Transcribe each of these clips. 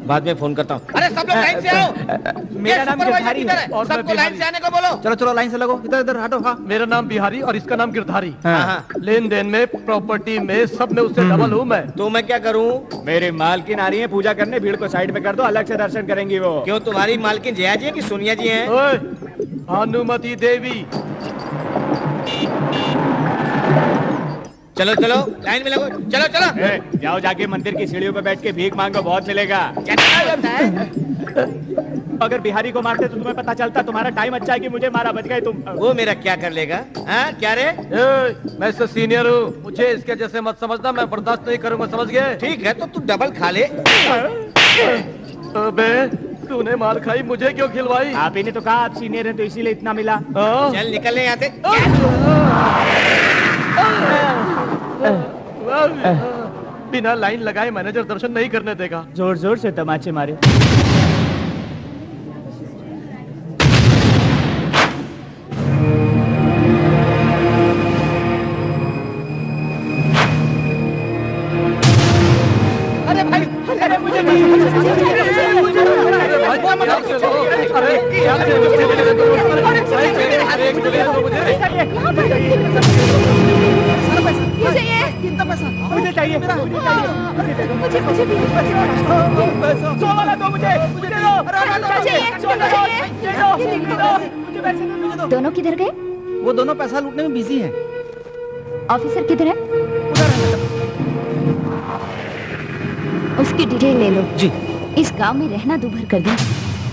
बाद में फोन करता हूँ। अरे सब लोग लाइन से आओ। मेरा नाम गिरधारी है और सबको लाइन से आने को बोलो। चलो चलो लाइन से लगो, इधर इधर हटो। हाँ, मेरा नाम बिहारी और इसका नाम गिरधारी। हाँ। लेन देन में, प्रॉपर्टी में, सब में उससे डबल हूँ मैं। तो मैं क्या करूँ? मेरी मालकिन आ रही है पूजा करने, भीड़ को साइड में कर दो, अलग से दर्शन करेंगी वो। क्यों, तुम्हारी मालकिन जया जी है कि सोनिया जी हैं? ओए, भानुमति देवी। चलो चलो लाइन में लगो, चलो चलो। जाओ जाके मंदिर की सीढ़ियों पे बैठ के भीख मांगो, बहुत मिलेगा। अगर बिहारी को मारते तो तुम्हें पता चलता, तुम्हारा टाइम अच्छा है कि मुझे मारा, बच गए तुम। वो मेरा क्या कर लेगा? हाँ क्या रे? मैं इससे सीनियर हूँ, मुझे इसके जैसे मत समझना, मैं बर्दाश्त नहीं करूँगा, समझ गए? ठीक है तो तू डबल खा ले। अबे तूने मार खाई, मुझे क्यों खिलवाई? आप ही ने तो कहा आप सीनियर हैं तो इसीलिए इतना मिला। चल निकलने यहाँ से। बिना लाइन लगाए मैनेजर दर्शन नहीं करने देगा। जोर जोर से तमाचे मारे। अरे भाई, अरे मुझे मुझे चाहिए, मुझे भी पैसा। 100 वाला दो मुझे दो। दोनों किधर गए? वो दोनों पैसा लूटने में बिजी हैं। ऑफिसर किधर है? उधर है। उसकी डिटेल ले लो जी। इस गांव में रहना दूभर कर दे।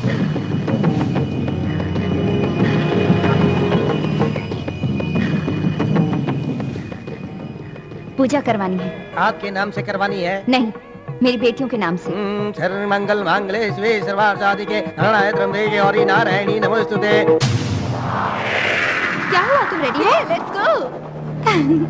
पूजा करवानी है। आपके नाम से करवानी है? नहीं, मेरी बेटियों के नाम से। सर्वमंगल मांगल्ये शिवे सर्वार्थसाधिके शरणाय त्र्यंबके गौरी नारायणी नमोस्तुते। क्या हुआ, तुम रेडी हो? Let's go.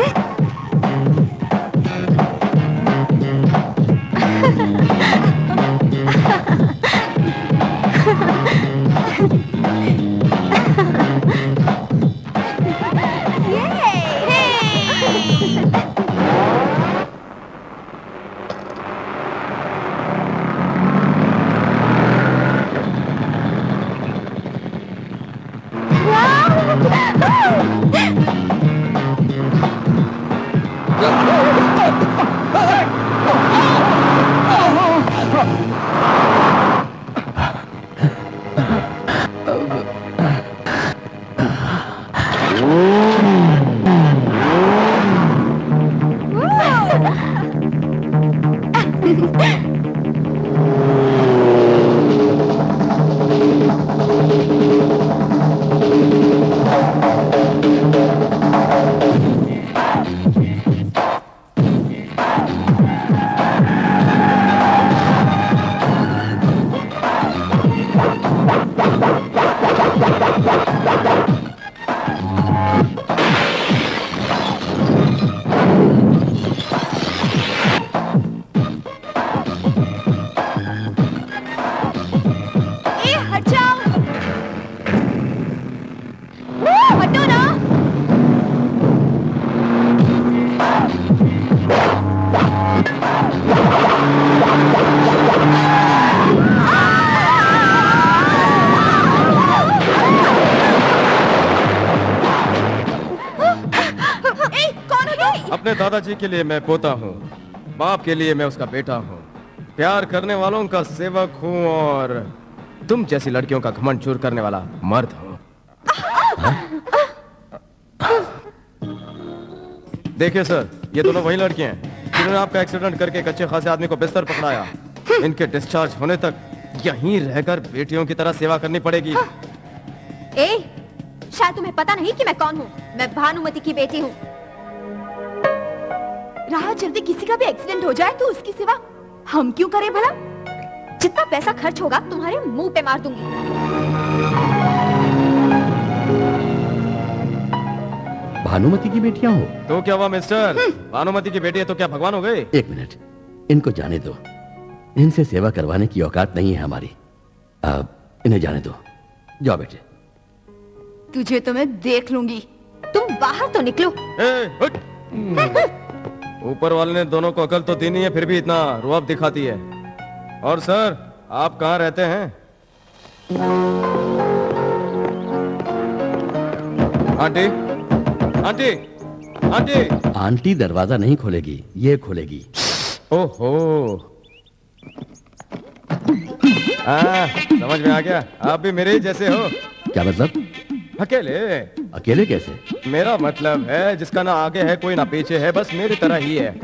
अपने दादाजी के लिए मैं पोता हूँ, बाप के लिए मैं उसका बेटा हूँ, प्यार करने वालों का सेवक हूँ और तुम जैसी लड़कियों का घमंड चूर करने वाला मर्द हूँ। देखिए सर, ये दोनों वही लड़कियां हैं जिन्होंने आपका एक्सीडेंट करके एक अच्छे खासे आदमी को बिस्तर पकड़ाया। इनके डिस्चार्ज होने तक यहीं रहकर बेटियों की तरह सेवा करनी पड़ेगी। शायद तुम्हें पता नहीं कि मैं कौन हूँ। मैं भानुमति की बेटी हूँ। राह चलते किसी का भी एक्सीडेंट हो जाए तो उसकी सेवा हम क्यों करें भला? जितना पैसा खर्च होगा तुम्हारे मुंह पे मार दूंगी। भानुमति की बेटियां हो तो क्या हुआ मिस्टर? भानुमति की बेटी है तो क्या भगवान हो गए? एक मिनट, इनको जाने दो। इनसे सेवा करवाने की औकात नहीं है हमारी। इन्हें जाने दो। जाओ बेटे। तुझे तो मैं देख लूंगी। तुम बाहर तो निकलो। ऊपर वाले ने दोनों को अकल तो दी नहीं है, फिर भी इतना रुआब दिखाती है। और सर, आप कहाँ रहते हैं? Aunty, aunty, aunty. आंटी दरवाजा नहीं खोलेगी, ये खोलेगी। ओहो, समझ में आ गया। आप भी मेरे ही जैसे हो। क्या मतलब? अकेले? अकेले कैसे? मेरा मतलब है जिसका ना आगे है कोई ना पीछे है, बस मेरी तरह ही है।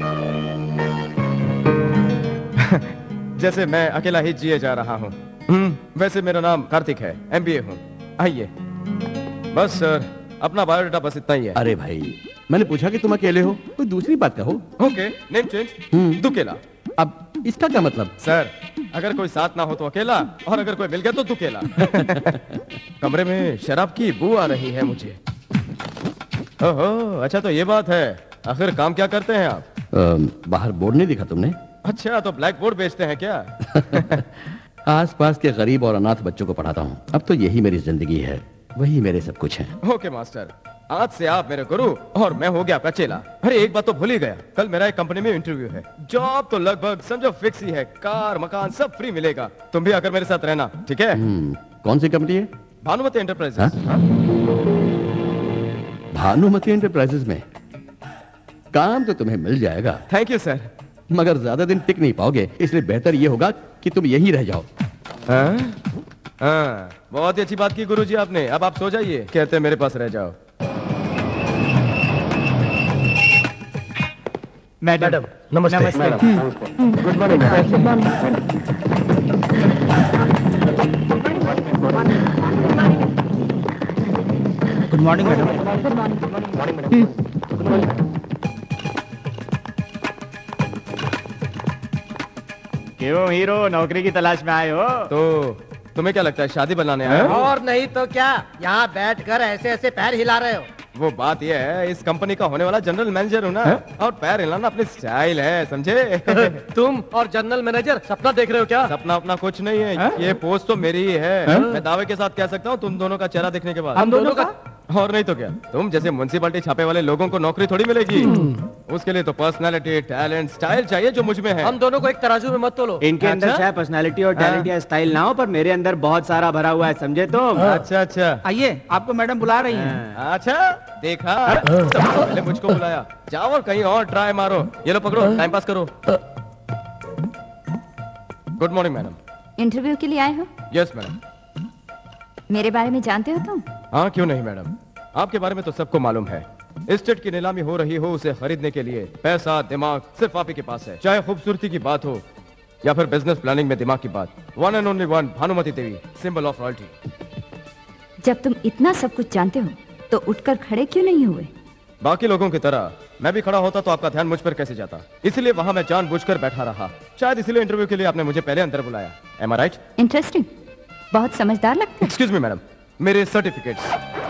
जैसे मैं अकेला ही जिए जा रहा हूँ। वैसे मेरा नाम कार्तिक है, MBA हूँ। आइए। बस सर, अपना बायोडाटा बस इतना ही है। अरे भाई, मैंने पूछा कि तुम अकेले हो, कोई दूसरी बात कहो। ओके, नेम चेंज, दुकेला। अब इसका क्या मतलब? सर, अगर कोई साथ ना हो तो अकेला, और अगर कोई मिल गया तो दुकेला। कमरे में शराब की बू आ रही है मुझे। ओहो, अच्छा तो ये बात है। आखिर काम क्या करते हैं आप? बाहर बोर्ड नहीं दिखा तुमने? अच्छा, तो ब्लैक बोर्ड बेचते हैं क्या? आसपास के गरीब और अनाथ बच्चों को पढ़ाता हूँ। अब तो यही मेरी जिंदगी है, वही मेरे सब कुछ है। ओके मास्टर, आज से आप मेरे गुरु और मैं हो गया आपका चेला। अरे एक बात तो भूल ही गया, कल मेरा एक कंपनी में इंटरव्यू है। जॉब तो लगभग समझो फिक्स ही है, कार मकान सब फ्री मिलेगा। तुम भी आकर मेरे साथ रहना, ठीक है? कौन सी कंपनी है? भानुमति एंटरप्राइजेस। भानुमति एंटरप्राइजेस में काम तो तुम्हें मिल जाएगा। Thank you sir. मगर ज्यादा दिन टिक नहीं पाओगे, इसलिए बेहतर ये होगा कि तुम यहीं रह जाओ। हाँ, बहुत ही अच्छी बात की गुरुजी आपने। अब आप सो जाइए, कहते हैं मेरे पास रह जाओ। मैडम, नमस्ते। Good morning. Good morning madam. क्यों हीरो, नौकरी की तलाश में आए हो? तो तुम्हें क्या लगता है शादी बनाने आए हो? और नहीं तो क्या, यहाँ बैठकर ऐसे ऐसे पैर हिला रहे हो। वो बात ये है, इस कंपनी का होने वाला जनरल मैनेजर हूँ ना, और पैर हिलाना अपनी स्टाइल है, समझे? तुम और जनरल मैनेजर सपना देख रहे हो क्या? सपना अपना कुछ नहीं है, ये पोस्ट तो मेरी ही है। मैं दावे के साथ कह सकता हूँ, तुम दोनों का चेहरा देखने के बाद। हम दोनों का? और नहीं तो क्या, तुम जैसे म्युनिसिपैलिटी छापे वाले लोगों को नौकरी थोड़ी मिलेगी। उसके लिए तो पर्सनालिटी, टैलेंट, स्टाइल चाहिए जो मुझ में है। हम दोनों को एक तराजू में मत तोलो। इनके अंदर चाहे पर्सनालिटी और टैलेंट या स्टाइल ना हो, पर मेरे अंदर बहुत सारा भरा हुआ है, समझे तुम? अच्छा अच्छा, आइए, आपको मैडम बुला रही हैं। अच्छा देखा, सबसे पहले मुझको बुलाया। जाओ और कहीं और ट्राई मारो। ये लो पकड़ो, टाइम पास करो। Good morning madam. इंटरव्यू के लिए आए हो? Yes madam. मेरे बारे में जानते हो तुम? हाँ क्यों नहीं मैडम, आपके बारे में तो सबको मालूम है। एस्टेट की नीलामी हो रही हो, उसे खरीदने के लिए पैसा दिमाग सिर्फ आप ही के पास है। चाहे खूबसूरती की बात हो या फिर बिजनेस प्लानिंग में दिमाग की बात। One and only one, Bhanumati Devi, symbol of royalty. जब तुम इतना सब कुछ जानते हो तो उठकर खड़े क्यों नहीं हुए? बाकी लोगों की तरह मैं भी खड़ा होता तो आपका ध्यान मुझ पर कैसे जाता, इसलिए वहां मैं जानबूझकर बैठा रहा। शायद इसलिए इंटरव्यू के लिए आपने मुझे पहले अंदर बुलाया। एम आई राइट? इंटरेस्टिंग, बहुत समझदार लगते हो। एक्सक्यूज मी मैडम, मेरे सर्टिफिकेट्स।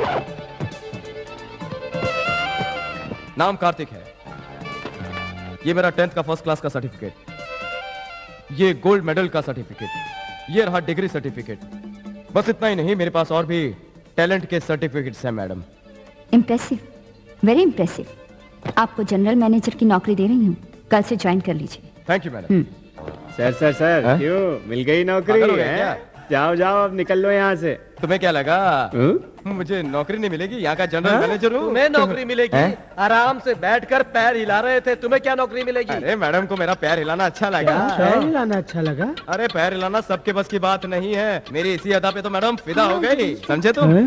नाम कार्तिक है, ये मेरा 10th का फर्स्ट क्लास का सर्टिफिकेट, ये गोल्ड मेडल का सर्टिफिकेट, ये रहा डिग्री सर्टिफिकेट। बस इतना ही नहीं, मेरे पास और भी टैलेंट के सर्टिफिकेट्स हैं मैडम। Impressive, very impressive. आपको जनरल मैनेजर की नौकरी दे रही हूँ, कल से ज्वाइन कर लीजिए। Thank you madam. सर क्यों मिल गई नौकरी? पागल हो गए क्या? जाओ जाओ, अब निकल लो यहाँ से। तुम्हें क्या लगा मुझे नौकरी नहीं मिलेगी? यहाँ का जनरल मैनेजर हूँ। तुम्हें नौकरी मिलेगी? आराम से बैठकर पैर हिला रहे थे, तुम्हें क्या नौकरी मिलेगी? अरे मैडम को मेरा पैर हिलाना अच्छा लगा। पैर हिलाना अच्छा लगा? अरे पैर हिलाना सबके बस की बात नहीं है, मेरी इसी अदा पे तो मैडम फिदा हो गई, समझे तुम?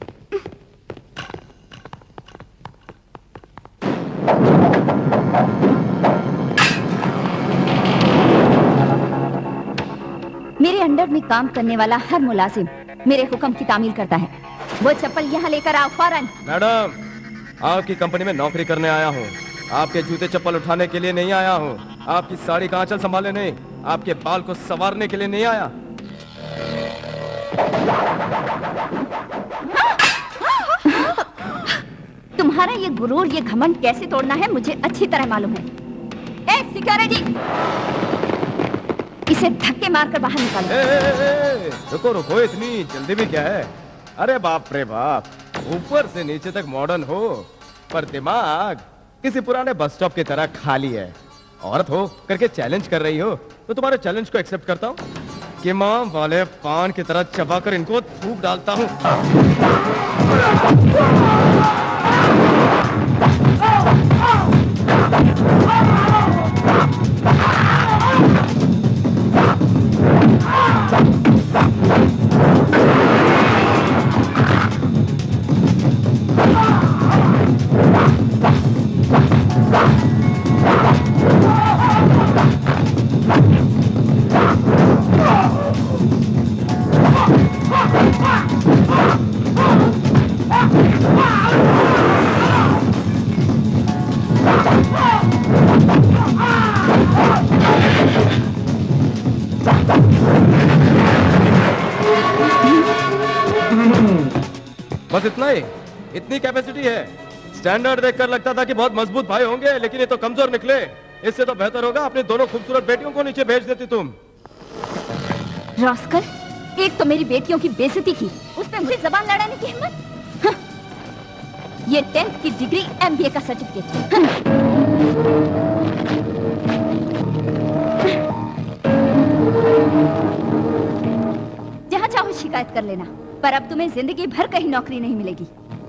मेरे अंडर में काम करने वाला हर मुलाजिम मेरे हुक्म की तामील करता है। वो चप्पल यहाँ लेकर आओ फौरन। मैडम, आपकी कंपनी में नौकरी करने आया हूँ, आपके जूते चप्पल उठाने के लिए नहीं आया हूँ। आपकी साड़ी का आंचल संभालने नहीं, आपके बाल को संवारने के लिए नहीं आया। तुम्हारा ये गुरूर, ये घमंड कैसे तोड़ना है मुझे अच्छी तरह मालूम है। ए सिक्योरिटी, इसे धक्के मारकर बाहर निकालो। रुको रुको, इतनी जल्दी भी क्या है? अरे बाप रे बाप, ऊपर से नीचे तक मॉडर्न हो, पर दिमाग किसी पुराने बस स्टॉप की तरह खाली है। औरत हो करके चैलेंज कर रही हो तो तुम्हारे चैलेंज को एक्सेप्ट करता हूँ कि माँ वाले पान की तरह चबाकर इनको थूक डालता हूँ। बस इतना ही, इतनी कैपेसिटी है। स्टैंडर्ड देखकर लगता था कि बहुत मजबूत भाई होंगे, लेकिन ये तो कमजोर निकले। इससे तो बेहतर होगा अपनी दोनों खूबसूरत बेटियों को नीचे भेज देती तुम। रास्कल, एक तो मेरी बेटियों की बेइज्जती की, उसमें मुझे जबान लड़ाने की हिम्मत। हाँ। ये 10th की डिग्री, MBA का सर्टिफिकेट। हाँ। जहाँ चाहो शिकायत कर लेना, पर अब तुम्हें जिंदगी भर कहीं नौकरी नहीं मिलेगी।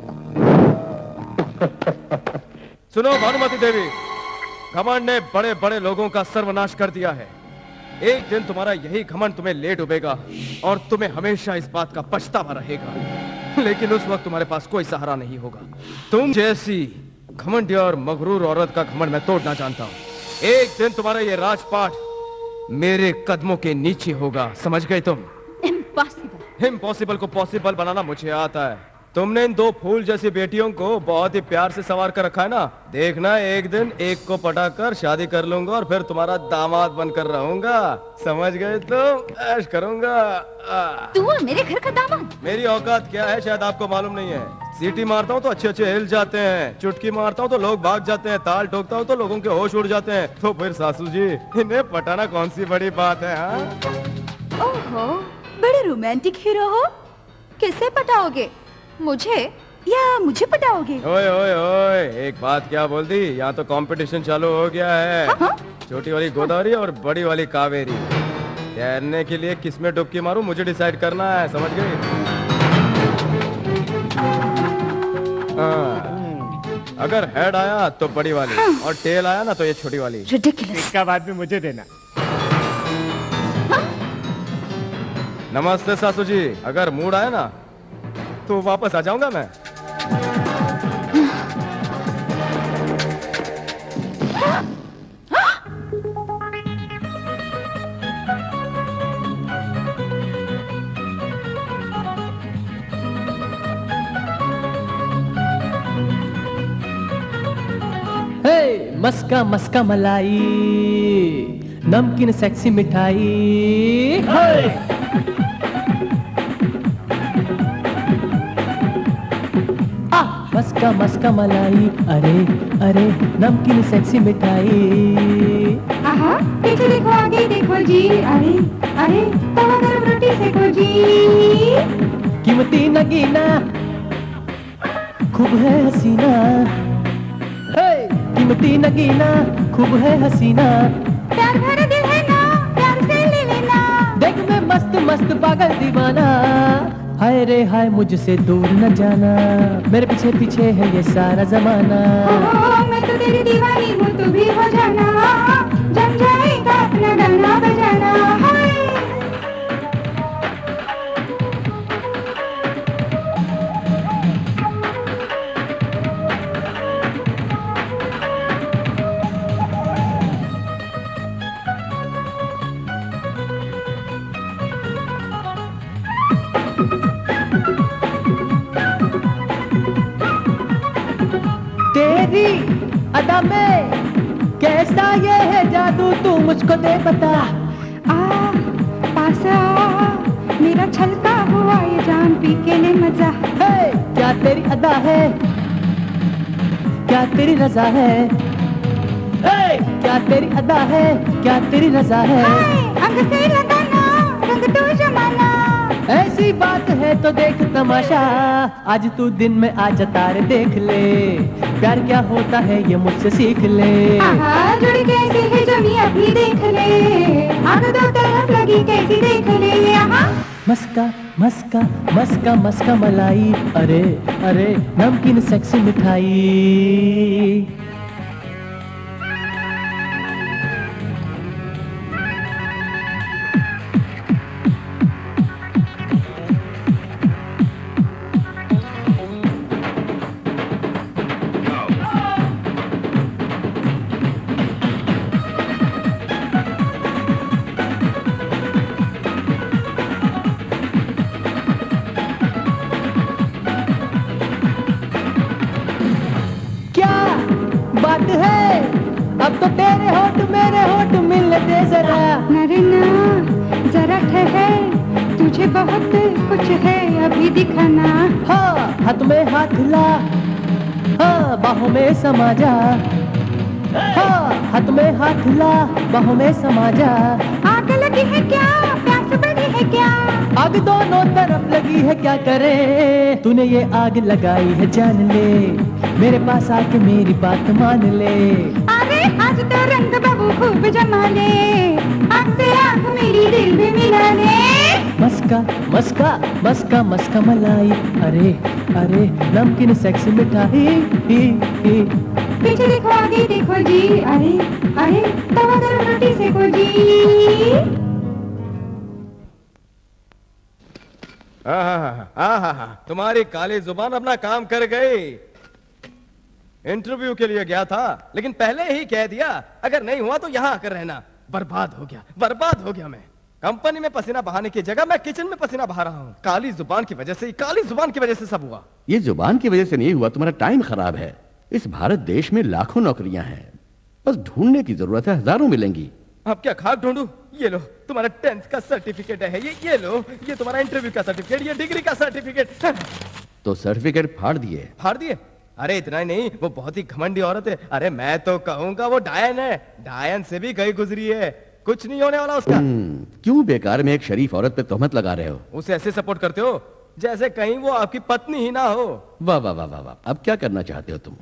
सुनो भानुमति देवी, घमंड ने बड़े बड़े लोगों का सर्वनाश कर दिया है। एक दिन तुम्हारा यही घमंड तुम्हें ले डूबेगा और तुम्हें हमेशा इस बात का पछतावा रहेगा। लेकिन उस वक्त तुम्हारे पास कोई सहारा नहीं होगा। तुम जैसी घमंडी और मगरूर औरत का घमंड मैं तोड़ना जानता हूँ। एक दिन तुम्हारा ये राजपाट मेरे कदमों के नीचे होगा, समझ गए तुम? इम्पॉसिबल। इम्पॉसिबल को पॉसिबल बनाना मुझे आता है। तुमने इन दो फूल जैसी बेटियों को बहुत ही प्यार से संवार कर रखा है ना। देखना एक दिन एक को पटाकर शादी कर लूंगा और फिर तुम्हारा दामाद बनकर रहूंगा, समझ गए तुम? ऐश करूंगा। तू मेरे घर का दामाद? मेरी औकात क्या है शायद आपको मालूम नहीं है। सीटी मारता हूँ तो अच्छे अच्छे हिल जाते हैं, चुटकी मारता हूँ तो लोग भाग जाते हैं, ताल ठोकता हूँ तो लोगों के होश उड़ जाते हैं। तो फिर सासू जी, इन्हें पटाना कौन सी बड़ी बात है? हाँ, ओहो, बड़े रोमांटिक हीरो हो। किससे पटाओगे, मुझे या मुझे पटाओगे? ओए ओए ओए, एक बात क्या बोल दी? यहाँ तो कंपटीशन चालू हो गया है। हाँ? छोटी वाली गोदावरी और बड़ी वाली कावेरी। तैरने के लिए किसमें डुबकी मारूं मुझे डिसाइड करना है, समझ गई? अगर हेड आया तो बड़ी वाली और टेल आया ना तो ये छोटी वाली। Ridiculous। इसका बाद भी मुझे देना। नमस्ते सासू जी, अगर मूड आया ना तो वापस आ जाऊंगा मैं। हे मस्का मस्का मलाई, नमकीन सेक्सी मिठाई। हे मस्का मस्का मलाई, अरे अरे नमकीन सेक्सी मिठाई। आहा, पीछे देखो आगे देखो जी, अरे अरे तवा गरम रोटी सेको जी। कीमती नगीना खूब है हसीना, हे कीमती नगीना खूब है हसीना। प्यार भरा दिल है ना, प्यार से ले लेना। देख मैं मस्त मस्त पागल दीवाना, हाय रे हाय मुझसे दूर न जाना, मेरे पीछे पीछे है ये सारा जमाना। मैं तो तेरी दीवानी हूँ, तू भी हो जाना, जम जाएगा अपना गाना बजाना। तेरी अदा में कैसा ये है जादू, तू मुझको दे बता। पास आ, मेरा छलका हुआ ये जाम पी के ले मजा। हे क्या तेरी अदा है, क्या तेरी रजा है? हे क्या तेरी अदा है, क्या तेरी रजा है? अंग से लगाना, रंग तो जमाना। ऐसी बात है तो देख तमाशा, आज तू दिन में आजा तारे देख ले, प्यार क्या होता है ये मुझसे सीख ले। जुड़ के ऐसे ही दीवानी अभी देख ले, आग दो तरफ लगी कैसी देख ले। यहाँ मस्का मस्का मस्का मस्का मलाई, अरे अरे नमकीन सेक्सी मिठाई। बात है अब तो तेरे होठ मेरे होठ मिलने दे जरा। नरना जरा ठहर, तुझे बहुत कुछ है अभी दिखाना। हाँ हाथ में हाथ ला, हाँ बाहों में समा जा। हाँ हाथ में हाथ ला, बाहों में समा जा। आग लगी है क्या, प्यास बढ़ी है क्या? आग दोनों तरफ लगी है, क्या करे? तूने ये आग लगाई है जान ले, मेरे पास आके मेरी बात मान ले। अरे आज तो रंग बाबू खूब जमा ले, आग से आग मेरी दिल में मिला ले। मस्का मस्का मस्का मस्का मलाई, अरे अरे नमकीन सेक्सी मिठाई। पीछे देखो आगे देखो जी, अरे अरे तवा गरम रोटी सेको जी। तुम्हारी काली जुबान अपना काम कर गई। इंटरव्यू के लिए गया था, लेकिन पहले ही कह दिया अगर नहीं हुआ तो यहाँ आकर रहना। बर्बाद हो गया मैं। कंपनी में पसीना बहाने की जगह मैं किचन में पसीना बहा रहा हूँ। काली जुबान की वजह से सब हुआ। ये जुबान की वजह से नहीं हुआ, तुम्हारा टाइम खराब है। इस भारत देश में लाखों नौकरियां हैं, बस ढूंढने की जरूरत है, हजारों मिलेंगी। अब क्या खाक ढूंढूं? ये लो तुम्हारा 10th का सर्टिफिकेट है, ये लो, ये तुम्हारा इंटरव्यू का सर्टिफिकेट, ये डिग्री का सर्टिफिकेट। तो सर्टिफिकेट फाड़ दिए? अरे इतना ही नहीं, वो बहुत ही घमंडी औरत है। अरे मैं तो कहूंगा वो डायन है, डायन से भी गई गुजरी है, कुछ नहीं होने वाला उसका। क्यों बेकार में एक शरीफ औरत पे तोहमत लगा रहे हो? उसे ऐसे सपोर्ट करते हो जैसे कहीं वो आपकी पत्नी ही ना हो। वाह वाह वाह वाह वाह। अब क्या करना चाहते हो तुम?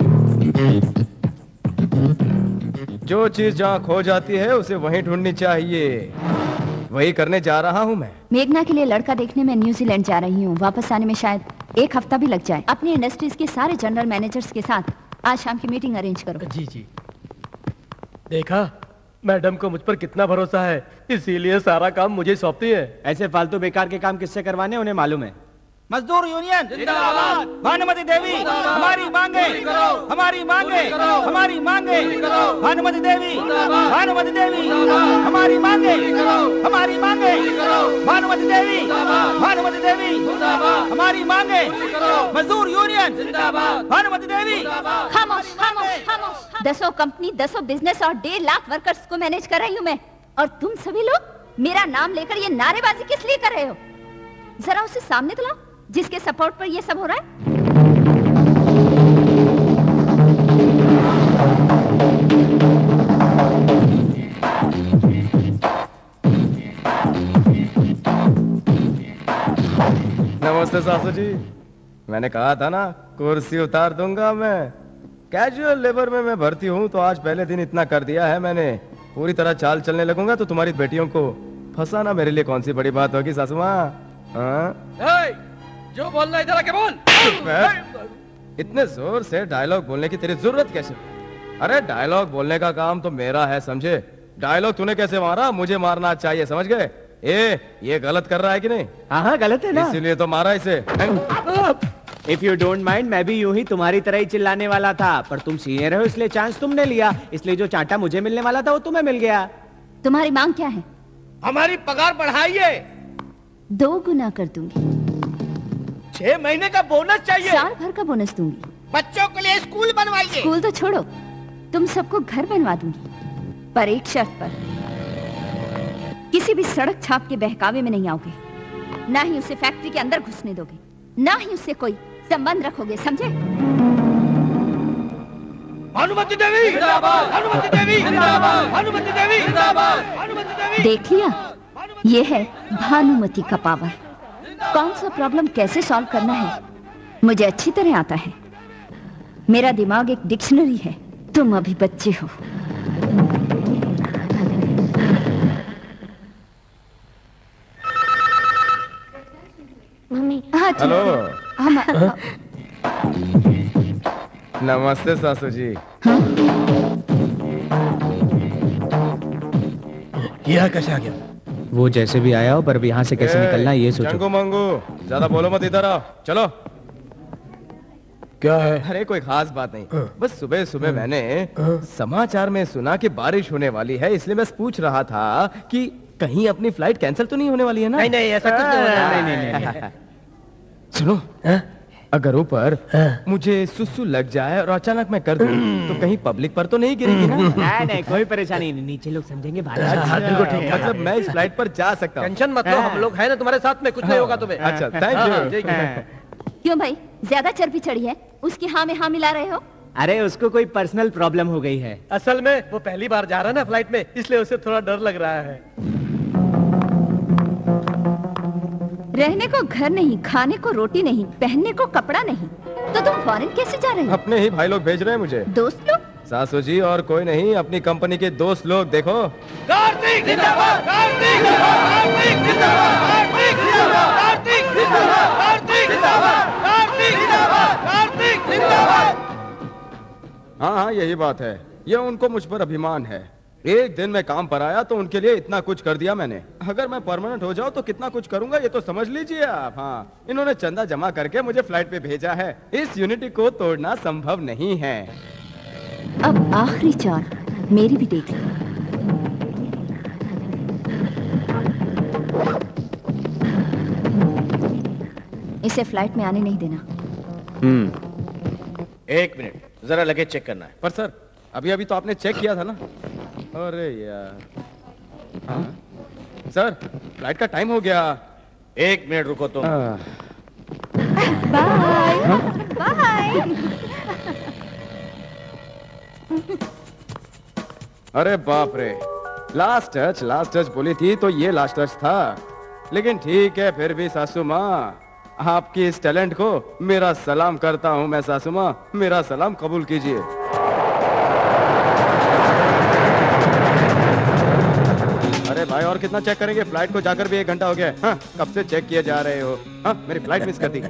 जो चीज जहाँ खो जाती है उसे वहीं ढूंढनी चाहिए, वही करने जा रहा हूँ मैं। मेघना के लिए लड़का देखने में न्यूजीलैंड जा रही हूँ, वापस आने में शायद 1 हफ्ता भी लग जाए। अपनी इंडस्ट्रीज के सारे जनरल मैनेजर्स के साथ आज शाम की मीटिंग अरेंज करो। जी। देखा मैडम को मुझ पर कितना भरोसा है, इसीलिए सारा काम मुझे सौंपती है। ऐसे फालतू बेकार के काम किससे करवाने उन्हें मालूम है। मजदूर यूनियन जिंदाबाद, भानुमति देवी हमारी मांगे, हमारी मांगे, हमारी मांगे, भानुमति देवी, भानुमति देवी हमारी मांगे, हमारी मांगे, भानुमति देवी, भानुमति देवी हमारी मांगे, मजदूर यूनियन जिंदाबाद, भानुमति देवी। खामोश खामोश खामोश। 10 कंपनी, 10 बिजनेस और 1.5 लाख वर्कर्स को मैनेज कर रही हूँ मैं, और तुम सभी लोग मेरा नाम लेकर ये नारेबाजी किस लिए कर रहे हो? जरा उसे सामने तो लाओ जिसके सपोर्ट पर ये सब हो रहा है। नमस्ते सासू जी, मैंने कहा था ना कुर्सी उतार दूंगा मैं। कैजुअल लेबर में मैं भर्ती हूँ तो आज पहले दिन इतना कर दिया है मैंने। पूरी तरह चाल चलने लगूंगा तो तुम्हारी बेटियों को फंसाना मेरे लिए कौन सी बड़ी बात होगी सासू माँ? जो बोलना इधर आके बोल। इतने जोर से डायलॉग बोलने की तेरी जरूरत कैसे? अरे डायलॉग बोलने का काम तो मेरा है, समझे? डायलॉग तूने कैसे मारा, मुझे मारना चाहिए, समझ गए? ये गलत कर रहा है कि नहीं? हाँ गलत है ना, इसीलिए तो मारा इसे। इफ यू डोंट माइंड, मैं भी यूं ही तुम्हारी तरह ही चिल्लाने वाला था, पर तुम सीनियर हो इसलिए चांस तुमने लिया, इसलिए जो चांटा मुझे मिलने वाला था वो तुम्हें मिल गया। तुम्हारी मांग क्या है? हमारी पगार बढ़ाइए, 2 गुना कर दूंगी। 6 महीने का बोनस चाहिए, साल भर का बोनस दूंगी। बच्चों के लिए स्कूल बनवाइए। स्कूल तो छोड़ो, तुम सबको घर बनवा दूंगी, पर एक शर्त पर। किसी भी सड़क छाप के बहकावे में नहीं आओगे, ना ही उसे फैक्ट्री के अंदर घुसने दोगे, ना ही उससे कोई संबंध रखोगे, समझे? भानुमति देवी जिंदाबाद, भानुमति देवी जिंदाबाद, भानुमति देवी जिंदाबाद, भानुमति देवी। देख लिया, ये है भानुमति का पावर। कौन सा प्रॉब्लम कैसे सॉल्व करना है मुझे अच्छी तरह आता है। मेरा दिमाग एक डिक्शनरी है, तुम अभी बच्चे हो। हेलो। हम नमस्ते सासू जी। यह कैसे आ गया? वो जैसे भी आया हो, पर अब यहाँ से कैसे निकलना है ये सोचो। चंगू मंगू, ज्यादा बोलो मत, इधर आओ। चलो। क्या है? अरे कोई खास बात नहीं, बस सुबह सुबह मैंने समाचार में सुना कि बारिश होने वाली है, इसलिए मैं पूछ रहा था कि कहीं अपनी फ्लाइट कैंसिल तो नहीं होने वाली है ना? नहीं नहीं, ऐसा कुछ नहीं होना। नहीं। सुनो, अगर ऊपर मुझे सुसु लग जाए और अचानक मैं कर दूं, तो कहीं पब्लिक पर तो नहीं गिरेगी ना? नहीं, कोई परेशानी नहीं, नीचे लोग समझेंगे मतलब मैं इस फ्लाइट पर जा सकता हूँ। टेंशन मत लो, हम लोग हैं ना तुम्हारे साथ में, कुछ नहीं होगा तुम्हें। अच्छा, थैंक यू। क्यों भाई, ज्यादा चर्बी चढ़ी है? उसकी हाँ में हाँ मिला रहे हो? अरे उसको कोई पर्सनल प्रॉब्लम हो गई है। असल में वो पहली बार जा रहा है ना फ्लाइट में, इसलिए उसे थोड़ा डर लग रहा है। रहने को घर नहीं, खाने को रोटी नहीं, पहनने को कपड़ा नहीं, तो तुम फॉरेन कैसे जा रहे हो? अपने ही भाई लोग भेज रहे हैं मुझे। दोस्त लोग? सासू जी और कोई नहीं, अपनी कंपनी के दोस्त लोग। देखो, कार्तिक जिंदाबाद, कार्तिक कार्तिक जिंदाबाद, कार्तिक जिंदाबाद, कार्तिक जिंदाबाद, कार्तिक जिंदाबाद, कार्तिक जिंदाबाद, कार्तिक जिंदाबाद। हाँ हाँ, यही बात है। ये उनको मुझ पर अभिमान है। एक दिन मैं काम पर आया तो उनके लिए इतना कुछ कर दिया मैंने। अगर मैं परमानेंट हो जाऊं तो कितना कुछ करूंगा ये तो समझ लीजिए आप। हाँ, इन्होंने चंदा जमा करके मुझे फ्लाइट पे भेजा है। इस यूनिटी को तोड़ना संभव नहीं है। अब आखिरी चाल मेरी भी देख लो। इसे फ्लाइट में आने नहीं देना। एक मिनट, जरा लगेज चेक करना है। पर सर, अभी अभी तो आपने चेक किया था ना। अरे यार। हाँ? सर, फ्लाइट का टाइम हो गया। एक मिनट रुको तुम। Bye bye. अरे बाप रे, लास्ट टच बोली थी तो ये लास्ट टच था। लेकिन ठीक है, फिर भी सासू माँ, आपकी इस टैलेंट को मेरा सलाम करता हूँ मैं। सासू माँ, मेरा सलाम कबूल कीजिए। अरे भाई, और कितना चेक करेंगे? फ्लाइट को जाकर भी 1 घंटा हो गया। हाँ, कब से चेक किए जा रहे हो? हाँ, मेरी फ्लाइट मिस कर दी।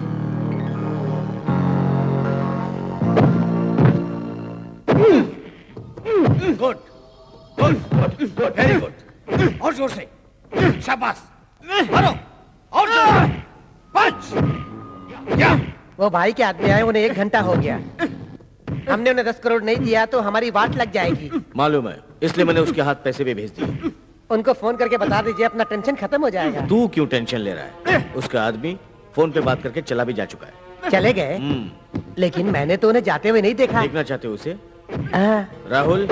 Good good good, very good. और जोर से, शाबाश, मारो, और जोर से, पंच। या वो भाई के आदमी आए, उन्हें 1 घंटा हो गया। हमने उन्हें 10 करोड़ नहीं दिया तो हमारी वाट लग जाएगी। मालूम है, इसलिए मैंने उसके हाथ पैसे भी भेज दिए। उनको फोन करके बता दीजिए, अपना टेंशन खत्म हो जाएगा। तू क्यों टेंशन ले रहा है? उसका आदमी फोन पे बात करके चला भी जा चुका है। चले गए? लेकिन मैंने तो उन्हें जाते हुए नहीं देखा। देखना चाहते हो उसे? राहुल,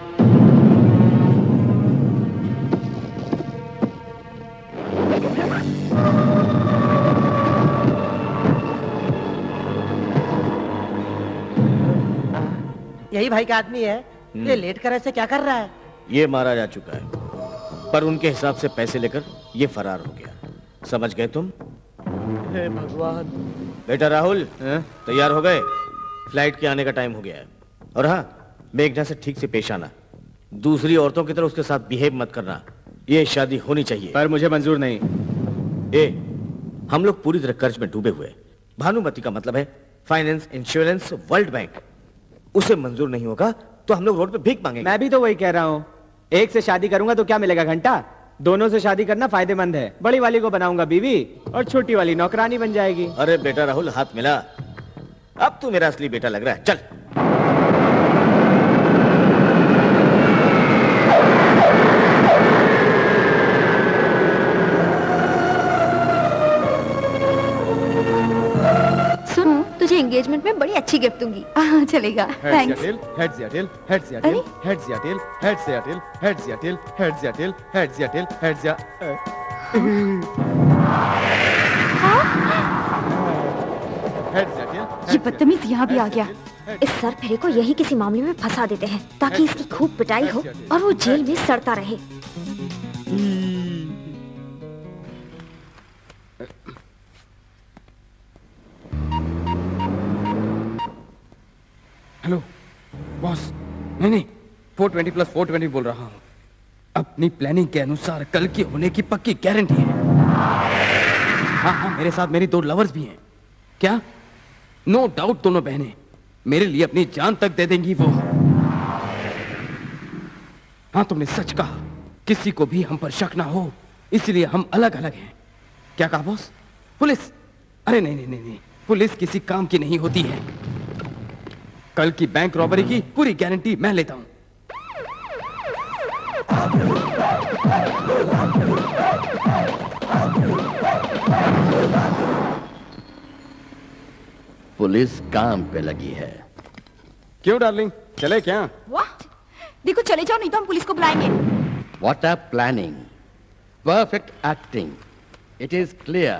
यही भाई का आदमी है। ये लेट कर ऐसे क्या कर रहा है? ये मारा जा चुका है, पर उनके हिसाब से पैसे लेकर ये फरार हो गया। समझ गए तुम? हे भगवान। बेटा राहुल, तैयार हो गए? फ्लाइट के आने का टाइम हो गया है। और हाँ, मेघना से ठीक से पेश आना। दूसरी औरतों की तरह उसके साथ बिहेव मत करना। ये शादी होनी चाहिए। पर मुझे मंजूर नहीं। हम लोग पूरी तरह कर्ज में डूबे हुए। भानुमति का मतलब है फाइनेंस, इंश्योरेंस, वर्ल्ड बैंक। उसे मंजूर नहीं होगा तो हम लोग रोड पे भीख मांगेंगे। मैं भी तो वही कह रहा हूँ। एक से शादी करूंगा तो क्या मिलेगा? घंटा। दोनों से शादी करना फायदेमंद है। बड़ी वाली को बनाऊंगा बीवी और छोटी वाली नौकरानी बन जाएगी। अरे बेटा राहुल, हाथ मिला। अब तू मेरा असली बेटा लग रहा है। चल। सुनो, तुझे एंगेजमेंट में बड़ी अच्छी गिफ्ट दूंगी। चलेगा। थैंक्स। हेड्स या टेल, हेड्स या टेल, हेड्स या टेल, हेड्स या टेल, हेड्स या टेल, हेड्स या टेल, हेड्स या टेल, हेड्स या ये बदतमीज यहाँ भी आ गया। इस सर फेरे को यही किसी मामले में फंसा देते हैं ताकि इसकी खूब पिटाई हो और वो जेल में सड़ता रहे। Hello boss. नहीं, 420 प्लस 420 बोल रहा हूँ। अपनी प्लानिंग के अनुसार कल के होने की पक्की गारंटी है। हाँ हाँ, मेरे साथ मेरी 2 लवर्स भी हैं। क्या? नो डाउट दोनों बहनें मेरे लिए अपनी जान तक दे देंगी वो। हाँ, तुमने सच कहा, किसी को भी हम पर शक ना हो, इसलिए हम अलग अलग हैं। क्या कहा बॉस? पुलिस? अरे नहीं नहीं नहीं नहीं, पुलिस किसी काम की नहीं होती है। कल की बैंक रॉबरी की पूरी गारंटी मैं लेता हूं। पुलिस काम पे लगी है। क्यों डार्लिंग, चले क्या? व्हाट? देखो चले जाओ, नहीं तो हम पुलिस को बुलाएंगे। What a planning, perfect acting. It is clear.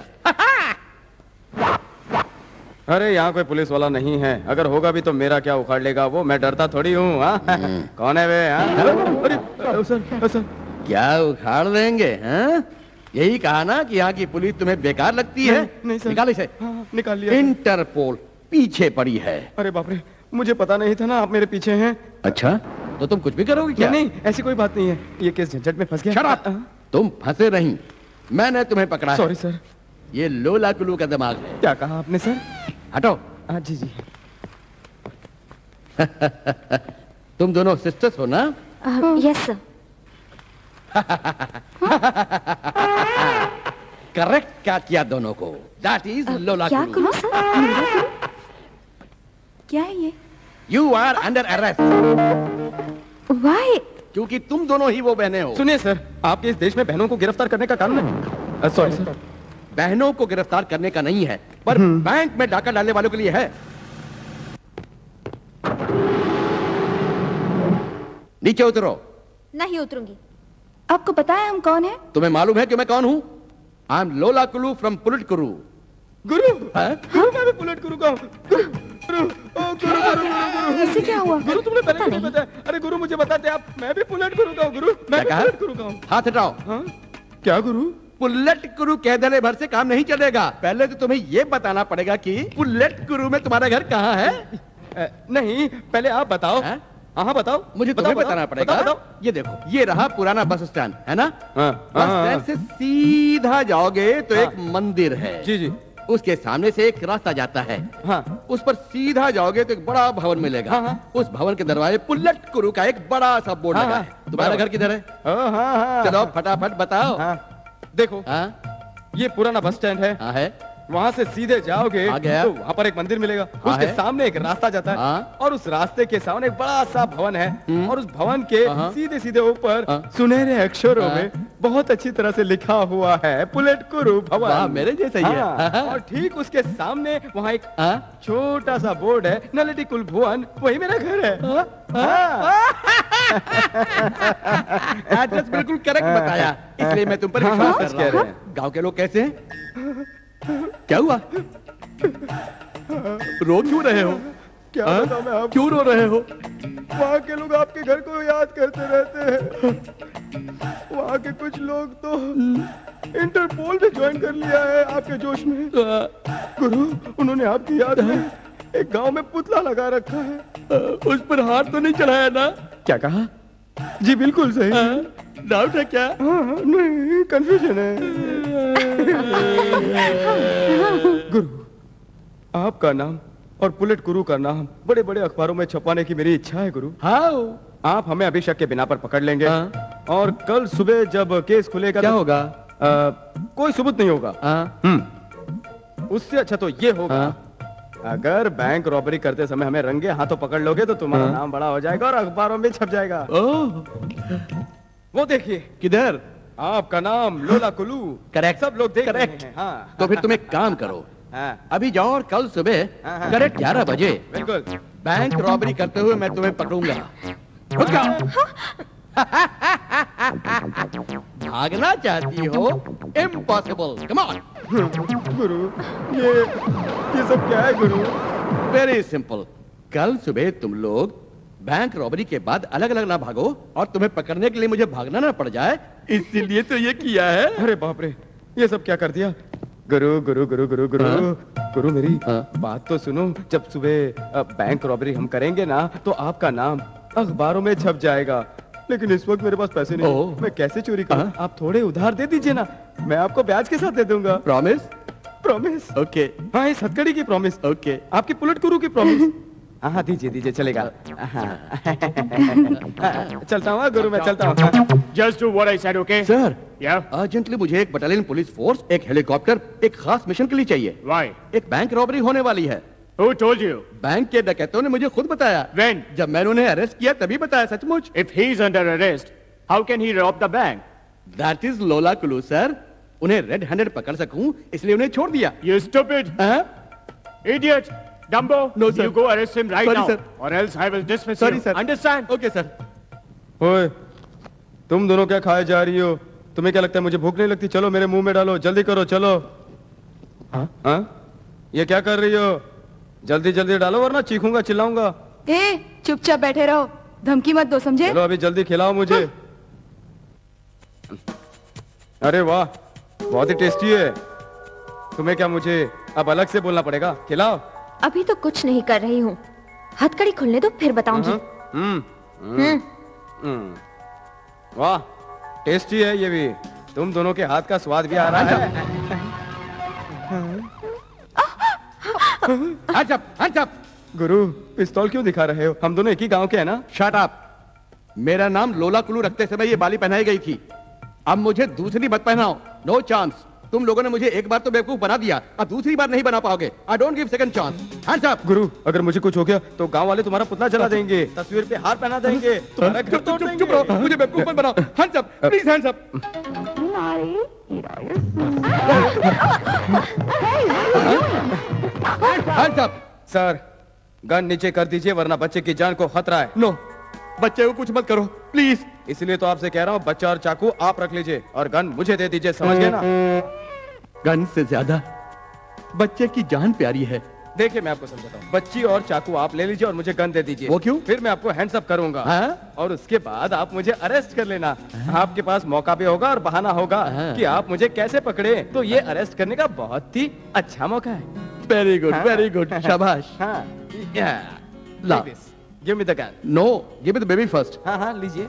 अरे यहाँ कोई पुलिस वाला नहीं है, अगर होगा भी तो मेरा क्या उखाड़ लेगा वो, मैं डरता थोड़ी हूँ। कौन है वे? अरे सर, क्या उखाड़ लेंगे? हैं? यही कहा ना कि यहाँ की पुलिस तुम्हें बेकार लगती है। नहीं सर। निकाल इसे। निकाल लिया। इंटरपोल पीछे पड़ी है। अरे बाप रे, मुझे पता नहीं था ना आप मेरे पीछे हैं। अच्छा, तो तुम कुछ भी करोगे क्या? नहीं, ऐसी कोई बात नहीं है, ये केस झंझट में फंस गया। Shut up! तुम फंसे नहीं, मैंने तुम्हें पकड़ा। Sorry sir. ये लोला कुलू का दिमाग है। क्या कहा आपने सर? हटो। हाँ जी जी। तुम दोनों सिस्टर्स हो ना? Yes sir. करेक्ट कैच किया दोनों को। दैट इज लोला क्या कुलू। करूं सर? क्या है ये? You are under arrest. Why? क्योंकि तुम दोनों ही वो बहनें हो। सुनिए सर, आपके इस देश में बहनों को गिरफ्तार करने का कानून है। Sorry sir. बहनों को गिरफ्तार करने का नहीं है, पर बैंक में डाका डालने वालों के लिए है। नीचे उतरो। नहीं उतरूंगी। आपको पता है हम कौन है? तुम्हें मालूम है कि मैं कौन हूँ? आई एम लोला कुलू फ्रॉम पुलिट कुरू। गुरु? गुरु, मैं भी पुलिट कुरू का हूँ। गुरु, इससे क्या हुआ? गुरु, तुमने पहले नहीं बताया। अरे गुरु, मुझे बताते आप, मैं भी पुलिट कुरू का हूँ। गुरु, मैं भी पुलिट कुरू का हूँ। हाथ हटाओ। क्या गुरु? पुलिट कुरू कह देने भर से काम नहीं चलेगा। पहले तो तुम्हें ये बताना पड़ेगा कि पुलिट कुरू में तुम्हारा घर कहाँ है। नहीं, पहले आप बताओ। हाँ बताओ। मुझे तुम्हें बताना पड़ेगा। बताओ। ये देखो, ये रहा पुराना बस स्टैंड, है ना? बस स्टैंड से सीधा जाओगे तो एक मंदिर है। जी जी। उसके सामने से एक रास्ता जाता है। हाँ। उस पर सीधा जाओगे तो एक बड़ा भवन मिलेगा। उस भवन के दरवाजे पुलिट कुरू का एक बड़ा सा बोर्ड लगा है। तुम्हारा घर किधर है? चलो फटाफट बताओ। देखो, ये पुराना बस स्टैंड है। है। वहाँ से सीधे जाओगे तो वहाँ पर एक मंदिर मिलेगा। उसके सामने एक रास्ता जाता है और उस रास्ते के सामने एक बड़ा सा भवन है और उस भवन के सीधे सीधे ऊपर सुनहरे अक्षरों में बहुत अच्छी तरह से लिखा हुआ है पुलिट कुरू भवन। मेरे जैसा ही है। और ठीक उसके सामने वहाँ एक छोटा सा बोर्ड है, नलिटी कुल भुवन, वही मेरा घर है। एड्रेस बिल्कुल करेक्ट बताया, इसलिए मैं तुम पर विश्वास कर रहा हूँ। गाँव के लोग कैसे हैं? क्या हुआ? रो क्यों रहे हो? क्या बताऊं मैं आपको? क्यों रो रहे हो? वहाँ के लोग आपके घर को याद करते रहते हैं। वहाँ के कुछ लोग तो इंटरपोल भी ज्वाइन कर लिया है आपके जोश में। गुरु, उन्होंने आपकी याद में एक गांव में पुतला लगा रखा है। उस पर हाथ तो नहीं चढ़ाया ना? क्या कहा? जी बिल्कुल सही। डाउट है क्या? नहीं, कंफ्यूजन है। गुरु, आपका नाम और पुलिट कुरू का नाम बड़े बड़े अखबारों में छपवाने की मेरी इच्छा है गुरु। आप हमें अभी शक के बिना पर पकड़ लेंगे और कल सुबह जब केस खुलेगा क्या होगा? कोई सबूत नहीं होगा। उससे अच्छा तो ये होगा, अगर बैंक रॉबरी करते समय हमें रंगे हाथों पकड़ लोगे तो तुम्हारा नाम बड़ा हो जाएगा और अखबारों में छप जाएगा। वो देखिए, किधर? आपका नाम लोला कुलू। करेक्ट। सब लोग देख रहे करेक्ट। हैं। हाँ। तो फिर तुम एक काम करो, अभी जाओ और कल सुबह करेक्ट 11 बजे बिल्कुल बैंक रॉबरी करते हुए मैं तुम्हें पकड़ूंगा। रुक जाओ। भागना चाहती हो? इम्पॉसिबल। Come on. गुरु, ये सब क्या है गुरु? Very simple. कल सुबह तुम लोग बैंक रॉबरी के बाद अलग अलग ना भागो और तुम्हें पकड़ने के लिए मुझे भागना ना पड़ जाए, इसीलिए तो ये किया है। अरे बाप रे, ये सब क्या कर दिया? गुरु गुरु गुरु गुरु गुरु गुरु, मेरी बात तो सुनो। जब सुबह बैंक रॉबरी हम करेंगे ना तो आपका नाम अखबारों में छप जाएगा, लेकिन इस वक्त मेरे पास पैसे नहीं। मैं कैसे चोरी करूं? आप थोड़े उधार दे दीजिए ना, मैं आपको ब्याज के साथ दे दूंगा। प्रॉमिस? प्रॉमिस। ओके। हाँ, इस हथकड़ी की प्रॉमिस। ओके। आपकी पुलट गुरु की प्रॉमिस। हाँ, दीजिए चलेगा। चलता हूँ गुरु, मैं चलता हूँ। Just do what I said, okay? Sir, Yeah. Urgently मुझे एक बटालियन पुलिस फोर्स, एक हेलीकॉप्टर, एक खास मिशन के लिए चाहिए। Why? एक बैंक रॉबरी होने वाली है। Who told you? बैंक के डकैतों ने मुझे खुद बताया। When? जब मैंने उन्हें अरेस्ट किया तभी बताया, सचमुच। If he's under arrest, how can he rob the bank? That is लोला कुलू सर। उन्हें रेड हैंडेड पकड़ सकूं इसलिए उन्हें छोड़ दिया। You stupid! Idiot! Dumbo! No, sir. You go arrest him right Sorry, now, sir. or else I will dismiss Sorry, you. sir. Understand? Okay, sir. ओए, तुम दोनों क्या खाए जा रही हो? तुम्हें क्या लगता है मुझे भूख नहीं लगती? चलो मेरे मुंह में डालो, जल्दी करो, चलो। हाँ? ये क्या कर रही हो? जल्दी जल्दी डालो वरना चीखूंगा, चिल्लाऊंगा। चुपचाप बैठे रहो, धमकी मत दो, समझे? चलो अभी जल्दी खिलाओ मुझे। अरे वाह, बहुत ही टेस्टी है। तुम्हें क्या मुझे अब अलग से बोलना पड़ेगा? खिलाओ। अभी तो कुछ नहीं कर रही हूँ, हथकड़ी खुलने दो फिर बताऊंगी। वाह, टेस्टी है ये भी। तुम दोनों के हाथ का स्वाद भी आ रहा है। Hands up! गुरु, पिस्तौल क्यों दिखा रहे हो? हम दोनों एक ही गांव के हैं ना? Shut up! मेरा नाम लोला कुलू रखते समय ये बाली पहनाई गई थी। अब मुझे दूसरी मत पहनाओ। No chance. तुम लोगों ने मुझे एक बार तो बेवकूफ बना दिया, अब दूसरी बार नहीं बना पाओगे। I don't give second chance. Hands up! गुरु, अगर मुझे कुछ हो गया तो गांव वाले तुम्हारा पुतला जला देंगे, तस्वीर पे हार पहना देंगे, तुम्हारा घर तोड़ देंगे। चुप रहो, मुझे बेवकूफ मत बनाओ। Hands up! Please hands up! Hands up! Sir, gun नीचे कर दीजिए वरना बच्चे की जान को खतरा है। नो, बच्चे को कुछ मत करो, प्लीज। इसलिए तो आपसे कह रहा हूँ, बच्चा और चाकू आप रख लीजिए और गन मुझे दे दीजिए, समझ गए ना? गन से ज्यादा बच्चे की जान प्यारी है। देखिए मैं आपको समझाता हूँ, बच्ची और चाकू आप ले लीजिए और मुझे गन दे दीजिए। वो क्यों? फिर मैं आपको हैंड्स अप करूंगा। और उसके बाद आप मुझे अरेस्ट कर लेना। आपके पास मौका भी होगा और बहाना होगा कि आप मुझे कैसे पकड़े। तो ये अरेस्ट करने का बहुत ही अच्छा मौका है। वेरी गुड, वेरी गुड, शाबाश। ला, give me the gun. No, give me the baby first. हाँ, लीजिए।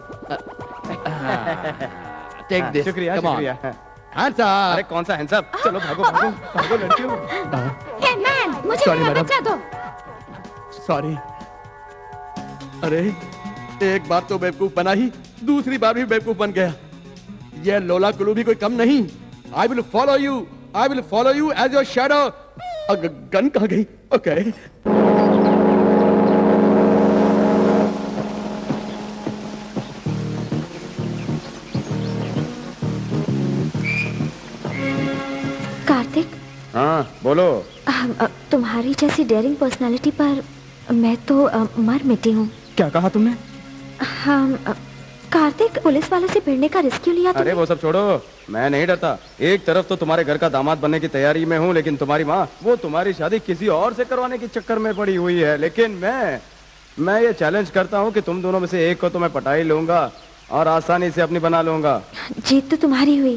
Take this. शुक्रिया, शुक्रिया। Hands up. अरे कौन सा हैंड्स अप? चलो भागो भागो भागो लड़कियों। हे मैन, मुझे Sorry, मेरा madam. बच्चा दो। सॉरी। अरे एक बार तो बेवकूफ बना ही, दूसरी बार भी बेवकूफ बन गया। ये लोला कुलू भी कोई कम नहीं। I will follow you as your shadow. Gun कहाँ गई? ओके। कार्तिक, हाँ बोलो। तुम्हारी जैसी डेयरिंग पर्सनालिटी पर मैं तो मर मिटी हूँ। क्या कहा तुमने? हम कार्तिक, पुलिस वालों से भिड़ने का रिस्क क्यों लिया तुमने? अरे वो सब छोड़ो, मैं नहीं डरता। एक तरफ तो तुम्हारे घर का दामाद बनने की तैयारी में हूँ, लेकिन तुम्हारी माँ वो तुम्हारी शादी किसी और से करवाने के चक्कर में पड़ी हुई है। लेकिन मैं ये चैलेंज करता हूँ कि तुम दोनों में से एक को तो मैं पटा ही लूंगा और आसानी से अपनी बना लूंगा। जीत तो तुम्हारी हुई।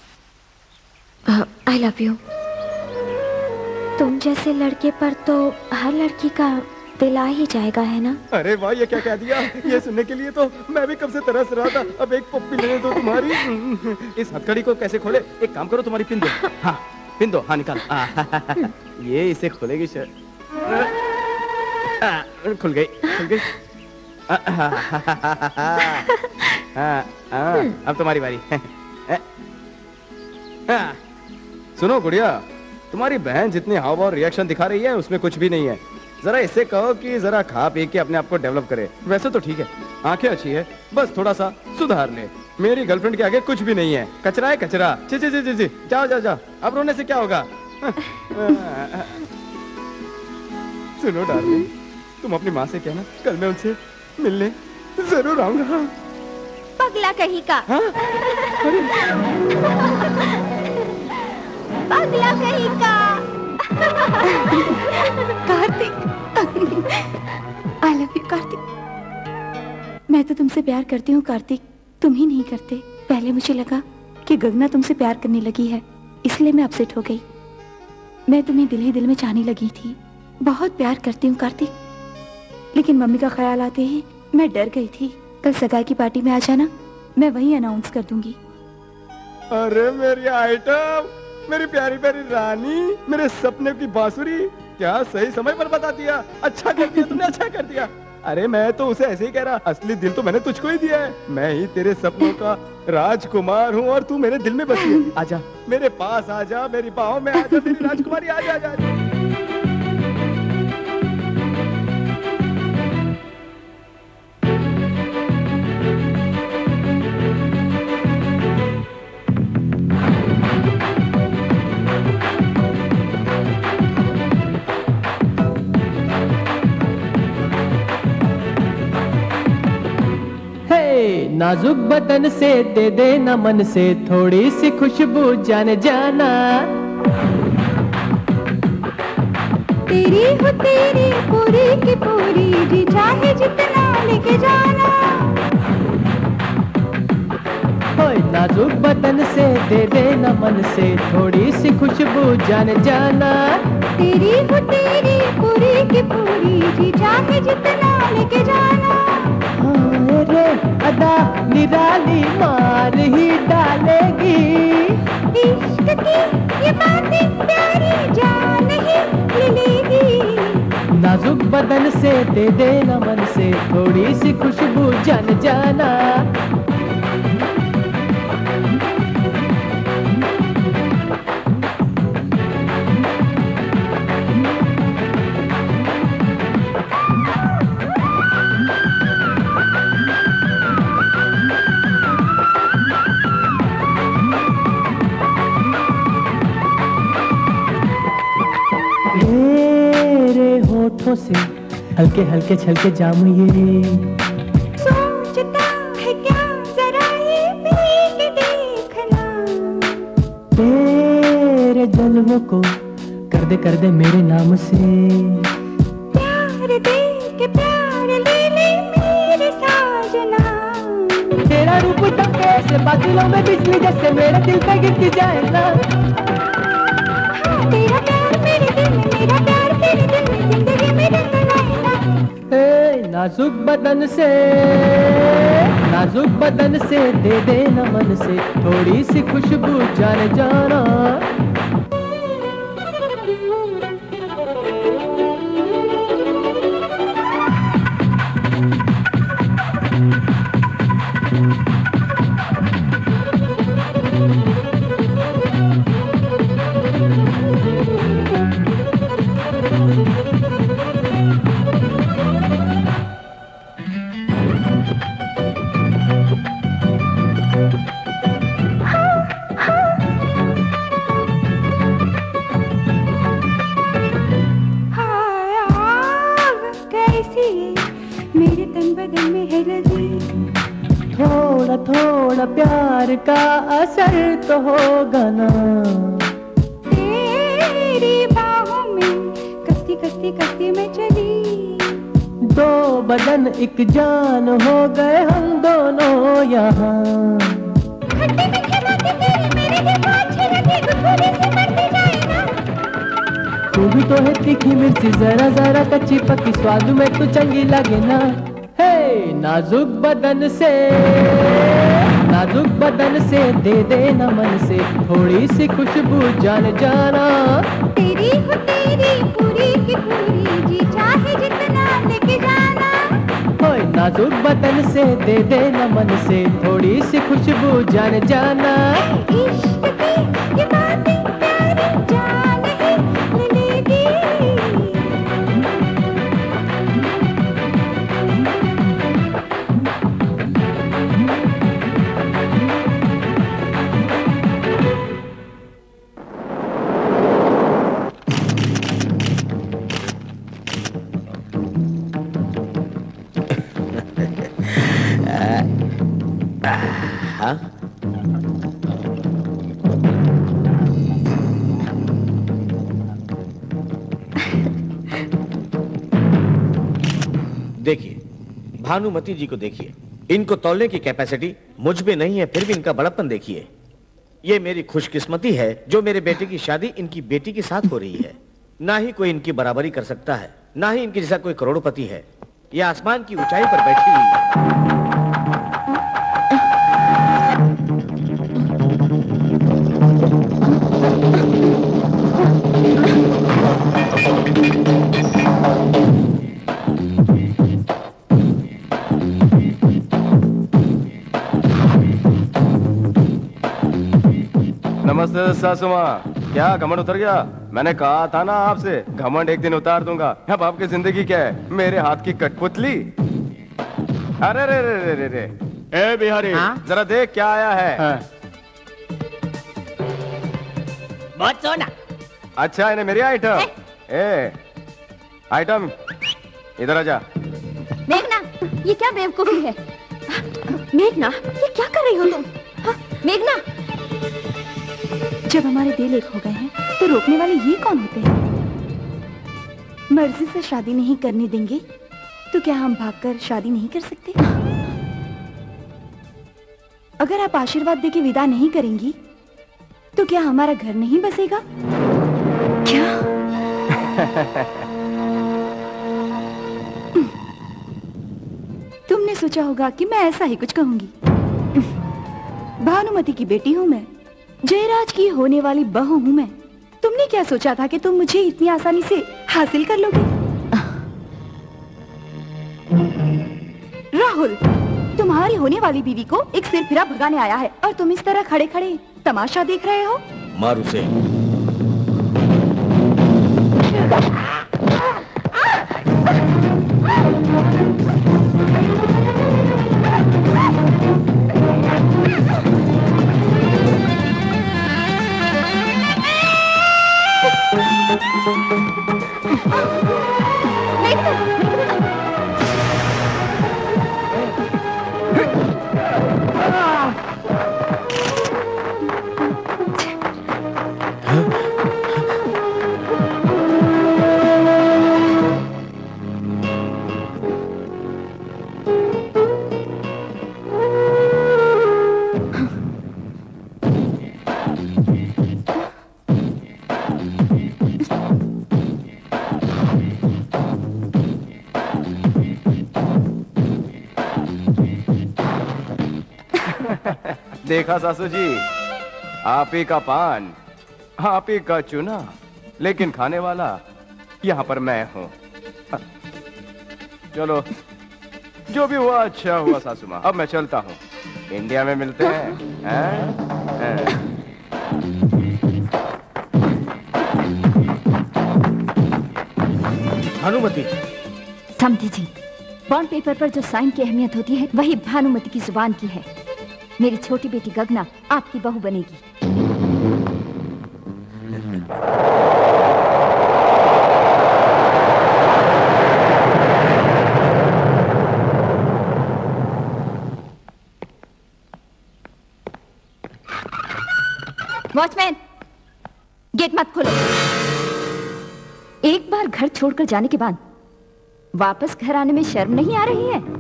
I love you. तुम जैसे लड़के पर तो हर लड़की का दिल आ ही जाएगा, है ना? अरे वाह, ये क्या कह दिया? ये सुनने के लिए तो मैं भी कब से तरस रहा था। अब एक पप्पी लेने दो तुम्हारी। इस हथकड़ी को कैसे खोले? एक काम करो, तुम्हारी पिन दो। हाँ पिन दो, हाँ निकाल। ये इसे खोलेगी शायद। खुल गई, खुल गई। अब तुम्हारी बारी। सुनो गुड़िया, तुम्हारी बहन जितनी हाव भाव रिएक्शन दिखा रही है उसमें कुछ भी नहीं है। जरा इसे कहो कि जरा खा पी के अपने आप को डेवलप करे। वैसे तो ठीक है, आंखें अच्छी है, बस थोड़ा सा सुधार ले। मेरी गर्लफ्रेंड के आगे कुछ भी नहीं है, कचरा है कचरा। जी जी जी जी, जाओ जाओ जाओ, अब रोने से क्या होगा? सुनो डार्लिंग, तुम अपनी माँ से कहना कल मैं उनसे मिलने जरूर आऊंगा। पगला कहीं का। पगला कहीं का। Kartik, I love you Kartik. मैं तो तुमसे प्यार करती हूँ कार्तिक, तुम ही नहीं करते। पहले मुझे लगा कि गगना तुमसे प्यार करने लगी है, इसलिए मैं अपसेट हो गई। मैं तुम्हें दिल ही दिल में चाहने लगी थी, बहुत प्यार करती हूँ कार्तिक। लेकिन मम्मी का ख्याल आते ही मैं डर गई थी। कल सगाई की पार्टी में आ जाना, मैं वहीं अनाउंस कर दूंगी। अरे मेरी आइटम, मेरी प्यारी प्यारी रानी, मेरे सपने की बांसुरी, क्या सही समय पर बता दिया। अच्छा कर दिया तुमने, अच्छा कर दिया। अरे मैं तो उसे ऐसे ही कह रहा, असली दिल तो मैंने तुझको ही दिया है। मैं ही तेरे सपनों का राजकुमार हूँ और तू मेरे दिल में बसी है। आजा मेरे पास, आजा मेरी बाहों में, आजा मेरी राजकुमारी, आजा आजा, आजा। नाजुक बदन से दे देना मन से थोड़ी सी खुशबू जाने जाना। तेरी हो तेरी पूरी की पूरी, जी चाहे जितना लेके जाना। होए नाजुक बदन से दे देना मन से थोड़ी सी खुशबू जाने जाना। तेरी हो तेरी पूरी की पूरी, जी चाहे जितना लेके जाना। रे अदा निराली मार ही डालेगी, इश्क की ये बातें प्यारी जान ही मिलेगी। नाजुक बदन से दे देना मन से थोड़ी सी खुशबू जान जाना। से हल्के हल्के छलके जाम ये सोचता है क्या जरा ये पी के देखना। तेरे जलवों को कर दे मेरे नाम से। प्यार दे के प्यार ले ले मेरे साजना। तेरा रूप टपके से बादलों में बिजली जैसे मेरे दिल पे गिरती जाए ना। हाँ, तेरा प्यार मेरे दिल में, मेरा प्यार तेरे दिल में, जिंदगी में रंग लाएगा। नाजुक बदन से दे देना मन से थोड़ी सी खुशबू जाने जाना। थोड़ा प्यार का असर तो होगा ना। तेरी बाहों में कस्ती कस्ती कस्ती में चली। दो बदन एक जान हो गए हम दोनों यहाँ। खट्टी मीठी बातें तेरी मेरे दिल को अच्छी लगी, गुदगुदी से बढ़ती जाए ना। तू भी तो है तीखी मिर्ची, जरा जरा कच्ची पक्की, स्वाद में तू चंगी लगे ना। हे नाजुक बदन से दे देना मन से थोड़ी सी खुशबू जान जाना। तेरी हो तेरी पूरी की पूरी, जी चाहे जितना लेके जाना। होए नाजुक बदन से दे देना मन से थोड़ी सी खुशबू जान जाना। इश्क की ये बातें प्यारी जान ही मिलेगी। हाँ? देखिए भानुमति जी को देखिए, इनको तौलने की कैपेसिटी मुझ में नहीं है, फिर भी इनका बड़प्पन देखिए। ये मेरी खुशकिस्मती है जो मेरे बेटे की शादी इनकी बेटी के साथ हो रही है। ना ही कोई इनकी बराबरी कर सकता है, ना ही इनके जैसा कोई करोड़पति है। ये आसमान की ऊंचाई पर बैठी हुई है। नमस्ते सासू माँ। क्या घमंड उतर गया? मैंने कहा था ना आपसे, घमंड एक दिन उतार दूंगा। अब आपकी जिंदगी क्या है? मेरे हाथ की कठपुतली। अरे रे रे रे रे रे। ए बिहारी, जरा देख क्या आया है। बहुत सोना। अच्छा, इन्हें मेरी आइटम। आइटम इधर आजा। मेघना, ये क्या बेवकूफी है? मेघना, ये क्या कर रही हो तुम? हाँ, मेघना, जब हमारे दिल एक हो गए हैं तो रोकने वाले ये कौन होते हैं? मर्जी से शादी नहीं करने देंगे तो क्या हम भागकर शादी नहीं कर सकते? अगर आप आशीर्वाद देके विदा नहीं करेंगी तो क्या हमारा घर नहीं बसेगा? क्या? तुमने सोचा होगा कि मैं ऐसा ही कुछ कहूंगी। भानुमति की बेटी हूं मैं, जयराज की होने वाली बहू हूं मैं। तुमने क्या सोचा था कि तुम मुझे इतनी आसानी से हासिल कर लोगे? राहुल, तुम्हारी होने वाली बीवी को एक सिरफिरा भगाने आया है और तुम इस तरह खड़े खड़े तमाशा देख रहे हो। मार उसे। देखा सासू जी, आप ही का पान, आप ही का चुना, लेकिन खाने वाला यहाँ पर मैं हूँ। चलो, जो भी हुआ अच्छा हुआ सासू माँ। अब मैं चलता हूँ, इंडिया में मिलते हैं। भानुमति। समझी जी, बॉन्ड पेपर पर जो साइन की अहमियत होती है वही भानुमति की जुबान की है। मेरी छोटी बेटी गगना आपकी बहू बनेगी। वॉचमैन, गेट मत खोलो। एक बार घर छोड़कर जाने के बाद वापस घर आने में शर्म नहीं आ रही है?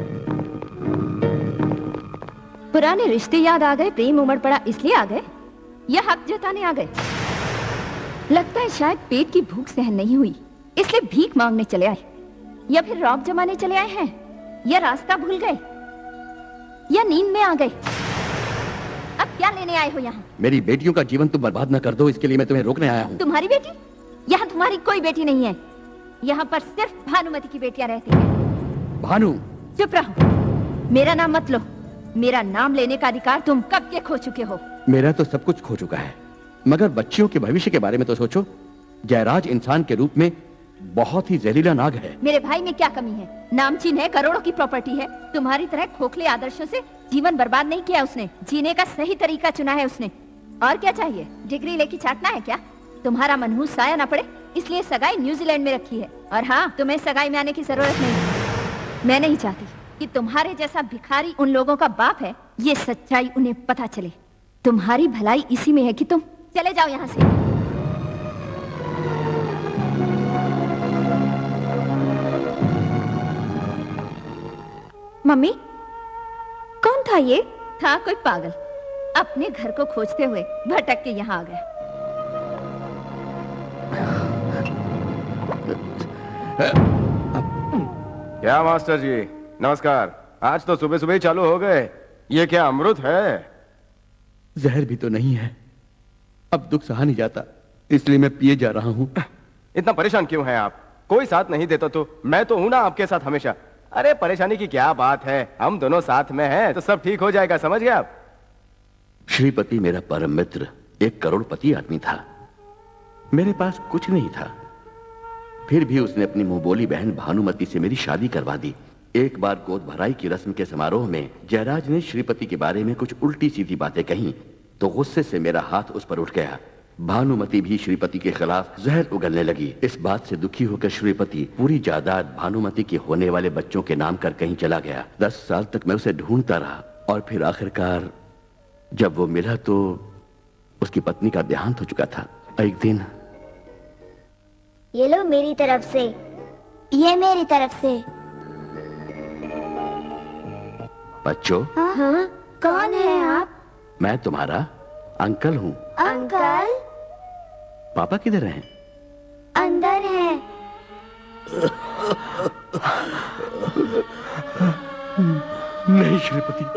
पुराने रिश्ते याद आ गए, प्रेम उमड़ पड़ा इसलिए आ गए, या हक जताने आ गए? लगता है शायद पेट की भूख सहन नहीं हुई इसलिए भीख मांगने चले आए, या फिर रौब जमाने चले आए हैं, या रास्ता भूल गए, या नींद में आ गए। अब क्या लेने आए हो यहाँ? मेरी बेटियों का जीवन तुम बर्बाद न कर दो, इसके लिए मैं तुम्हें रोकने आया हूँ। तुम्हारी बेटी? यहाँ तुम्हारी कोई बेटी नहीं है। यहाँ पर सिर्फ भानुमति की बेटियां रहती हैं। भानु, चुप रहो, मेरा नाम मत लो। मेरा नाम लेने का अधिकार तुम कब के खो चुके हो। मेरा तो सब कुछ खो चुका है, मगर बच्चियों के भविष्य के बारे में तो सोचो। जयराज इंसान के रूप में बहुत ही जहरीला नाग है। मेरे भाई में क्या कमी है? नामचीन है, करोड़ों की प्रॉपर्टी है। तुम्हारी तरह खोखले आदर्शों से जीवन बर्बाद नहीं किया उसने, जीने का सही तरीका चुना है उसने। और क्या चाहिए? डिग्री लेके चाटना है क्या? तुम्हारा मनहूस साया ना पड़े इसलिए सगाई न्यूजीलैंड में रखी है। और हाँ, तुम्हें सगाई में आने की जरूरत नहीं। मैं नहीं चाहती कि तुम्हारे जैसा भिखारी उन लोगों का बाप है, ये सच्चाई उन्हें पता चले। तुम्हारी भलाई इसी में है कि तुम चले जाओ यहाँ से। मम्मी, कौन था ये? था कोई पागल, अपने घर को खोजते हुए भटक के यहाँ आ गया। क्या मास्टर जी, नमस्कार। आज तो सुबह सुबह ही चालू हो गए। ये क्या अमृत है? जहर भी तो नहीं है। अब दुख सहा नहीं जाता, इसलिए मैं पिए जा रहा हूँ। इतना परेशान क्यों हैं आप? कोई साथ नहीं देता तो मैं तो हूं ना आपके साथ हमेशा। अरे परेशानी की क्या बात है, हम दोनों साथ में हैं तो सब ठीक हो जाएगा, समझ गए आप? श्रीपति मेरा परम मित्र, एक करोड़पति आदमी था। मेरे पास कुछ नहीं था, फिर भी उसने अपनी मुंहबोली बहन भानुमति से मेरी शादी करवा दी। एक बार गोद भराई की रस्म के समारोह में जयराज ने श्रीपति के बारे में कुछ उल्टी सीधी बातें कहीं तो गुस्से से मेरा हाथ उस पर उठ गया। भानुमति भी श्रीपति के खिलाफ जहर उगलने लगी। इस बात से दुखी होकर श्रीपति पूरी जायदाद भानुमति के होने वाले बच्चों के नाम कर कहीं चला गया। 10 साल तक मैं उसे ढूंढता रहा और फिर आखिरकार जब वो मिला तो उसकी पत्नी का देहांत हो चुका था। एक दिन ये लो मेरी तरफ से, ये मेरी तरफ से। बच्चों, हाँ? कौन है आप? मैं तुम्हारा अंकल हूँ। अंकल? पापा किधर हैं? अंदर हैं। नहीं श्रीपति।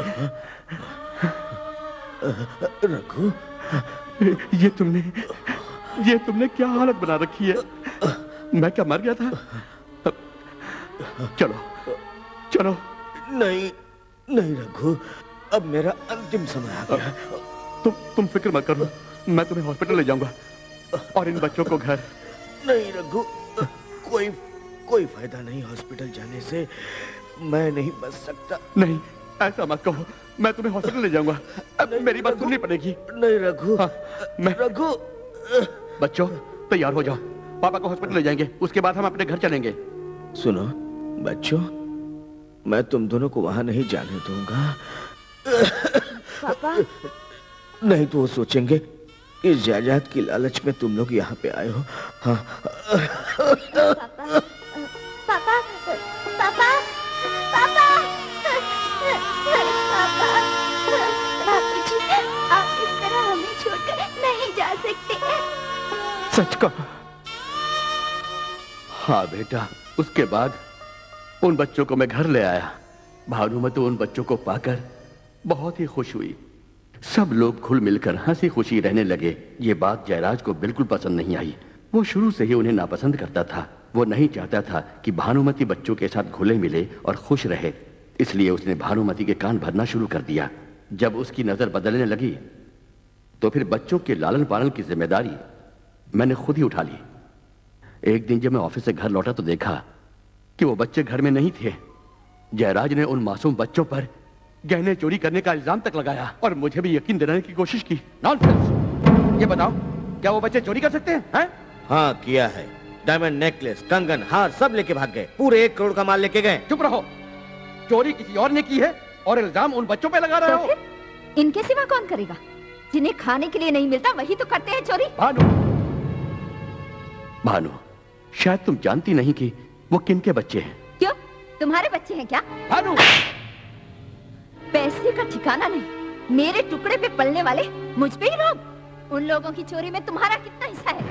रघु, ये तुमने क्या हालत बना रखी है? मैं क्या मर गया था? चलो चलो। नहीं नहीं रघु, अब मेरा अंतिम समय आ गया। तुम फिक्र मत करो, मैं तुम्हें हॉस्पिटल ले जाऊंगा और इन बच्चों को घर। नहीं रघु, कोई फायदा नहीं हॉस्पिटल जाने से, मैं नहीं बच सकता। नहीं ऐसा मत कहो, मैं तुम्हें हॉस्पिटल ले जाऊंगा। अब मेरी बात सुननी पड़ेगी। नहीं रघु। हाँ, मैं रघु। बच्चों तैयार हो जाओ, पापा को हॉस्पिटल ले जाएंगे, उसके बाद हम अपने घर चलेंगे। सुनो बच्चों, मैं तुम दोनों को वहां नहीं जाने दूंगा। पापा? नहीं तो वो सोचेंगे इस जायदाद की लालच में तुम लोग यहाँ पे आए हो। हाँ। पापा, पापा, पापा, पापा, बापूजी, आप इस तरह हमें छोड़कर नहीं जा सकते। सच कहा। हाँ बेटा, उसके बाद उन बच्चों को मैं घर ले आया। भानुमति उन बच्चों को पाकर बहुत ही खुश हुई। सब लोग खुल मिलकर हंसी खुशी रहने लगे। ये बात जयराज को बिल्कुल पसंद नहीं आई। वो शुरू से ही उन्हें नापसंद करता था। वो नहीं चाहता था कि भानुमति बच्चों के साथ घुले मिले और खुश रहे, इसलिए उसने भानुमति के कान भरना शुरू कर दिया। जब उसकी नजर बदलने लगी तो फिर बच्चों के लालन पालन की जिम्मेदारी मैंने खुद ही उठा ली। एक दिन जब मैं ऑफिस से घर लौटा तो देखा कि वो बच्चे घर में नहीं थे। जयराज ने उन मासूम बच्चों पर गहने चोरी करने का इल्जाम तक लगाया और मुझे भी यकीन दिलाने की कोशिश की। नॉनसेंस! ये बताओ, क्या वो बच्चे चोरी कर सकते हैं? हाँ किया है। डायमंड नेकलेस, कंगन, हार सब लेके भाग गए। पूरे 1 करोड़ का माल लेके गए। चुप रहो, चोरी किसी और ने की है और इल्जाम उन बच्चों पे लगा रहे हो। इनके सिवा कौन करेगा? जिन्हें खाने के लिए नहीं मिलता वही तो करते हैं चोरी। भानु, शायद तुम जानती नहीं कि वो किनके बच्चे हैं। क्यों? तुम्हारे बच्चे हैं क्या? भानु! पैसे का ठिकाना नहीं, मेरे टुकड़े पे पलने वाले मुझ पे ही रोब। उन लोगों की चोरी में तुम्हारा कितना हिस्सा है?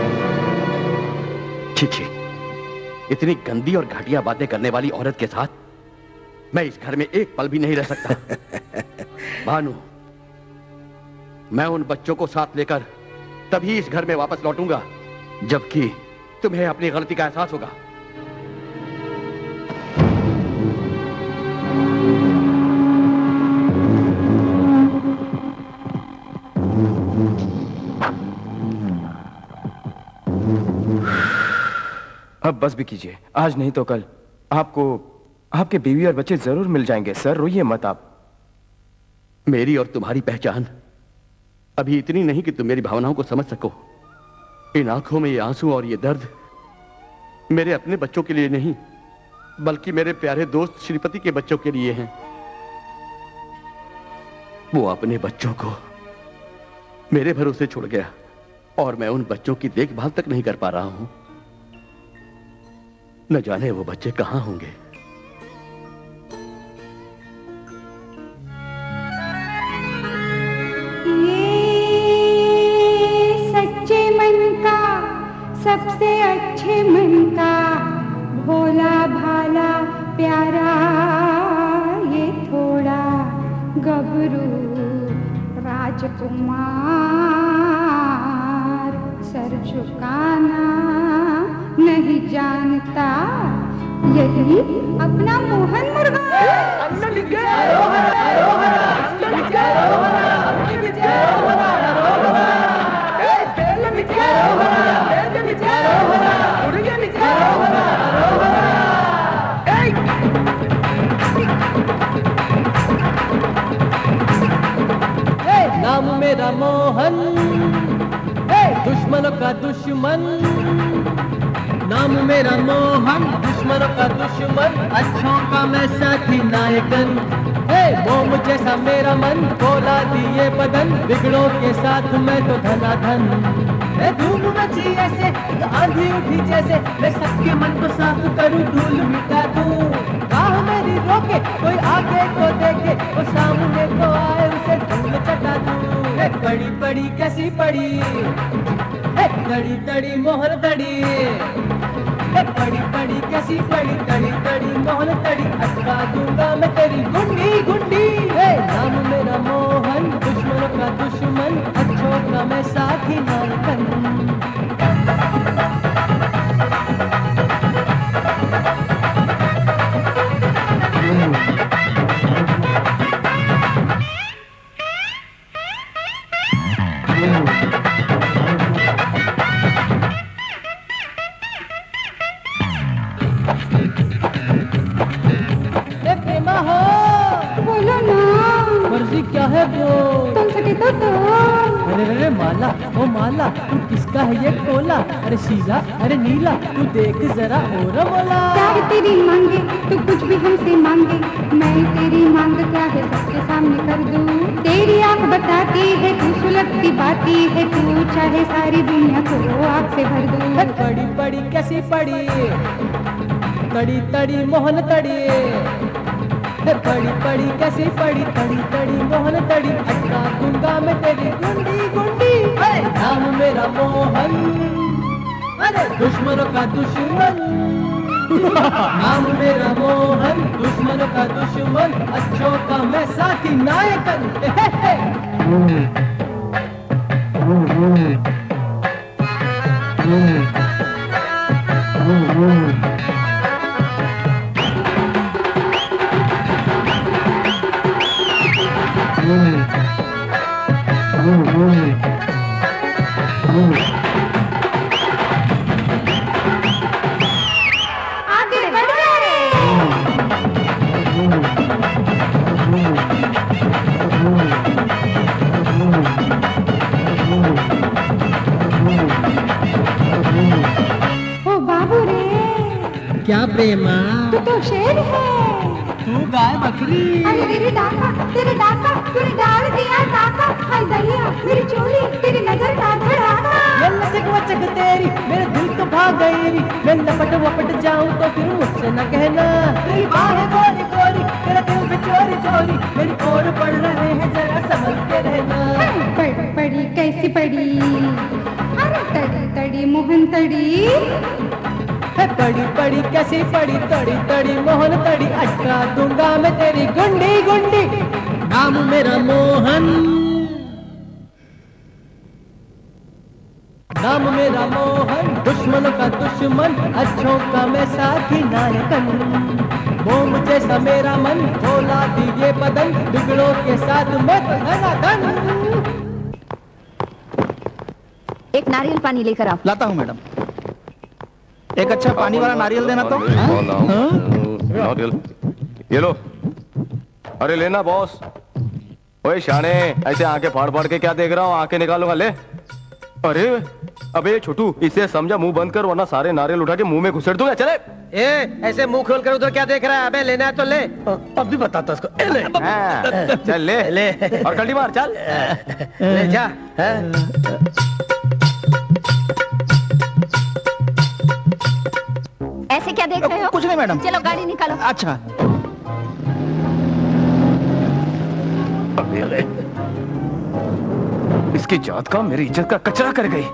छी छी, इतनी गंदी और घटिया बातें करने वाली औरत के साथ मैं इस घर में एक पल भी नहीं रह सकता। भानु, मैं उन बच्चों को साथ लेकर तभी इस घर में वापस लौटूंगा जबकि तुम्हें अपनी गलती का एहसास होगा। अब बस भी कीजिए, आज नहीं तो कल आपको आपके बीवी और बच्चे जरूर मिल जाएंगे। सर रोइए मत आप। मेरी और तुम्हारी पहचान अभी इतनी नहीं कि तुम मेरी भावनाओं को समझ सको। इन आंखों में ये आंसू और ये दर्द मेरे अपने बच्चों के लिए नहीं बल्कि मेरे प्यारे दोस्त श्रीपति के बच्चों के लिए हैं। वो अपने बच्चों को मेरे भरोसे छोड़ गया और मैं उन बच्चों की देखभाल तक नहीं कर पा रहा हूं। न जाने वो बच्चे कहां होंगे। सच्चे मन का, सबसे अच्छे मन का, भोला भाला प्यारा ये थोड़ा गबरू राजकुमार, सर झुकाना नहीं जानता, यही अपना मोहन मुर्गा। लिख नाम मेरा मोहन, दुश्मनों का दुश्मन। नाम मेरा मोहन, दुश्मनों का दुश्मन, अच्छों का मैं साथी नायकन। मोम जैसा मेरा मन, बोला दिए बदन, बिगड़ों के साथ मैं तो धनाधन। धूम मची ऐसे तो आंधी उठी जैसे, मैं सबके मन को साफ करूं, धूल मिटा दूं। राह मेरी रोके कोई आगे को देखे, वो सामने को आए उसे धूल चटा दूं। बड़ी बड़ी कैसी पड़ी, तड़ी तड़ी मोहन तड़ी, बड़ी बड़ी कैसी पड़ी, तड़ी तड़ी मोहन तड़ी, अटका दूंगा मैं तेरी गुंडी गुंडी। नाम मेरा मोहन, दुश्मनों का दुश्मन, अच्छों का मैं साथी नायकन। क्या है वो तुम सके तो अरे अरे माला, ओ माला, तू किसका है ये कोला? अरे शीला, अरे नीला, तू देख जरा और मोला। क्या है तेरी मांगे, तू कुछ भी हमसे मांगे, मैं तेरी मांग क्या है सबके सामने कर दूं। तेरी आंख बताती है, तू सुलगती बाती है, तू चाहे सारी दुनिया को आँख से भर दूं। बड़ी बड़ी कैसी पड़ी, तड़ी तड़ी मोहन तड़ी, बड़ी बड़ी कैसी पड़ी, तड़ी तड़ी मोहन तड़ी, अटका दूंगा मैं तेरी गुंडी गुंडी। नाम मेरा मोहन, अरे दुश्मनों का दुश्मन। नाम मेरा मोहन, दुश्मनों का दुश्मन, अच्छों का मैं साथी नायकन। आगे बढ़ रहे। ओ बाबू रे, क्या प्रेमा, तू तो शेर है। तू गाय बकरी। अरे तेरे डाका तूने डाल दिया डाका। हाय दहिया मेरी चोली, तेरी नजर का धड़ाका। ये लचक वचक तेरी मेरे दिल को भाग गई री, मैं लपट वपट जाऊं तो फिर मुझसे न कहना। तेरी बाहें गोरी गोरी, तेरा दिल भी चोरी चोरी, मेरी ओर पड़ रहे हैं, जरा संभल के रहना। पड़ी पड़ी कैसी पड़ी, अरे तड़ी तड़ी मोहन तड़ी, पड़ी पड़ी कैसी पड़ी, तड़ी तड़ी मोहन तड़ी, अटका दूंगा मैं तेरी गुंडी गुंडी। नाम मेरा मोहन, नाम मेरा मोहन, दुश्मनों का दुश्मन, अच्छों का मैं साथी नायकन। मोम जैसा मेरा मन, बोला दिए बदन, बिगड़ों के साथ मैं तो धनाधन। एक नारियल पानी लेकर आओ। लाता हूँ मैडम। एक अच्छा पानी वाला नारियल देना तो। नारियल ये लो। अरे लेना बॉस। ओए शाने, ऐसे आंखें फाड़ फाड़ के क्या देख रहा हूँ, आंखें निकालूंगा, ले। अरे अबे छोटू, इसे समझा मुंह बंद कर, वरना सारे नारियल उठा के मुंह में घुसेड़ दूंगा। चले। ऐसे मुंह खोल कर उधर क्या देख रहा है? अबे लेना है तो ले। अब भी बताता उसको। ले। चल ले और कल्टी मार, चल ले जा। ऐसे क्या देख रहे हो? कुछ नहीं मैडम। चलो गाड़ी निकालो। अच्छा। अबे इसकी जात का मेरी इज्जत का कचरा कर गई।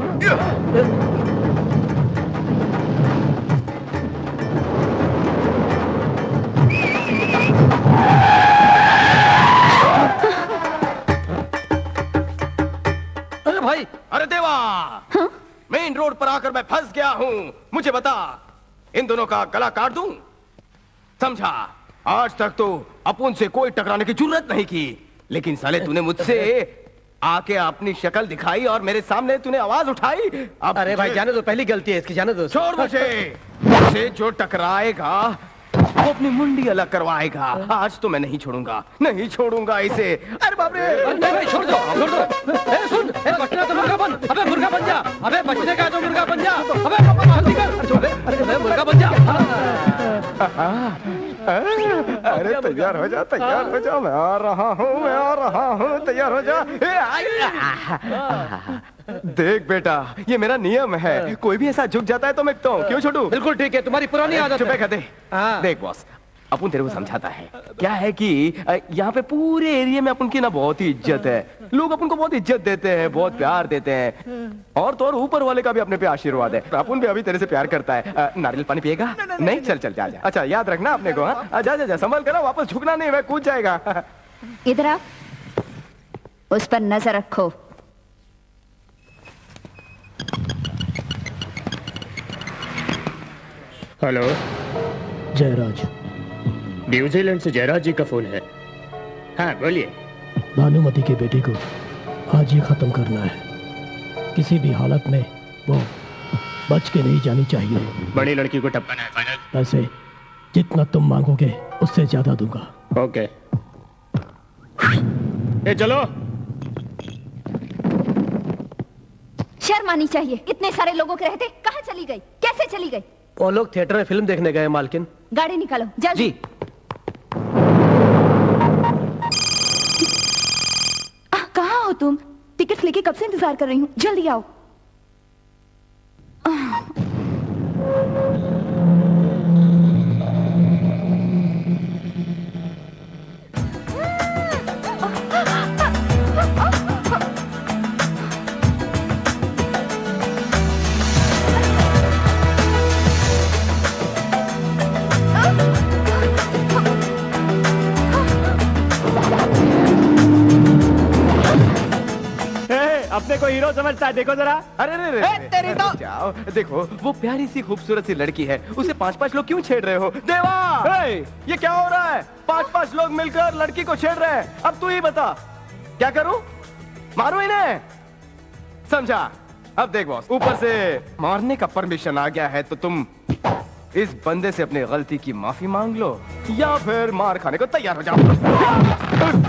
अरे भाई, अरे देवा, मेन रोड पर आकर मैं फंस गया हूँ। मुझे बता, इन दोनों का गला काट दूं? समझा? आज तक तो अपन से कोई टकराने की जरूरत नहीं की, लेकिन साले तूने मुझसे आके अपनी शक्ल दिखाई और मेरे सामने तूने आवाज उठाई। अब अरे भाई जाने दो, पहली गलती है इसकी, जाने दो। छोड़ मुझे जो टकराएगा वो अपनी मुंडी अलग करवाएगा। आज तो मैं नहीं छोड़ूंगा, नहीं छोड़ूंगा इसे। अरे बाप रे, नहीं छोड़ दो। अरे तैयार हो जा, तैयार हो जा, मैं आ रहा हूँ, मैं आ रहा हूँ, तैयार हो जा। देख बेटा, ये मेरा नियम है, कोई भी ऐसा झुक जाता है तो मैं तो क्यों छोटू? बिल्कुल ठीक है, तुम्हारी पुरानी आदत चुप है। कर दे। देख बॉस, अपन तेरे को समझाता है, क्या है कि यहाँ पे पूरे एरिया में अपन की ना बहुत ही इज्जत है, लोग अपन को बहुत इज्जत देते हैं, बहुत प्यार देते हैं, और तो और ऊपर वाले का भी अपने पे आशीर्वाद है। अपन भी अभी तेरे से प्यार करता है। नारियल पानी पिएगा? नहीं, चल चल जा जा। अच्छा याद रखना अपने को। हाँ, जा जा जा, संभल कर, वापस झुकना नहीं, मैं कूद जाएगा। इधर आ, उस पर नजर रखो। हेलो, जयराज, न्यूजीलैंड से जयराज जी का फोन है। हाँ बोलिए। भानुमति के बेटे को आज ही खत्म करना है, किसी भी हालत में वो बच के नहीं जानी चाहिए। बड़ी लड़की को टपकाना है फाइनल। पैसे जितना तुम मांगोगे उससे ज्यादा दूंगा। ओके। ए चलो। शर्म आनी चाहिए, इतने सारे लोगों के रहते कहाँ चली गई, कैसे चली गई? वो लोग थिएटर में फिल्म देखने गए मालकिन। गाड़ी निकालो जल्दी। जी। कहाँ हो तुम? टिकट्स लेके कब से इंतजार कर रही हूँ, जल्दी आओ। अपने को हीरो समझता है, देखो जरा। अरे तेरी तो जाओ, देखो वो प्यारी सी खूबसूरत सी लड़की है, उसे 5-5 लोग क्यों छेड़ रहे हो? देवा, ये क्या हो रहा है? 5-5 लोग मिलकर लड़की को छेड़ रहे हैं। अब तू ही बता, क्या करूं? मारूं इन्हें? समझा? अब देख बॉस, ऊपर से मारने का परमिशन आ गया है, तो तुम इस बंदे से अपनी गलती की माफी मांग लो या फिर मार खाने को तैयार हो जाओ।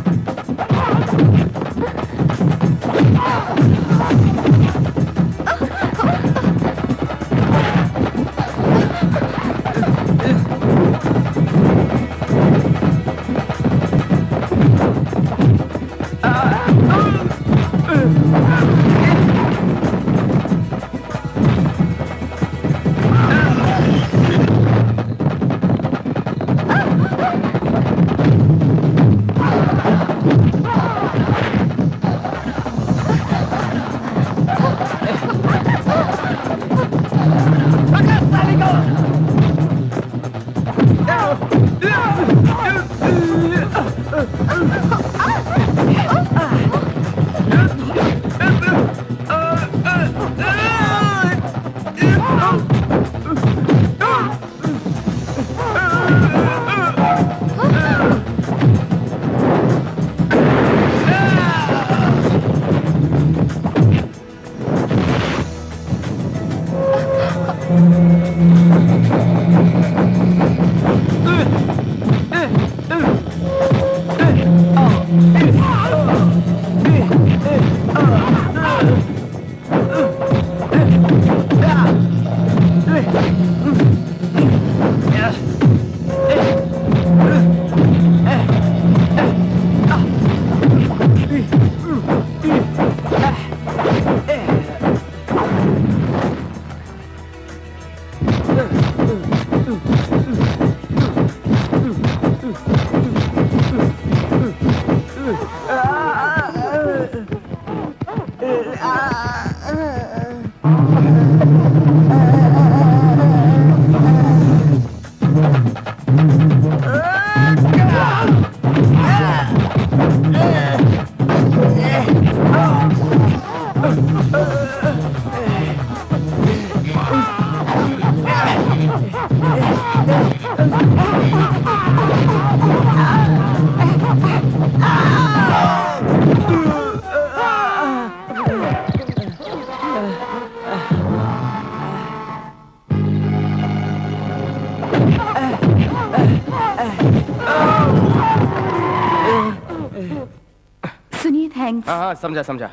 सुनिए, थैंक्स। हाँ समझा समझा।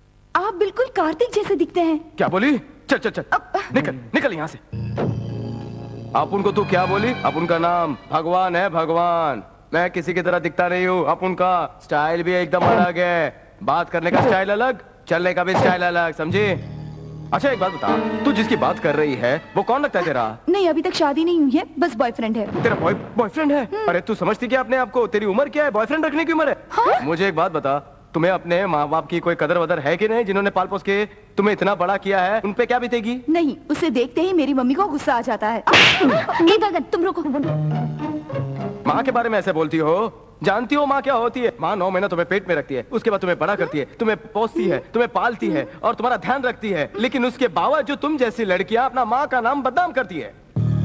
आप बिल्कुल कार्तिक जैसे दिखते हैं। क्या बोली? चल चल चल, निकल निकल यहाँ से। अपुन को तू क्या बोली? अपुन का नाम भगवान है, भगवान। मैं किसी की तरह दिखता नहीं हूँ। अपुन का स्टाइल भी एकदम अलग है। बात करने का स्टाइल अलग, चलने का भी स्टाइल अलग, समझी? अच्छा एक बात बता, तू जिसकी बात कर रही है वो कौन लगता है तेरा? नहीं, अभी तक शादी नहीं हुई है, बस बॉयफ्रेंड है। तेरा बॉयफ्रेंड है? अरे तू समझती क्या अपने आप को? तेरी उम्र क्या है? बॉयफ्रेंड रखने की उम्र है? हाँ? मुझे एक बात बता, तुम्हें अपने माँ बाप की कोई कदर वदर है कि नहीं, जिन्होंने पाल पोस के तुम्हें इतना बड़ा किया है? उन पे क्या बीतेगी? नहीं, उसे देखते ही मेरी मम्मी को गुस्सा आ जाता है। गगन तुम रुको। माँ के बारे में ऐसे बोलती हो? जानती हो माँ क्या होती है? माँ 9 महीना तुम्हें पेट में रखती है, उसके बाद तुम्हें बड़ा करती है, तुम्हें पोसती है, तुम्हें पालती है और तुम्हारा ध्यान रखती है, लेकिन उसके बावजूद तुम जैसी लड़कियां अपना माँ का नाम बदनाम करती है।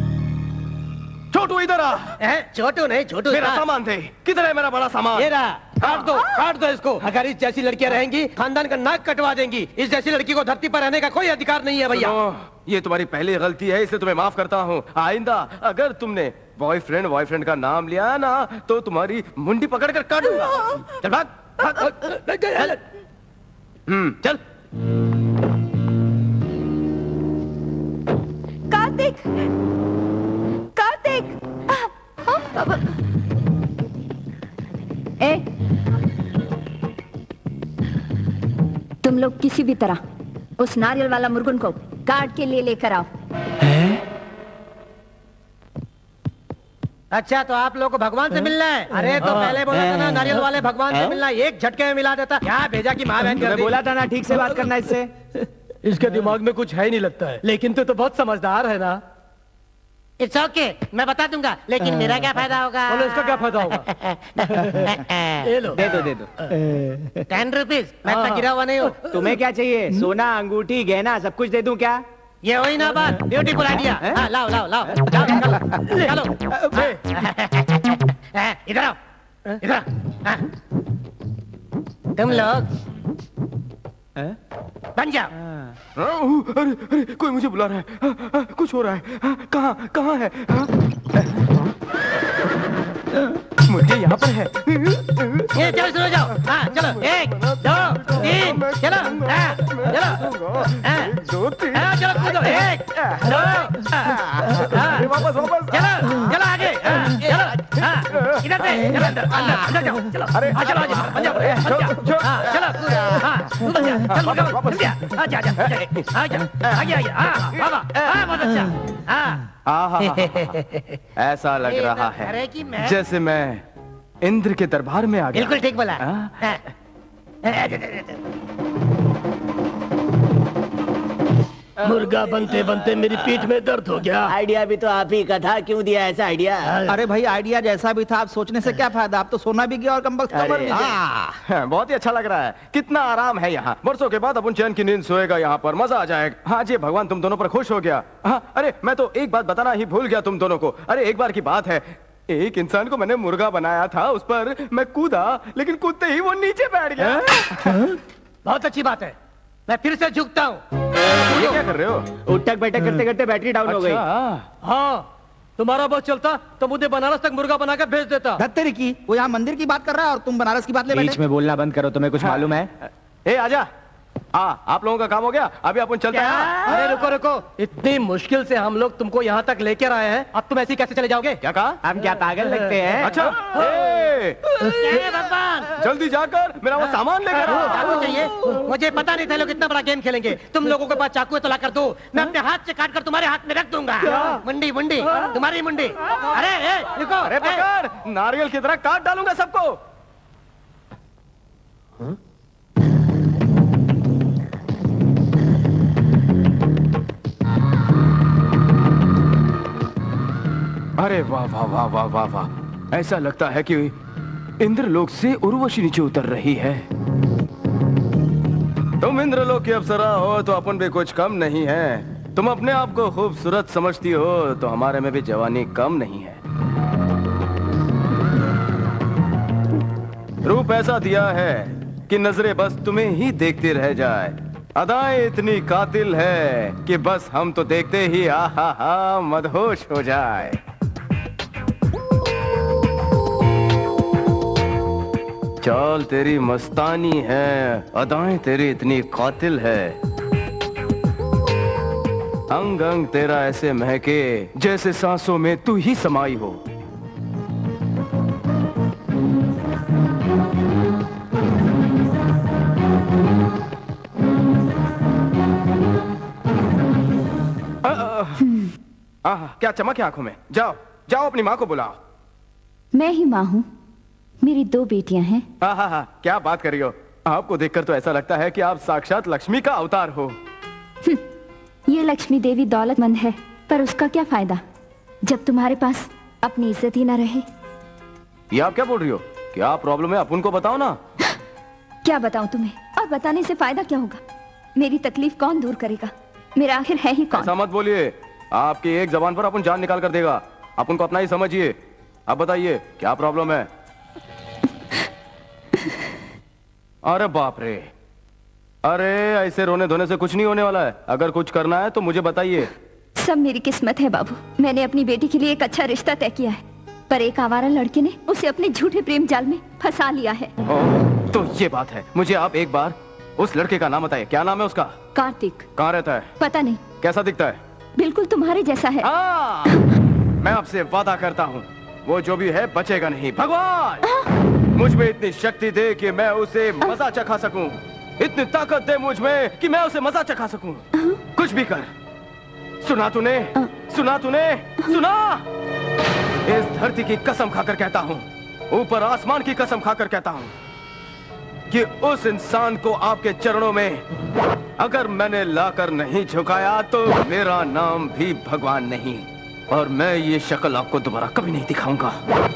छोटू इधर आ। छोटू नहीं, छोटू मेरा सामान दे। किधर है मेरा बड़ा सामान? ये रहा। काट दो इसको। अगर इस जैसी लड़कियां रहेंगी खानदान का नाक कटवा देंगी। इस जैसी लड़की को धरती पर रहने का कोई अधिकार नहीं है भैया। ये तुम्हारी पहली गलती है, इसलिए तुम्हें माफ करता हूँ। आइंदा अगर तुमने बॉयफ्रेंड का नाम लिया ना तो तुम्हारी मुंडी पकड़ कर काटूंगा। चल भाग। चल। कार्तिक, कार्तिक। ए, तुम लोग किसी भी तरह उस नारियल वाला मुर्गन को काट के लिए लेकर आओ। अच्छा तो आप लोगों को भगवान से मिलना है? अरे तो पहले बोला था ना नारियल वाले भगवान से मिलना, एक झटके में मिला देता। क्या भेजा कि माँ बहन कर दी? बोला था ना ठीक से बात करना इससे। इसके दिमाग में कुछ है ही नहीं लगता है, लेकिन तू तो बहुत समझदार है ना। इट्स ओके, मैं बता दूंगा, लेकिन मेरा क्या फायदा होगा? बोलो इसका क्या फायदा होगा? ये लो। दे दो 10 रुपीज। मैं इतना गिरा हुआ नहीं हूँ। तुम्हें क्या चाहिए? सोना, अंगूठी, गहना सब कुछ दे दूं क्या? ये वही ना बात, ब्यूटीफुल आइडिया। लाओ लाओ लाओ, चलो इधर आओ, इधर। तुम लोग बन जाओ। अरे अरे कोई मुझे बुला रहा है, कुछ हो रहा है। कहाँ है? मुर्गी यहाँ पर है। ये चलो शुरू जाओ। चलो 1 2 3 चलो। चलो 1 2 चलो 1 2 वापस चलो आगे। चलो इधर से चलो अंदर जाओ। चलो अरे चलो चलो वापस आजा आगे बाबा। बहुत अच्छा। ऐसा लग रहा है जैसे मैं इंद्र के दरबार में आ गया। बिल्कुल ठीक बोला। मुर्गा बनते बनते मेरी पीठ में दर्द हो गया। आइडिया भी तो आप ही का था, क्यों दिया ऐसा आइडिया? अरे भाई आइडिया जैसा भी था, आप सोचने से क्या फायदा? आप तो सोना भी गया और कमबख्त कमर भी गया। बहुत ही अच्छा लग रहा है। कितना आराम है यहाँ। वर्षों के बाद अपन चैन की नींद सोएगा यहाँ पर, मजा आ जाएगा। हाँ जी भगवान तुम दोनों पर खुश हो गया। हाँ अरे मैं तो एक बात बताना ही भूल गया तुम दोनों को। अरे एक बार की बात है, एक इंसान को मैंने मुर्गा बनाया था, उस पर मैं कूदा, लेकिन कूदते ही वो नीचे बैठ गया। बहुत अच्छी बात है, मैं फिर से झुकता हूँ। ये क्या कर रहे हो? उठक बैठक करते करते बैटरी डाउन हो गई। हाँ तुम्हारा बॉस चलता तो मुझे बनारस तक मुर्गा बनाकर भेज देता। धत्तेरी की, वो यहाँ मंदिर की बात कर रहा है और तुम बनारस की बात ले बैठे। बीच में बोलना बंद करो, तुम्हें कुछ मालूम है? ए आजा। आप लोगों का काम हो गया, अभी अपन चलते हैं। अरे रुको रुको, इतनी मुश्किल से हम लोग तुमको यहाँ तक लेकर आए हैं, अब तुम ऐसे कैसे चले जाओगे? क्या कहा? हम क्या पागल लगते हैं? अच्छा भगवान जल्दी जाकर मेरा वो सामान लेकर आओ। चाकू चाहिए? मुझे पता नहीं था लोग इतना बड़ा गेम खेलेंगे। तुम लोगों के पास चाकू है तो ला कर दो, मैं अपने हाथ से काट कर तुम्हारे हाथ में रख दूंगा। मुंडी मुंडी तुम्हारी मुंडी। अरे रुको, अरे पकड़, नारियल की तरह काट डालूंगा सबको। अरे वाह वाह वाह वाह वाह वाह, ऐसा लगता है कि इंद्रलोक से उर्वशी नीचे उतर रही है। तुम इंद्रलोक की अप्सरा हो तो अपन भी कुछ कम नहीं है। तुम अपने आप को खूबसूरत समझती हो तो हमारे में भी जवानी कम नहीं है। रूप ऐसा दिया है कि नजरें बस तुम्हें ही देखती रह जाए। अदाएं इतनी कातिल है कि बस हम तो देखते ही आहा मदहोश हो जाए। चाल तेरी मस्तानी है, अदाएं तेरी इतनी कातिल है अंग अंग तेरा ऐसे महके जैसे सांसों में तू ही समाई हो। क्या चमक है आंखों में? जाओ जाओ अपनी माँ को बुलाओ। मैं ही माँ हूँ, मेरी 2 बेटियां हैं। हाँ, क्या बात कर रही हो? आपको देखकर तो ऐसा लगता है कि आप साक्षात लक्ष्मी का अवतार हो। ये लक्ष्मी देवी दौलतमंद है, पर उसका क्या फायदा जब तुम्हारे पास अपनी इज्जत ही ना रहे। ये आप क्या बोल रही हो? क्या प्रॉब्लम है? अपन को बताओ ना। क्या बताऊं तुम्हें, और बताने से फायदा क्या होगा? मेरी तकलीफ कौन दूर करेगा? मेरा आखिर है ही कौन? ऐसा मत बोलिए, आपकी एक जबान पर अपन जान निकाल कर देगा। अपन को अपना ही समझिए। अब बताइए क्या प्रॉब्लम है? अरे बाप रे, अरे ऐसे रोने धोने से कुछ नहीं होने वाला है। अगर कुछ करना है तो मुझे बताइए। सब मेरी किस्मत है बाबू। मैंने अपनी बेटी के लिए एक अच्छा रिश्ता तय किया है, पर एक आवारा लड़के ने उसे अपने झूठे प्रेम जाल में फंसा लिया है। तो ये बात है। मुझे आप एक बार उस लड़के का नाम बताइए। क्या नाम है उसका? कार्तिक। कहाँ रहता है? पता नहीं। कैसा दिखता है? बिल्कुल तुम्हारे जैसा है। मैं आपसे वादा करता हूँ वो जो भी है बचेगा नहीं। भगवान मुझ में इतनी शक्ति दे कि मैं उसे मजा चखा सकूं। इतनी ताकत दे मुझ में कि मैं उसे मजा चखा सकूं। कुछ भी कर। सुना तूने? सुना तूने? सुना? इस धरती की कसम खाकर कहता हूँ, ऊपर आसमान की कसम खाकर कहता हूँ कि उस इंसान को आपके चरणों में अगर मैंने लाकर नहीं झुकाया तो मेरा नाम भी भगवान नहीं, और मैं ये शक्ल आपको दोबारा कभी नहीं दिखाऊंगा।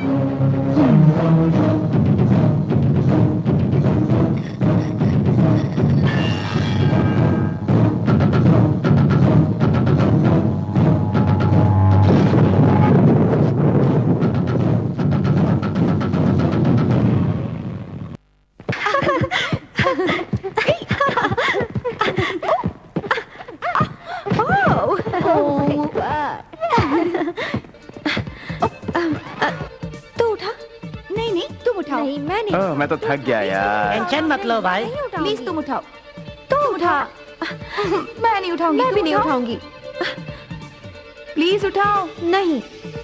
मैं तो थक गया यार। टेंशन मत लो भाई। प्लीज तुम उठाओ। तुम उठा। मैं नहीं उठाऊंगी। मैं भी नहीं उठाऊंगी। प्लीज उठाओ। नहीं।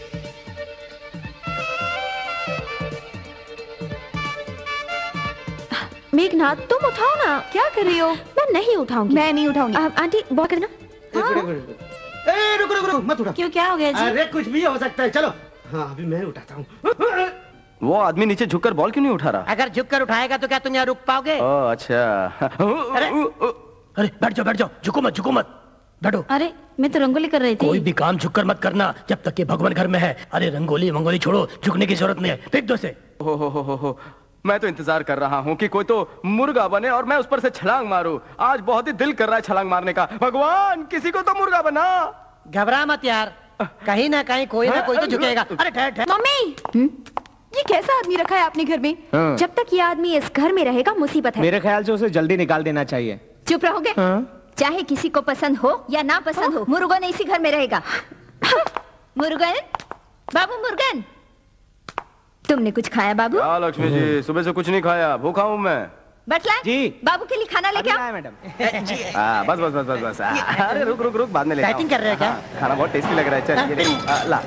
मेघनाथ तुम उठाओ ना। क्या कर रही हो? मैं नहीं उठाऊंगी। मैं नहीं उठाऊंगी। आंटी बहुत करना। रुको रुको रुको मत उठा। क्यों, क्या हो गया जी? अरे कुछ भी हो सकता है, चलो। हाँ अभी मैं उठाता हूँ। वो आदमी नीचे झुककर बॉल क्यों नहीं उठा रहा? अगर झुककर उठाएगा तो क्या तुम यहाँ रुक पाओगे? ओह अच्छा। अरे बैठ जाओ, झुको मत, बैठो। अरे मैं तो रंगोली कर रही थी। कोई भी काम झुककर मत करना जब तक कि भगवान घर में है। अरे रंगोली छोड़ो, झुकने की जरूरत नहीं है। फेंक दो इसे। हो। मैं तो इंतजार कर रहा हूँ कि कोई तो मुर्गा बने और मैं उस पर से छलांग मारूं। आज बहुत ही दिल कर रहा है छलांग मारने का। भगवान किसी को तो मुर्गा बना। घबरा मत यार, कहीं ना कहीं कोई ना कोई तो झुकेगा। अरे ठहर। मम्मी, ये कैसा आदमी रखा है आपने घर में? जब तक ये आदमी इस घर में रहेगा मुसीबत है। मेरे ख्याल से उसे जल्दी निकाल देना चाहिए। चुप रहोगे? चाहे किसी को पसंद हो या ना पसंद हो, मुर्गन इसी घर में रहेगा। मुर्गन, बाबू मुर्गन, तुमने कुछ खाया बाबू? क्या लक्ष्मी जी, सुबह से कुछ नहीं खाया, भूखा हूँ मैं। बटला जी, बाबू के लिए खाना लेके आओ। मैडम। बस। अरे रुक बाद में लेता हूँ। डाइटिंग कर रहे हैं क्या? खाना बहुत टेस्टी लग रहा है। चल ये ला।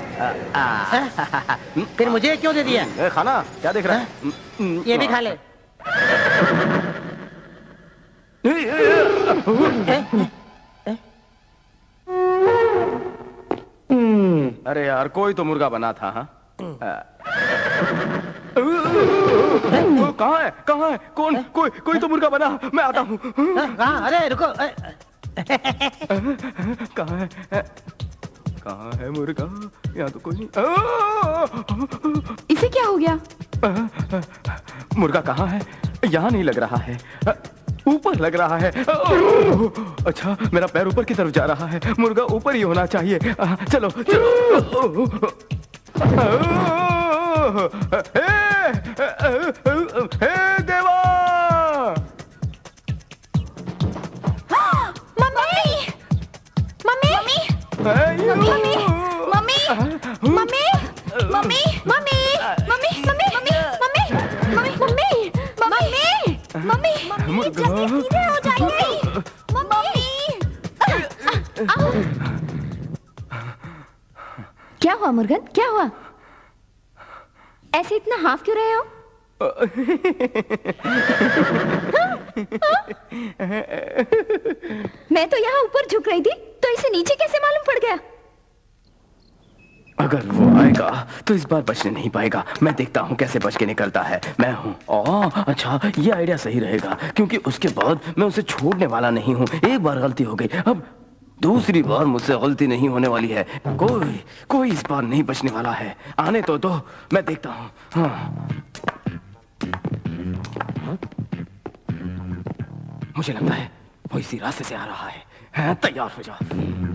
फिर मुझे क्यों दे दिया? खाना क्या देख रहा है? ये भी खा ले। अरे यार कोई तो मुर्गा बना था। हाँ कहाँ है? कोई तो मुर्गा बना। मैं आता हूँ। कहाँ? अरे रुको। कहाँ है मुर्गा? यहाँ तो कोई नहीं। इसे क्या हो गया? मुर्गा कहाँ है? यहाँ नहीं लग रहा है, ऊपर लग रहा है। अच्छा मेरा पैर ऊपर की तरफ जा रहा है। मुर्गा ऊपर ही होना चाहिए। चलो। हे देवा! मम्मी, जल्दी सीधे हो जाइए। मम्मी, क्या हुआ मुर्गन, क्या हुआ? ऐसे इतना हाफ क्यों रहे हो? मैं तो यहाँ ऊपर झुक रही थी, तो इसे नीचे कैसे मालूम पड़ गया? अगर वो आएगा तो इस बार बचने नहीं पाएगा। मैं देखता हूँ कैसे बच के निकलता है। मैं हूँ। अच्छा, ये आइडिया सही रहेगा, क्योंकि उसके बाद मैं उसे छोड़ने वाला नहीं हूँ। एक बार गलती हो गई, अब दूसरी बार मुझसे गलती नहीं होने वाली है। कोई इस बार नहीं बचने वाला है। आने तो दो, मैं देखता हूँ। हाँ। मुझे लगता है वो इसी रास्ते से आ रहा है। हाँ, तैयार हो जाओ।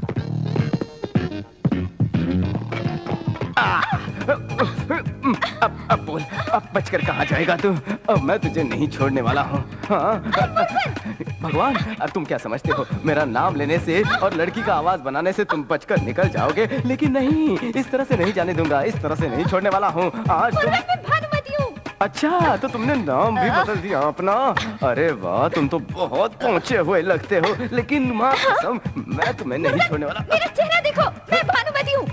अब बोल, अब बचकर कहाँ जाएगा तू? अब मैं तुझे नहीं छोड़ने वाला हूँ। हाँ? भगवान, अब तुम क्या समझते हो? मेरा नाम लेने से और लड़की का आवाज बनाने से तुम बचकर निकल जाओगे, लेकिन नहीं, इस तरह से नहीं जाने दूंगा। इस तरह से नहीं छोड़ने वाला हूँ। आज तुम भानुमति हूँ। अच्छा, तो तुमने नाम भी बदल दिया अपना? अरे वाह, तुम तो बहुत पहुंचे हुए लगते हो, लेकिन माँ कसम, मैं तुम्हें नहीं छोड़ने वाला। मेरा चेहरा देखो, मैं भानुमति हूँ।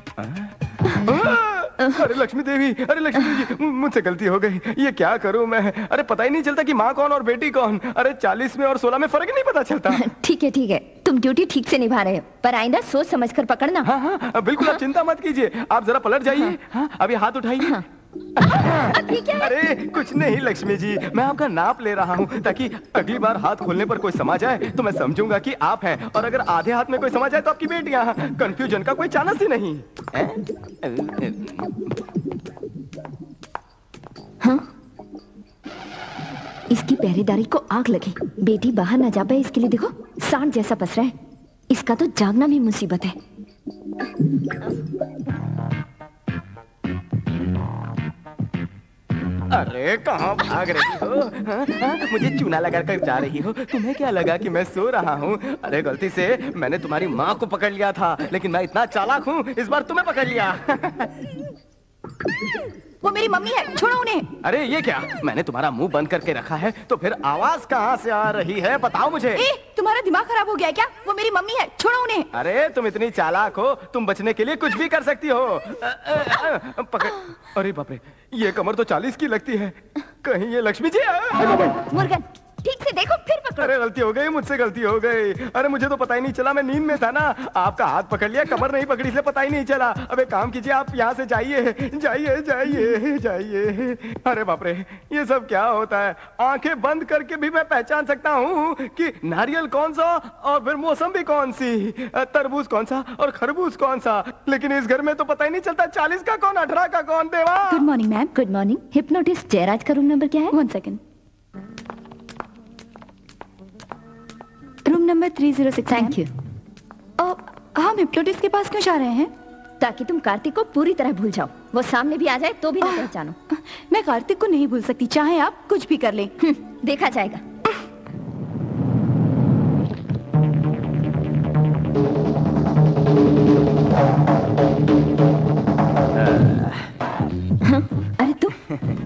अरे लक्ष्मी देवी, अरे लक्ष्मी देवी, मुझसे गलती हो गई। ये क्या करूं मैं? अरे पता ही नहीं चलता कि माँ कौन और बेटी कौन। अरे 40 में और 16 में फर्क नहीं पता चलता। ठीक है, तुम ड्यूटी ठीक से निभा रहे हो, पर आइंदा सोच समझकर पकड़ना। हाँ, बिल्कुल, आप चिंता मत कीजिए। आप जरा पलट जाइए। हाँ, अभी हाथ उठाइए। अभी क्या है? अरे कुछ नहीं लक्ष्मी जी, मैं आपका नाप ले रहा हूँ, ताकि अगली बार हाथ खोलने पर कोई समा जाए तो मैं समझूंगा कि आप हैं, और अगर आधे हाथ में कोई समा जाए तो आपकी बेटियां। कंफ्यूजन का कोई चांस ही नहीं। हाँ? इसकी पहरेदारी को आग लगी। बेटी बाहर ना जा पाए इसके लिए देखो सांड जैसा पस रहा है। इसका तो जागना भी मुसीबत है। अरे कहाँ भाग रही हो? हाँ? मुझे चूना लगा कर जा रही हो? तुम्हें क्या लगा कि मैं सो रहा हूँ? अरे गलती से मैंने तुम्हारी माँ को पकड़ लिया था, लेकिन मैं इतना चालाक हूँ, इस बार तुम्हें पकड़ लिया। वो मेरी मम्मी है, छोड़ो उन्हें। अरे ये क्या? मैंने तुम्हारा मुंह बंद करके रखा है, तो फिर आवाज कहाँ से आ रही है? बताओ मुझे। तुम्हारा दिमाग खराब हो गया क्या? वो मेरी मम्मी है, छोड़ो उन्हें। अरे तुम इतनी चालाक हो, तुम बचने के लिए कुछ भी कर सकती हो। पकड़। अरे बाप रे, ये कमर तो 40 की लगती है। कहीं ये लक्ष्मी जी? मुर्गन, ठीक से देखो, फिर पकड़ो। अरे गलती हो गई, मुझसे गलती हो गई। अरे मुझे तो पता ही नहीं चला, मैं नींद में था ना। आपका हाथ पकड़ लिया, कमर नहीं पकड़ी, इसलिए पता ही नहीं चला। अब एक काम कीजिए, आप यहाँ से जाइए, जाइए जाइए जाइए। अरे बाप रे, ये सब क्या होता है? आंखें बंद करके भी मैं पहचान सकता हूँ कि नारियल कौन सा और फिर मौसमी कौन सी, तरबूज कौन सा और खरबूज कौन सा, लेकिन इस घर में तो पता ही नहीं चलता 40 का कौन, 18 का कौन। Deva, good morning ma'am. Good morning. Hypnotist Jayraj का रूम नंबर क्या है? 1 second. Room number 306। Thank you. हम हिप्नोटिस्ट के पास क्यों जा रहे हैं? ताकि तुम कार्तिक को पूरी तरह भूल जाओ। वो सामने भी आ जाए तो भी ना पहचानो। मैं कार्तिक को नहीं भूल सकती, चाहे आप कुछ भी कर लें। देखा जाएगा। अरे तुम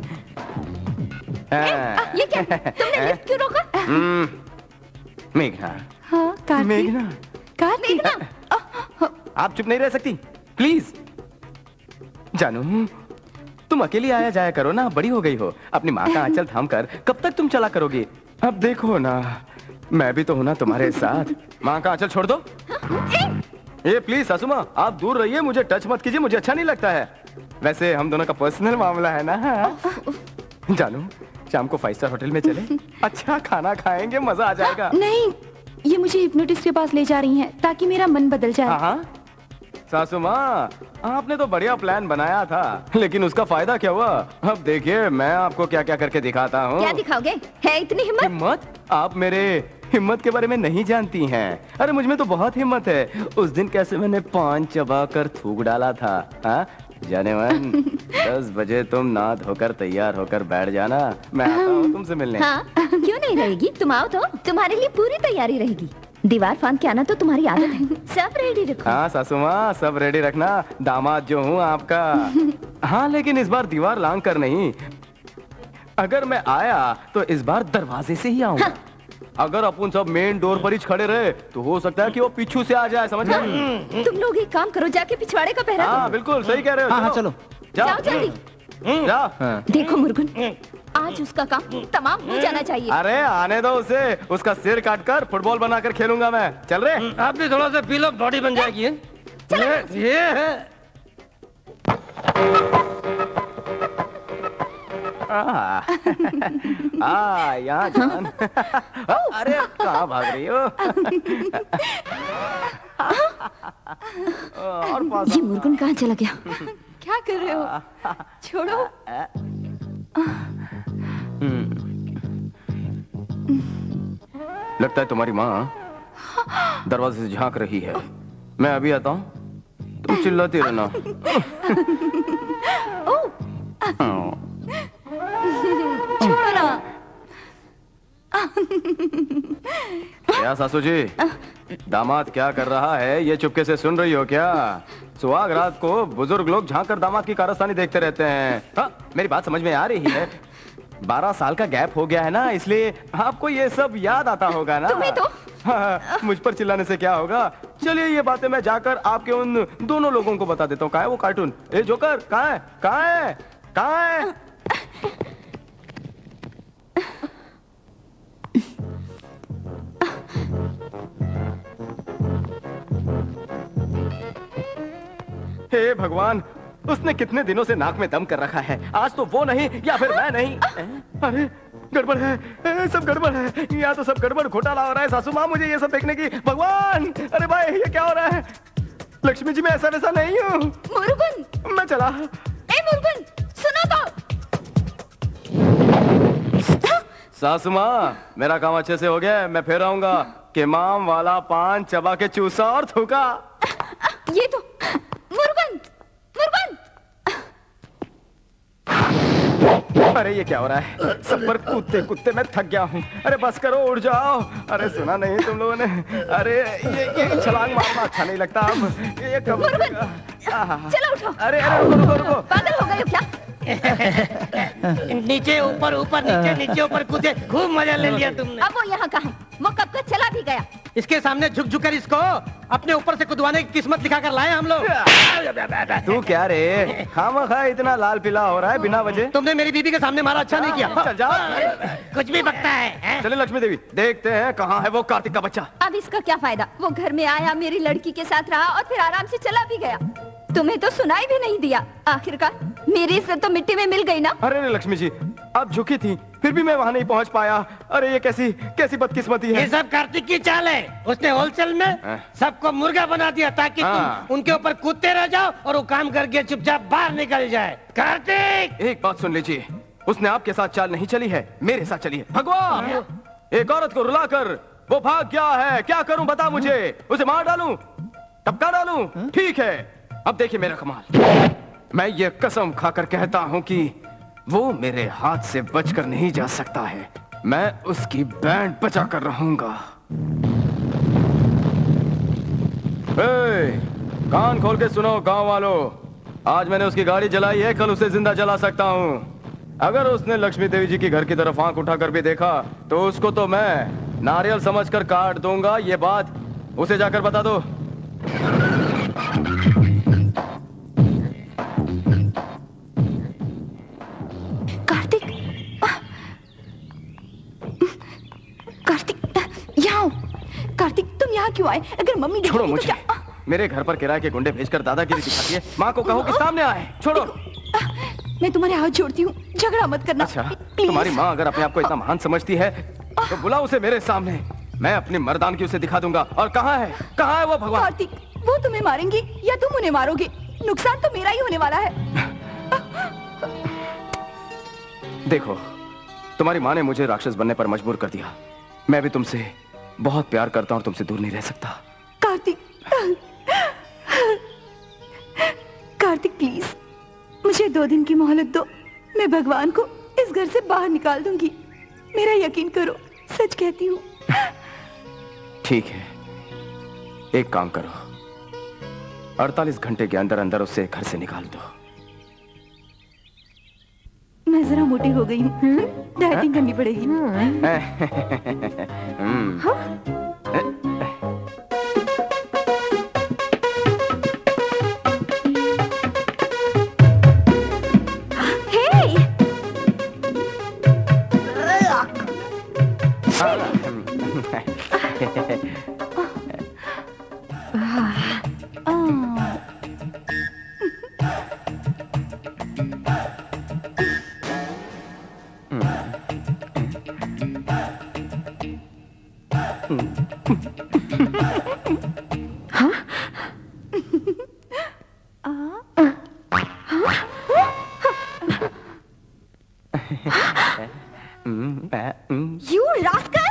ये क्या? तुमने लिफ्ट क्यों रोका? मेघना। हाँ कार्तिक। मेघना, कार्तिक। आप चुप नहीं रह सकती प्लीज? जानू, तुम अकेली आया जाया करो ना, बड़ी हो गई हो। अपनी माँ का आंचल थाम कर कब तक तुम चला करोगी? अब देखो ना, मैं भी तो हूं ना तुम्हारे साथ। माँ का आंचल छोड़ दो। ये प्लीज सासू माँ, आप दूर रहिए, मुझे टच मत कीजिए, मुझे अच्छा नहीं लगता है। वैसे हम दोनों का पर्सनल मामला है ना। जानू, शाम को 5 स्टार होटल में चले, अच्छा खाना खाएंगे, मजा आ जाएगा। नहीं, ये मुझे हिप्नोटिस्ट के पास ले जा रही हैं ताकि मेरा मन बदल जाए। हाँ, सासू माँ, आपने तो बढ़िया प्लान बनाया था, लेकिन उसका फायदा क्या हुआ? अब देखिए मैं आपको क्या क्या करके दिखाता हूँ। क्या दिखाओगे? है इतनी हिम्मत? हिम्मत? आप मेरे हिम्मत के बारे में नहीं जानती हैं। अरे मुझ में तो बहुत हिम्मत है। उस दिन कैसे मैंने पान चबा कर थूक डाला था। हाँ जाने मन, 10 बजे तुम नहा धोकर तैयार होकर बैठ जाना, मैं आता हूँ तुमसे मिलने। हाँ, क्यों नहीं रहेगी? तुम आओ तो तुम्हारे लिए पूरी तैयारी रहेगी। दीवार फांद के आना तो तुम्हारी आदत है। सब रेडी रखो। हाँ सासू माँ, सब रेडी रखना, दामाद जो हूँ आपका। हाँ लेकिन इस बार दीवार लांग कर नहीं, अगर मैं आया तो इस बार दरवाजे से ही आऊंगा। हाँ, अगर अपन सब मेन डोर पर ही खड़े रहे तो हो सकता है कि वो पीछू से आ जाए, समझ गए? तुम लोग एक काम करो, जाके पिछवाड़े का पहरा हाँ बिल्कुल सही कह रहे हो। हाँ चलो जाओ जल्दी। जाओ। देखो मुर्गन, आज उसका काम तमाम हो जाना चाहिए। अरे आने दो उसे, उसका सिर काटकर फुटबॉल बनाकर खेलूंगा मैं। चल रहे? आप भी थोड़ा सा पी लो, बॉडी बन जाएगी। ये है यहाँ जान। अरे कहाँ भाग रही हो? और पास ये मुर्गन कहाँ चला गया? क्या कर रहे हो? छोड़ो। लगता है तुम्हारी माँ दरवाजे से झांक रही है। मैं अभी आता हूँ, तुम चिल्लाती रहना। छोड़ो ना। क्या सासू जी, दामाद क्या कर रहा है ये चुपके से सुन रही हो क्या? सुहाग रात को बुजुर्ग लोग झांक कर दामाद की कारस्तानी देखते रहते हैं। हाँ, मेरी बात समझ में आ रही है? 12 साल का गैप हो गया है ना, इसलिए आपको ये सब याद आता होगा ना। तुम्हें तो हाँ, मुझ पर चिल्लाने से क्या होगा? चलिए ये बातें मैं जाकर आपके उन दोनों लोगों को बता देता हूँ। कहाँ है वो कार्टून? ए जोकर, कहाँ है? कहाँ है? कहाँ है? हे भगवान, उसने कितने दिनों से नाक में दम कर रखा है। आज तो वो नहीं या फिर मैं नहीं। अरे गड़बड़ है, सब गड़बड़ है। यहाँ तो सब गड़बड़ घोटाला हो रहा है। सासू माँ मुझे ये सब देखने की। भगवान, अरे भाई ये क्या हो रहा है? लक्ष्मी जी मैं ऐसा वैसा नहीं हूँ। मुर्गन, मैं चला। ए मुर्गन, सुनो तो। सासू माँ, मेरा काम अच्छे से हो गया। मैं फिर आऊंगा कि माम वाला पान चबा के चूसा और थूका। ये तो मुर्गन, मुर्गन। अरे ये क्या हो रहा है? सब पर कूदते कूदते मैं थक गया हूँ। अरे बस करो, उड़ जाओ। अरे सुना नहीं तुम लोगों ने? अरे ये छलांग मारना अच्छा नहीं लगता। अब ये कब मुर्गन, चलो उठो। अरे अरे रुको रुको रुको। पागल हो गए हो क्या? नीचे ऊपर ऊपर नीचे नीचे ऊपर कूदे, खूब मजा ले लिया तुमने। अब वो यहाँ का है, वो कब का चला भी गया। इसके सामने झुक झुक कर इसको अपने ऊपर से कुदवाने की किस्मत लिखा कर लाए हम लोग। तू क्या रे, खामखा इतना लाल पीला हो रहा है बिना वजह? तुमने मेरी बीबी के सामने मारा अच्छा नहीं किया। चल जा। कुछ भी बकता है। चले लक्ष्मी देवी, देखते हैं कहाँ है वो कार्तिक का बच्चा। अब इसका क्या फायदा? वो घर में आया, मेरी लड़की के साथ रहा और फिर आराम से चला भी गया। तुम्हें तो सुनाई भी नहीं दिया। आखिरकार मेरी इज्जत तो मिट्टी में मिल गई ना। अरे लक्ष्मी जी, आप झुकी थी फिर भी मैं वहाँ नहीं पहुँच पाया। अरे ये कैसी कैसी बदकिस्मती है। ये सब कार्तिक की चाल है। उसने होलसेल में सबको मुर्गा बना दिया ताकि तुम उनके ऊपर कूदते रह जाओ और वो काम करके चुपचाप बाहर निकल जाए। कार्तिक, एक बात सुन लीजिए, उसने आपके साथ चाल नहीं चली है, मेरे साथ चली है। भगवान, एक औरत को रुलाकर वो भाग गया है। क्या करूं बता मुझे? उसे मार डालूं, टपका डालूं? ठीक है, अब देखिए मेरा कमाल। मैं ये कसम खाकर कहता हूं कि वो मेरे हाथ से बचकर नहीं जा सकता है। मैं उसकी बैंड बजा कर रहूंगा। कान खोल के सुनो गांव वालों, आज मैंने उसकी गाड़ी जलाई है, कल उसे जिंदा जला सकता हूं। अगर उसने लक्ष्मी देवी जी की घर की तरफ आंख उठाकर भी देखा तो उसको तो मैं नारियल समझकर काट दूंगा। ये बात उसे जाकर बता दो। कार्तिक, कार्तिक यहाँ आओ। कार्तिक तुम यहाँ क्यों आए? अगर मम्मी छोड़ो देखेगी मुझे। तो क्या? मेरे घर पर किराए के गुंडे भेजकर दादागिरी दिखाती है। माँ को कहो कि सामने आए। छोड़ो। मैं तुम्हारे हाथ जोड़ती हूँ, झगड़ा मत करना। अच्छा, तुम्हारी माँ अगर अपने आप को इतना महान समझती है तो बुलाओ उसे मेरे सामने। मैं अपनी मर्दानगी उसे दिखा दूंगा। और कहाँ है, कहाँ है वो भगवान? कार्तिक, वो तुम्हें मारेंगे या तुम उन्हें मारोगे? नुकसान तो मेरा ही होने वाला है। देखो, तुम्हारी माँ ने मुझे राक्षस बनने पर मजबूर कर दिया। मैं भी तुमसे बहुत प्यार करता हूँ और तुमसे दूर नहीं रह सकता। कार्तिक, कार्तिक प्लीज मुझे 2 दिन की मोहलत दो। मैं भगवान को इस घर से बाहर निकाल दूंगी। मेरा यकीन करो, सच कहती हूँ। ठीक है, एक काम करो, 48 घंटे के अंदर अंदर उसे घर से निकाल दो। मैं जरा मोटी हो गई हूँ, डाइटिंग करनी पड़ेगी। You rascal!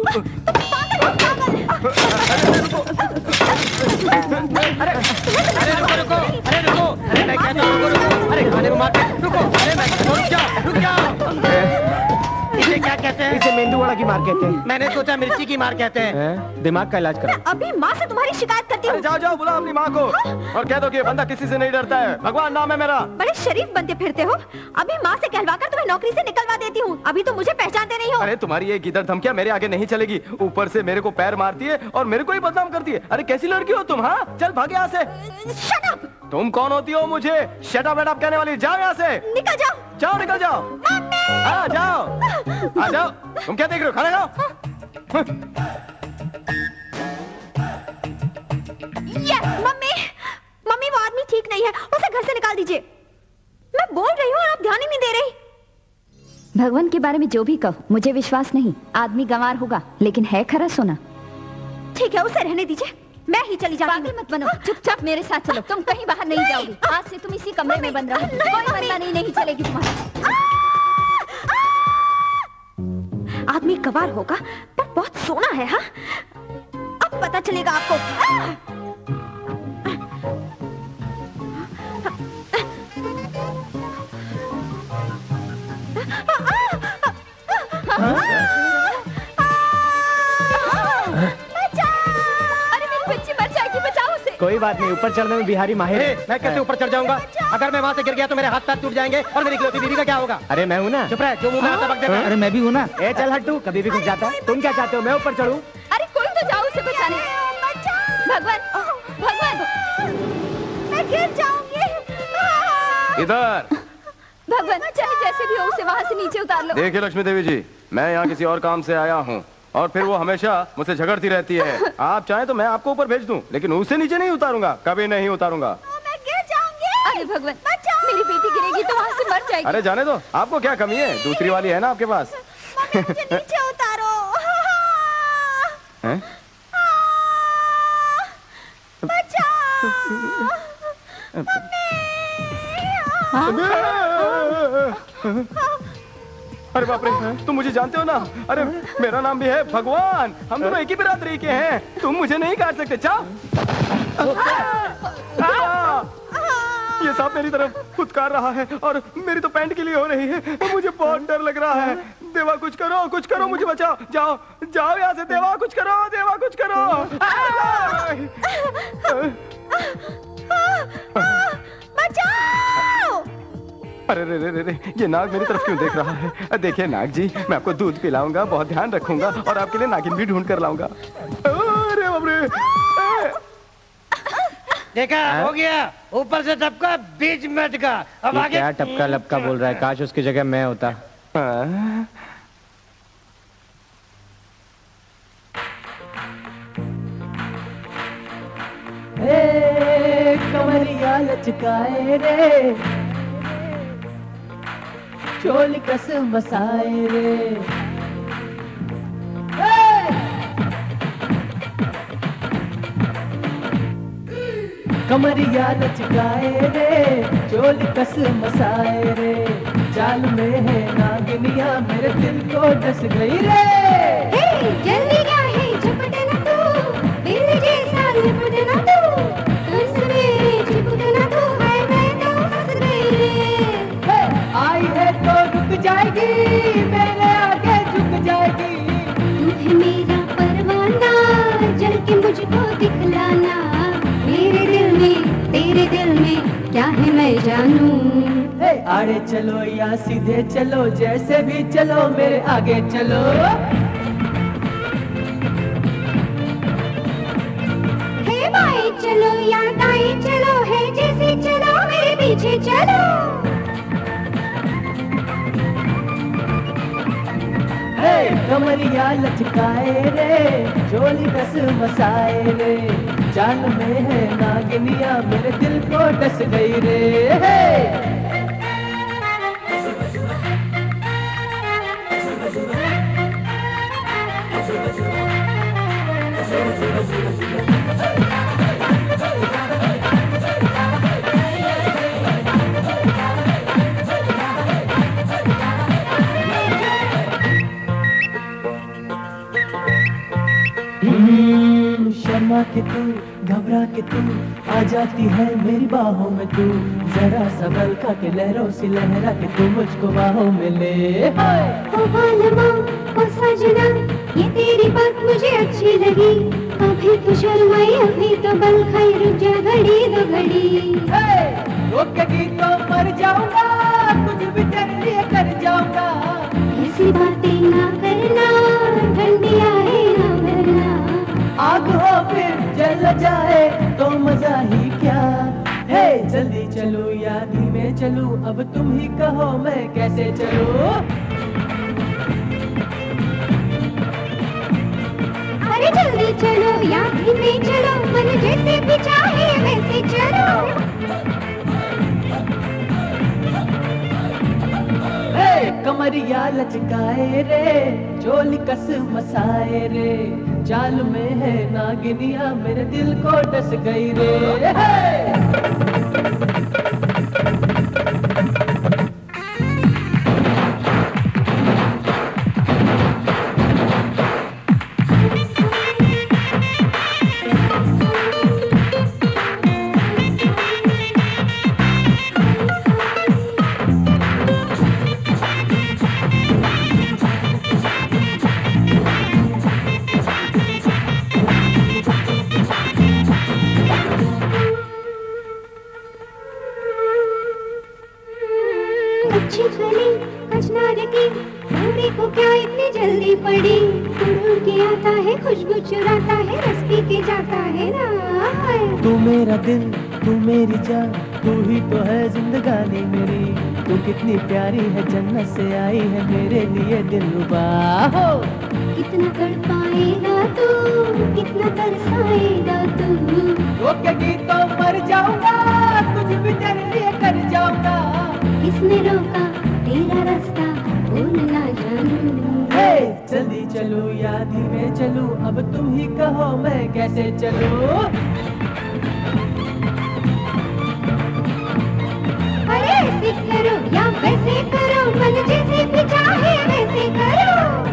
क्या कहते हैं? इसे मेंदू वड़ा की मार कहते हैं। मैंने सोचा मिर्ची की मार कहते हैं। दिमाग का इलाज करो। अभी माँ से तुम्हारी शिकायत करती हूँ। जाओ जाओ बुलाओ अपनी माँ को और कह दो कि ये बंदा किसी से नहीं डरता है, भगवान नाम है मेरा। बड़े शरीफ बनते फिरते हो। अभी माँ से कहलवाकर तुम्हें नौकरी से निकलवा देती हूँ। अभी तो मुझे पहचानते नहीं हो। अरे तुम्हारी ये गिदड़ धमकियाँ मेरे आगे नहीं चलेगी। ऊपर से मेरे को पैर मारती है और मेरे को ही बदनाम करती है। अरे कैसी लड़की हो तुम? हाँ चल भाग यहाँ से। Shut up! तुम कौन होती हो मुझे शट अप एट अप कहने वाली? जाओ यहाँ से। निकल जाओ। जाओ निकल जाओ। हाँ जाओ आ जाओ। तुम क्या देख रहे हो? खाना खाओ। Yes, मम्मी वो आदमी ठीक नहीं है, उसे घर से निकाल दीजिए। मैं बोल रही हूँ और आप ध्यान ही नहीं दे रही। भगवान के बारे में जो भी कहो मुझे विश्वास नहीं। आदमी गंवार होगा लेकिन है खरा सोना। ठीक है उसे रहने दीजिए, मैं ही चली जाती हूँ। पागल मत बनो, चुपचाप मेरे साथ चलो। तुम कहीं बाहर नहीं जाओगी। आज से तुम इसी कमरे में बंद रहो। कोई मनमानी नहीं चलेगी तुम्हारी। आदमी गंवार होगा पर बहुत सोना है। हाँ अब पता चलेगा आपको। अरे मेरी बच्ची मर जाएगी, बचाओ उसे। कोई बात नहीं, ऊपर चढ़ने में बिहारी माहिर है। मैं कैसे ऊपर चढ़ जाऊंगा? अगर मैं वहाँ से गिर गया तो मेरे हाथ पैर टूट जाएंगे और मेरी इकलौती बीवी का क्या होगा? अरे मैं हूँ ना। चुप रह, जो मुंह में आता बक देता है। अरे मैं भी हूँ ना। ए चल हट्टू, कभी भी घुस जाता है। तुम क्या चाहते हो मैं ऊपर चढ़ूं? अरे कोई तो जाओ उसे बचाने। भगवान भगवान मैं गिर जाऊंगी। इधर भगवान चाहे जैसे भी हो उसे वहाँ से नीचे उतार लो। देखिए लक्ष्मी देवी जी, मैं यहाँ किसी और काम से आया हूँ और फिर वो हमेशा मुझसे झगड़ती रहती है। आप चाहें तो मैं आपको ऊपर भेज दूं, लेकिन उसे नीचे नहीं उतारूंगा, कभी नहीं उतारूंगा। मैं गिर जाऊंगी। अरे भगवान मेरी बेटी गिरेगी तो वहाँ से मर जाएगी। अरे जाने दो, आपको क्या कमी है? दूसरी वाली है ना आपके पास। मुझे नीचे उतारो। हैं? अरे बाप रे, तुम मुझे जानते हो ना? अरे मेरा नाम भी है भगवान। हम दोनों एक ही बिरादरी के हैं। तुम मुझे नहीं काट सकते। चाओ। ये सांप मेरी तरफ फुदकार रहा है और मेरी तो पैंट के लिए हो रही है। मुझे बहुत डर लग रहा है। देवा कुछ करो, मुझे बचाओ। जाओ जाओ यहाँ से। देवा कुछ करो, देवा कुछ करो। बचाओ! अरे रे रे रे, ये नाग मेरी तरफ क्यों देख रहा है? देखिए नाग जी, मैं आपको दूध पिलाऊंगा, बहुत ध्यान रखूंगा और आपके लिए नागिन भी ढूंढ कर लाऊंगा। अरे बाप रे! देखा, हो गया। ऊपर से टपका, बीच में अटका। अब आगे क्या टपका लपका बोल रहा है? काश उसकी जगह मैं होता। कमरिया लचकाए रे, चोल कस मसाए रे। कमरिया लचकाए रे, चोल कस मसाए रे। चाल में है नागिनिया, मेरे दिल को डस गई रे। जल्दी क्या है झपटे ना तू, मेरे जैसा लिपटे ना तू, तुझसे चिपके ना तू, मैं तो फंस गई रे। आई है तो रुक जाएगी, मेरे आगे झुक जाएगी। तू है मेरा परवाना, जल के मुझको दिखलाना। मेरे दिल में तेरे दिल में क्या है मैं जानूं। आई आड़े चलो या सीधे चलो, जैसे भी चलो मेरे आगे चलो। है बाएं चलो या दाएं चलो, है जैसे चलो मेरे पीछे चलो। कमरिया लचकाए रे, झोली कस मसाए रे, जान में है नागिनिया मेरे दिल को डस गई रे। शर्मा के तू, घबरा के तू, आ जाती है मेरी बाहों में तू, जरा सा बल खा के लहरों से लहरा के तू मुझको बाहों में ले। ओ बालमा ओ सजना, ये तेरी बात मुझे अच्छी लगी, अभी तो शर्माई अभी तो बल खाई, रुक जा घड़ी दो घड़ी। रोकेगी तो मर जाऊंगा, कुछ भी तेरे लिए कर जाऊंगा। ऐसी बातें ना करना, ठंडी आए ना भरना, आग हो फिर जल जाए तो मजा ही क्या। हे जल्दी चलो या धीमे चलूं, अब तुम ही कहो मैं कैसे चलूं। अरे जल्दी चलो या धीमे चलो, मन जैसे भी चाहे वैसे चलो। कमरिया लचकाए रे, झोली कस मसाए रे, जाल में है नागिनिया मेरे दिल को डस गई रे। अच्छी गली कचनार की, घोड़े को क्या इतनी जल्दी पड़ी, उड़ के आता है खुशबू चुराता है, रस पी के जाता है ना। तू मेरा दिल, तू मेरी जान, तू ही तो है जिंदगानी मेरी, तू कितनी प्यारी है जन्नत से आई है मेरे लिए दिलरुबा हो। कितना तड़पाएगा तू, कितना तरसाएगा तू, रोकेगी तो मर जाऊंगा, कुछ भी तेरे लिए कर जाऊंगा। किसने रोका तेरा रास्ता भूल ना जानूं। जल्दी चलो या धीमे चलूं, अब तुम ही कहो मैं कैसे चलूं। अरे ऐसे करो या वैसे करो, मन जैसे भी चाहे वैसे करो।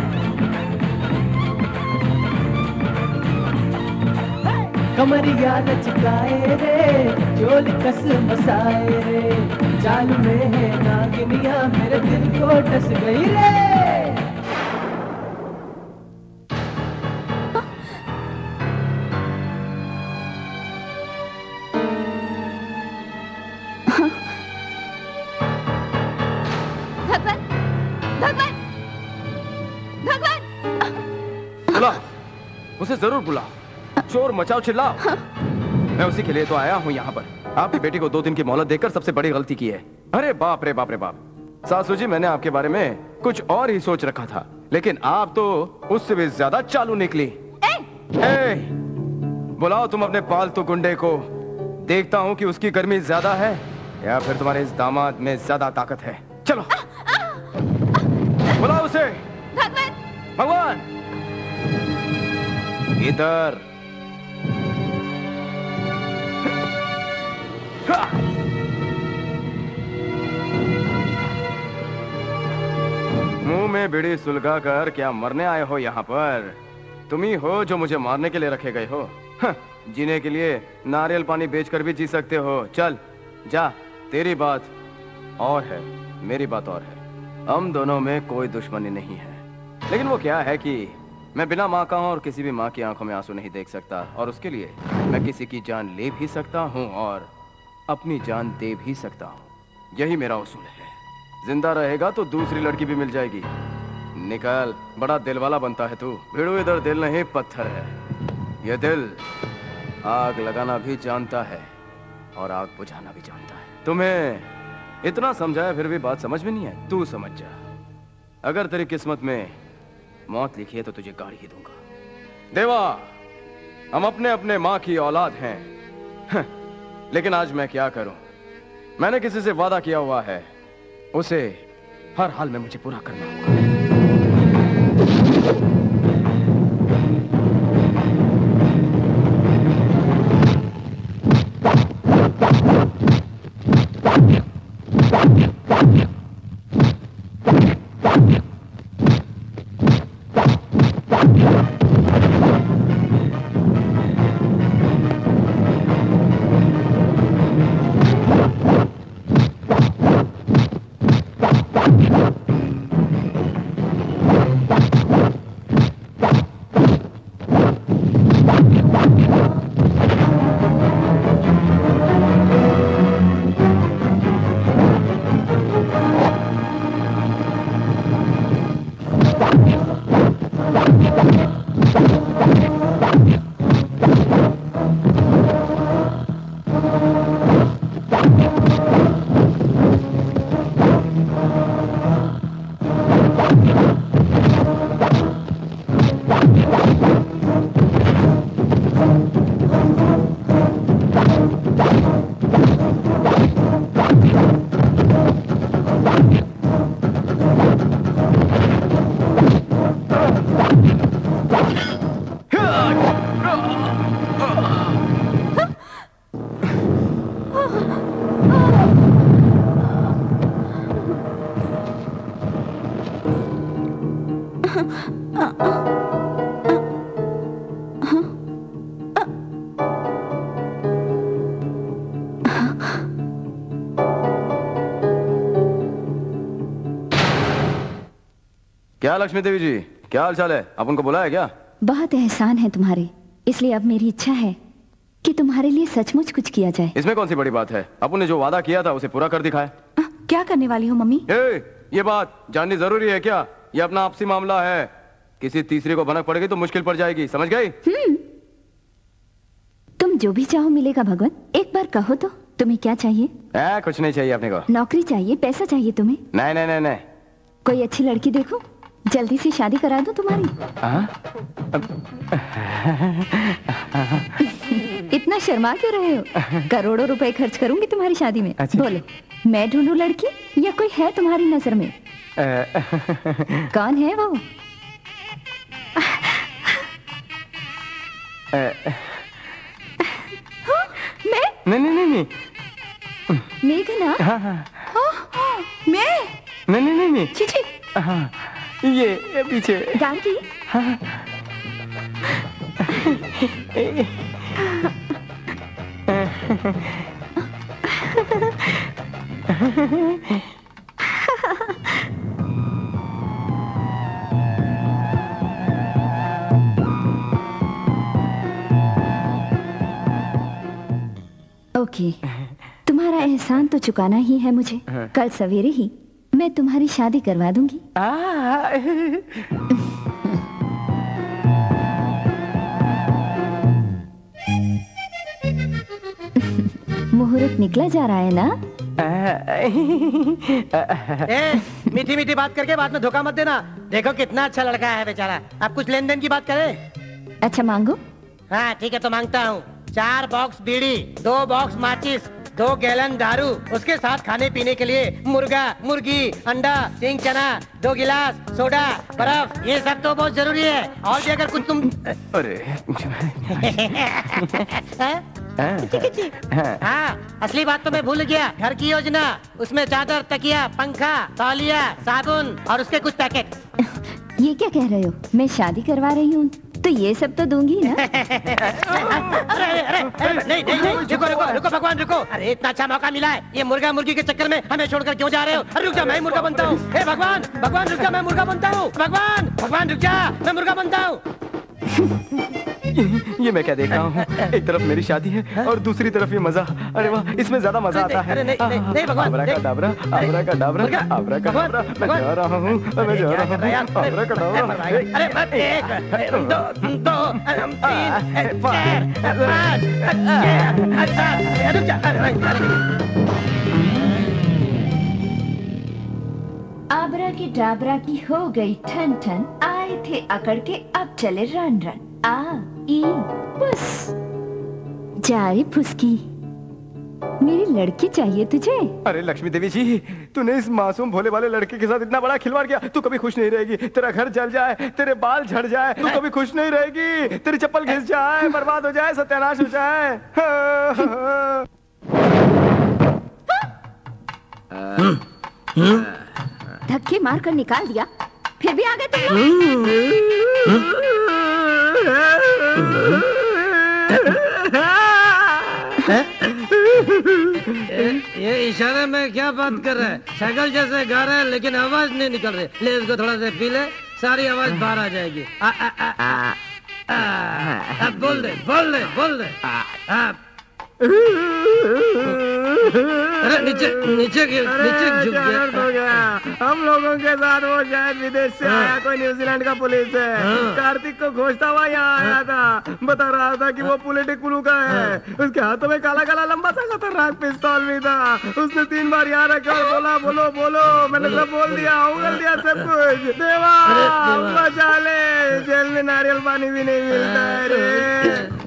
कमरिया लचकाए रे, झोली कस मसाए रे, जाल में है नागिनिया मेरे दिल को डस गई रे। भगवान भगवान भगवान, बुला उसे जरूर बुला, चोर मचाओ चिल्लाओ। मैं उसी के लिए तो आया हूँ यहाँ पर। आपकी बेटी को 2 दिन की मोहलत देकर सबसे बड़ी गलती की है। अरे बाप रे बाप रे बाप। सासू जी, मैंने आपके बारे में कुछ और ही सोच रखा था, लेकिन आप तो उससे भी ज्यादा चालू निकली। बुलाओ तुम अपने पालतू गुंडे को, देखता हूँ कि उसकी गर्मी ज्यादा है या फिर तुम्हारे इस दामाद में ज्यादा ताकत है। चलो बुलाओ उसे। भगवान इधर। मुंह में बीड़ी सुलगा कर क्या मरने आए हो यहाँ पर? तुम ही हो जो मुझे मारने के लिए रखे गए हो। जीने के लिए नारियल पानी बेचकर भी जी सकते हो। चल जा, तेरी बात और है, मेरी बात और है। हम दोनों में कोई दुश्मनी नहीं है, लेकिन वो क्या है कि मैं बिना माँ का हूँ और किसी भी माँ की आंखों में आंसू नहीं देख सकता, और उसके लिए मैं किसी की जान ले भी सकता हूँ और अपनी जान दे भी सकता हूँ। यही मेरा उसूल है। जिंदा रहेगा तो दूसरी लड़की भी मिल जाएगी। निकल, बड़ा दिल वाला बनता है तू। भिड़ो इधर दिल नहीं पत्थर है। ये दिल आग लगाना भी जानता है और आग बुझाना भी जानता है। तुम्हें इतना समझाया फिर भी बात समझ में नहीं है। तू समझ जा, अगर तेरी किस्मत में मौत लिखी है तो तुझे गाड़ी ही दूंगा। देवा, हम अपने अपने माँ की औलाद हैं। लेकिन आज मैं क्या करूं? मैंने किसी से वादा किया हुआ है, उसे हर हाल में मुझे पूरा करना होगा। क्या लक्ष्मी देवी जी, क्या हाल चाल है? आप उनको बुलाया क्या? बहुत एहसान है तुम्हारे, इसलिए अब मेरी इच्छा है कि तुम्हारे लिए सचमुच कुछ किया जाए। इसमें कौन सी बड़ी बात है? अपन ने जो वादा किया था उसे पूरा कर दिखाया। क्या करने वाली हो मम्मी? ये बात जाननी जरूरी है क्या? ये अपना आपसी मामला है, किसी तीसरे को भनक पड़ गई तो मुश्किल पड़ जाएगी, समझ गई? तुम जो भी चाहो मिलेगा भगवान। एक बार कहो तो तुम्हें क्या चाहिए? कुछ नहीं चाहिए अपने को। नौकरी चाहिए? पैसा चाहिए तुम्हें? नहीं नहीं नहीं नहीं। कोई अच्छी लड़की देखो, जल्दी से शादी करा दो तुम्हारी। इतना शर्मा क्यों रहे हो? करोड़ों रुपए खर्च करूंगी तुम्हारी शादी में। बोलो, मैं ढूंढूं लड़की या कोई है तुम्हारी नजर में? कौन है वो? मैं? नहीं नहीं नहीं। मेघना? मैं? नहीं नहीं नहीं नहीं। छी छी। ये पीछे। जानकी? ओके, तुम्हारा एहसान तो चुकाना ही है मुझे। कल सवेरे ही मैं तुम्हारी शादी करवा दूंगी। मुहूर्त निकला जा रहा है ना? मीठी मीठी बात करके बाद में धोखा मत देना। देखो कितना अच्छा लड़का है बेचारा। आप कुछ लेन देन की बात करें? अच्छा मांगो। हाँ ठीक है, तो मांगता हूँ। 4 बॉक्स बीड़ी, 2 बॉक्स माचिस, 2 गैलन दारू, उसके साथ खाने पीने के लिए मुर्गा, मुर्गी, अंडा, सिंग चना, 2 गिलास, सोडा, बर्फ, ये सब तो बहुत जरूरी है। और भी अगर कुछ तुम अरे हाँ, असली बात तो मैं भूल गया। घर की योजना, उसमें चादर, तकिया, पंखा, तौलिया, साबुन और उसके कुछ पैकेट। ये क्या कह रहे हो? मैं शादी करवा रही हूँ तो ये सब तो दूंगी ना। नहीं नहीं नहीं, रुको रुको रुको भगवान रुको। अरे इतना अच्छा मौका मिला है, ये मुर्गा मुर्गी के चक्कर में हमें छोड़कर क्यों जा रहे हो? अरे रुक जा, मैं मुर्गा बनता हूँ। हे भगवान, भगवान रुक जा, मैं मुर्गा बनता हूँ। भगवान, भगवान रुक जा, मैं मुर्गा बनता हूँ। ये मैं क्या देख रहा हूँ? एक तरफ मेरी शादी है और दूसरी तरफ ये मजा। अरे वाह, इसमें ज्यादा मजा आता है। नहीं भगवान, आब्राकाडाब्रा, आब्राकाडाब्रा, आब्राकाडाब्रा, मैं जा रहा हूँ, मैं जा रहा हूँ, आब्राकाडाब्रा। अरे एक, दो, तीन, चार, आबरा की डाबरा की हो गई ठन ठन, आए थे अकड़ के अब चले रन रन। आ ई पुस जाए फुसकी, मेरी लड़की चाहिए तुझे। अरे लक्ष्मी देवी जी, तूने इस मासूम भोले वाले लड़के के साथ इतना बड़ा खिलवाड़ किया। तू कभी खुश नहीं रहेगी, तेरा घर जल जाए, तेरे बाल झड़ जाए, तू कभी खुश नहीं रहेगी। तेरी चप्पल घिस जाए, बर्बाद हो जाए, सत्यानाश हो जाए। धक्के मार कर निकाल दिया, फिर भी आ गए तुम ये इशारे में क्या बात कर रहा है? साइकिल जैसे गा रहा है लेकिन आवाज नहीं निकल रही। ले इसको थोड़ा सा पी ले, सारी आवाज बाहर आ जाएगी। बोल दे बोल दे बोल दे। अरे नीचे नीचे झुक गया। हम लोगों के साथ वो शायद विदेश से आया कोई न्यूजीलैंड का पुलिस है। कार्तिक को खोजता हुआ यहाँ आया था, बता रहा था कि वो पॉलिटिकल का है। उसके हाथों में काला काला लंबा सा खतरनाक पिस्तौल भी था। उसने 3 बार यहाँ रखा और बोला बोलो बोलो। मैंने सब बोल दिया, उगल दिया सब कुछ। देवा बचा ले, जेल में नारियल पानी भी नहीं मिलता है रे।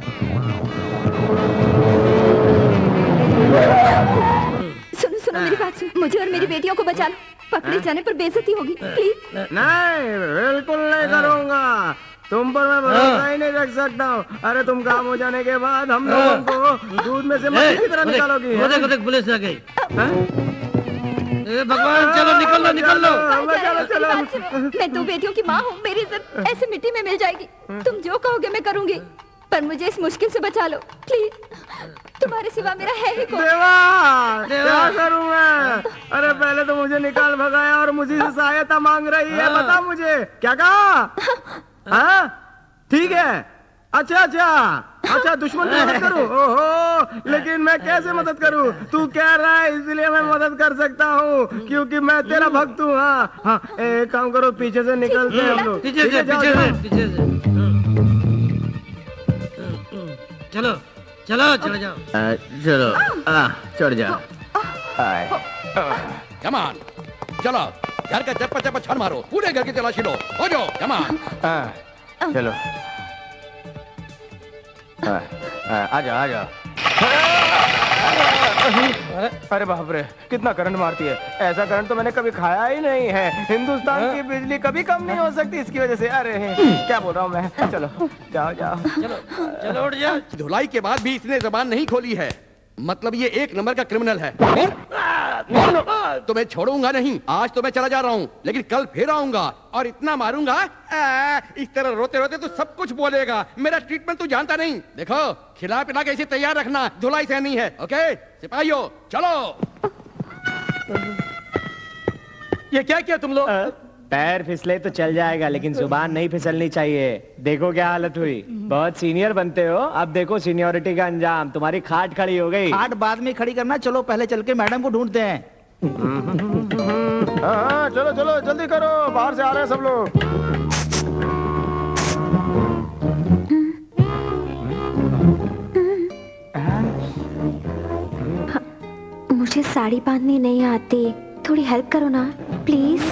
सुनो सुनो मेरी बात सुन, मुझे और मेरी बेटियों को बचा लो। पकड़े जाने पर बेइज्जती होगी, प्लीज। नहीं, बिल्कुल नहीं करूँगा। तुम पर मैं भरोसा ही नहीं रख सकता हूँ। अरे तुम काम हो जाने के बाद हम लोगों को दूध में से मक्खी की तरह निकालोगी। देख पुलिस आ गई। भगवान चलो निकल लो निकल लो। चलो चलो। मैं 2 बेटियों की माँ हूँ, मेरी इज्जत ऐसे मिट्टी में मिल जाएगी। तुम जो कहोगे मैं करूँगी, पर मुझे इस मुश्किल से बचा लो प्लीज। तुम्हारे सिवा मेरा है ही कौन? देवा, क्या करूं मैं? अरे पहले तो मुझे निकाल भगाया और मुझे से सहायता मांग रही है। बता मुझे क्या कहा? हाँ ठीक है, अच्छा दुश्मन की मदद करूं? ओहो, लेकिन मैं कैसे मदद करूं? तू कह रहा है इसलिए मैं मदद कर सकता हूँ क्योंकि मैं तेरा भक्त हूँ। हाँ, एक काम करो, पीछे से निकलते हैं हम लोग। पीछे से चलो चलो चले जाओ। चलो चढ़ जाओ। कमान चलो, घर का चप्पा चप्पा छान मारो, पूरे घर की तलाशी लो। हो जाओ कमान। चलो आ जाओ। अरे बाप रे, कितना करंट मारती है। ऐसा करंट तो मैंने कभी खाया ही नहीं है। हिंदुस्तान की बिजली कभी कम नहीं हो सकती इसकी वजह से। अरे क्या बोल रहा हूँ मैं। चलो जाओ चलो उठ जाओ। धुलाई के बाद भी इसने जबान नहीं खोली है, मतलब ये 1 नंबर का क्रिमिनल है। तो मैं छोड़ूंगा नहीं। आज तो मैं चला जा रहा हूँ, लेकिन कल फिर आऊंगा और इतना मारूंगा इस तरह रोते रोते तो सब कुछ बोलेगा। मेरा ट्रीटमेंट तू जानता नहीं। देखो, खिला पिला के इसे तैयार रखना, धुलाई सहनी है। ओके सिपाहियों चलो। ये क्या किया तुम लोग? पैर फिसले तो चल जाएगा, लेकिन जुबान नहीं फिसलनी चाहिए। देखो क्या हालत हुई। बहुत सीनियर बनते हो, अब देखो सीनियोरिटी का अंजाम। तुम्हारी खाट खड़ी हो गई। खाट बाद में खड़ी करना, चलो पहले चल के मैडम को ढूंढते हैं। हाँ चलो चलो जल्दी करो, बाहर से आ रहे हैं सब लोग। मुझे साड़ी बांधनी नहीं आती, थोड़ी हेल्प करो ना प्लीज।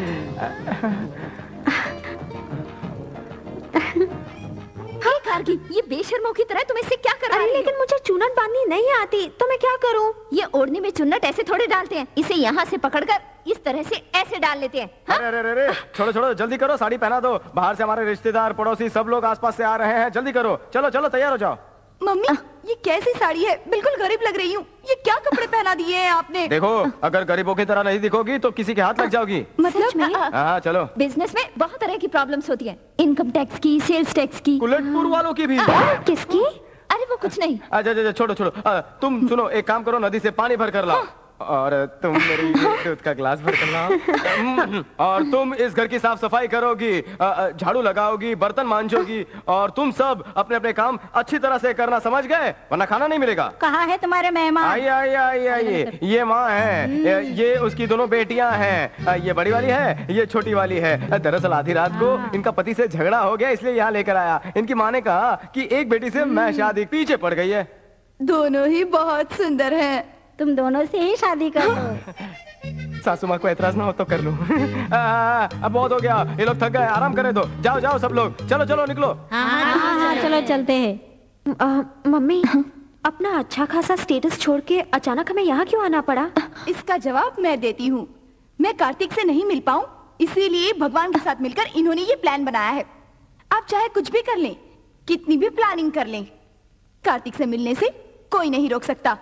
हाय कारगी, ये बेशर्मों की तरह तुम इससे क्या कर रही हो? लेकिन मुझे चुन्नट बांधनी नहीं आती, तो मैं क्या करूं? ये ओढ़नी में चुन्नट ऐसे थोड़े डालते हैं। इसे यहाँ से पकड़कर इस तरह से ऐसे डाल लेते हैं। हाँ? अरे छोड़ो जल्दी करो, साड़ी पहना दो। बाहर से हमारे रिश्तेदार पड़ोसी सब लोग आसपास से आ रहे हैं। जल्दी करो, चलो तैयार हो जाओ। मम्मी ये कैसी साड़ी है? बिल्कुल गरीब लग रही हूँ। ये क्या कपड़े पहना दिए हैं आपने? देखो, अगर गरीबों की तरह नहीं दिखोगी तो किसी के हाथ लग जाओगी। मतलब हाँ चलो। बिजनेस में बहुत तरह की प्रॉब्लम्स होती हैं। इनकम टैक्स की, सेल्स टैक्स की, कुलेटपुर वालों की भी। किसकी? अरे वो कुछ नहीं। अच्छा छोड़ो। तुम सुनो, एक काम करो, नदी से पानी भर कर लाओ। और तुम मेरी दूध का ग्लास भर कर लाओ। और तुम इस घर की साफ सफाई करोगी, झाड़ू लगाओगी, बर्तन मांजोगी, और तुम सब अपने अपने काम अच्छी तरह से करना, समझ गए? वरना खाना नहीं मिलेगा। कहाँ है तुम्हारे मेहमान? आइए आइए आइए आइए, ये माँ है, ये उसकी दोनों बेटियां हैं, ये बड़ी वाली है, ये छोटी वाली है। दरअसल आधी रात को इनका पति से झगड़ा हो गया, इसलिए यहाँ लेकर आया। इनकी माँ ने कहा कि एक बेटी से मैं शादी, पीछे पड़ गई है। दोनों ही बहुत सुंदर हैं। तुम दोनों से ही शादी कर लो। सासू माँ को एतराज ना हो तो कर लूं। अब बहुत हो गया, ये लोग थक गए, आराम करे दो। जाओ जाओ सब लोग, चलो चलो निकलो। हाँ, चलो चलते हैं। मम्मी, अपना अच्छा खासा स्टेटस छोड़ के अचानक हमें यहाँ क्यों आना पड़ा? इसका जवाब मैं देती हूँ। मैं कार्तिक से नहीं मिल पाऊँ, इसीलिए भगवान के साथ मिलकर इन्होंने ये प्लान बनाया है। आप चाहे कुछ भी कर लें, कितनी भी प्लानिंग कर लें, कार्तिक से मिलने से कोई नहीं रोक सकता।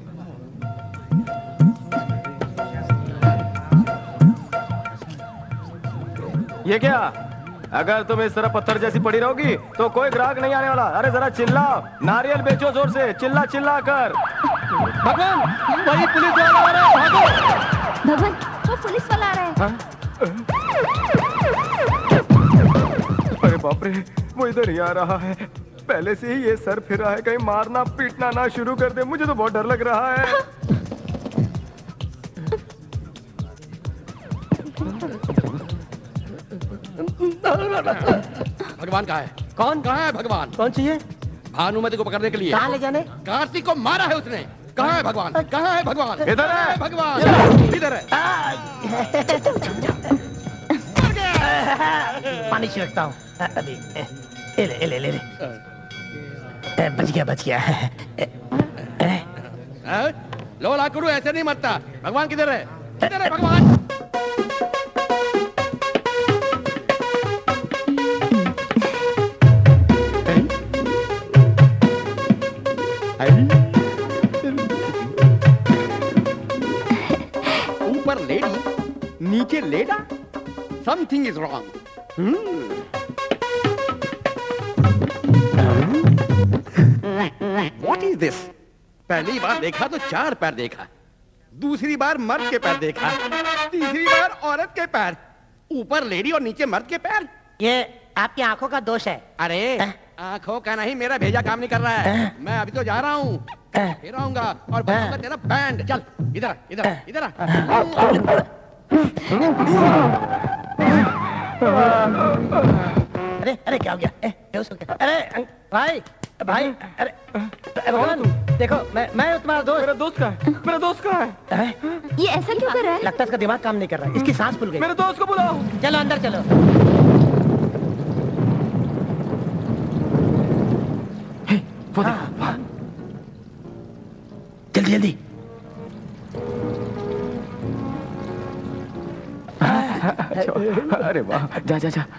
ये क्या? अगर तुम इस तरह पत्थर जैसी पड़ी रहोगी तो कोई ग्राहक नहीं आने वाला। अरे जरा चिल्लाओ, नारियल बेचो जोर से, चिल्ला चिल्ला कर। भगवान, वही पुलिस वाला आ रहा है, भागो। भगवान, वो पुलिस वाला आ रहा है। अरे बाप रे, वो इधर ही आ रहा है। पहले से ही ये सर फिरा है, कहीं मारना पीटना ना शुरू कर दे, मुझे तो बहुत डर लग रहा है। भगवान कहाँ है? कौन? कहाँ है भगवान? कौन चाहिए? भानुमति को पकड़ने के लिए। कहाँ ले जाने? कार्तिक को मारा है उसने। कहाँ है भगवान? कहाँ है भगवान? इधर है भगवान, इधर है। पानी छिड़कता हूँ अभी। ले ले ले ले, बच गया बच गया। लोला गुरु ऐसे नहीं मरता। भगवान किधर है? किधर है भगवान? ऊपर लेडी, नीचे लेडा। Something is wrong. What is this? पहली बार देखा तो 4 पैर देखा, दूसरी बार मर्द के पैर देखा, तीसरी बार औरत के पैर, ऊपर लेडी और नीचे मर्द के पैर। ये आपकी आंखों का दोष है। अरे आंखों का नहीं, मेरा भेजा काम नहीं कर रहा है। मैं अभी तो जा रहा हूँ, फिर आऊंगा और बजाऊंगा तेरा बैंड। चल इधर इधर इधर। अरे अरे क्या हो गया? बेहोश हो गया? अरे भाई भाई, अरे भगवान देखो, मैं तुम्हारा दोस्त। मेरा दोस्त कहाँ है? मेरा दोस्त कहाँ है? ये ऐसा क्यों कर रहा है? लगता है इसका दिमाग काम नहीं कर रहा है, इसकी सांस फूल गई। मेरे दोस्त को बुलाओ। चलो अंदर चलो। वो देखो, जल्दी जल्दी। अरे वाह, जा जा जा।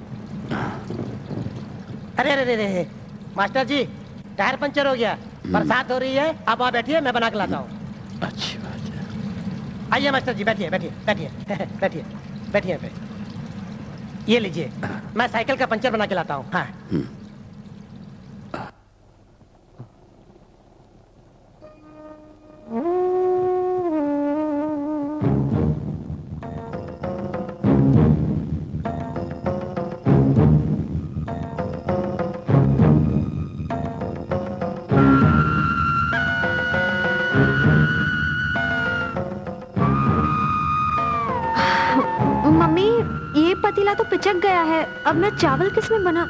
अरे अरे अरे मास्टर जी, टायर पंचर हो गया, बरसात हो रही है, आप वहाँ बैठिए, मैं बना के लाता हूँ। अच्छी बात है। आइए मास्टर जी, बैठिए बैठिए बैठिए बैठिए बैठिए पे। ये लीजिए, मैं साइकिल का पंचर बना के लाता हूँ। हाँ। मम्मी, ये पतीला तो पिचक गया है, अब मैं चावल किसमें बना?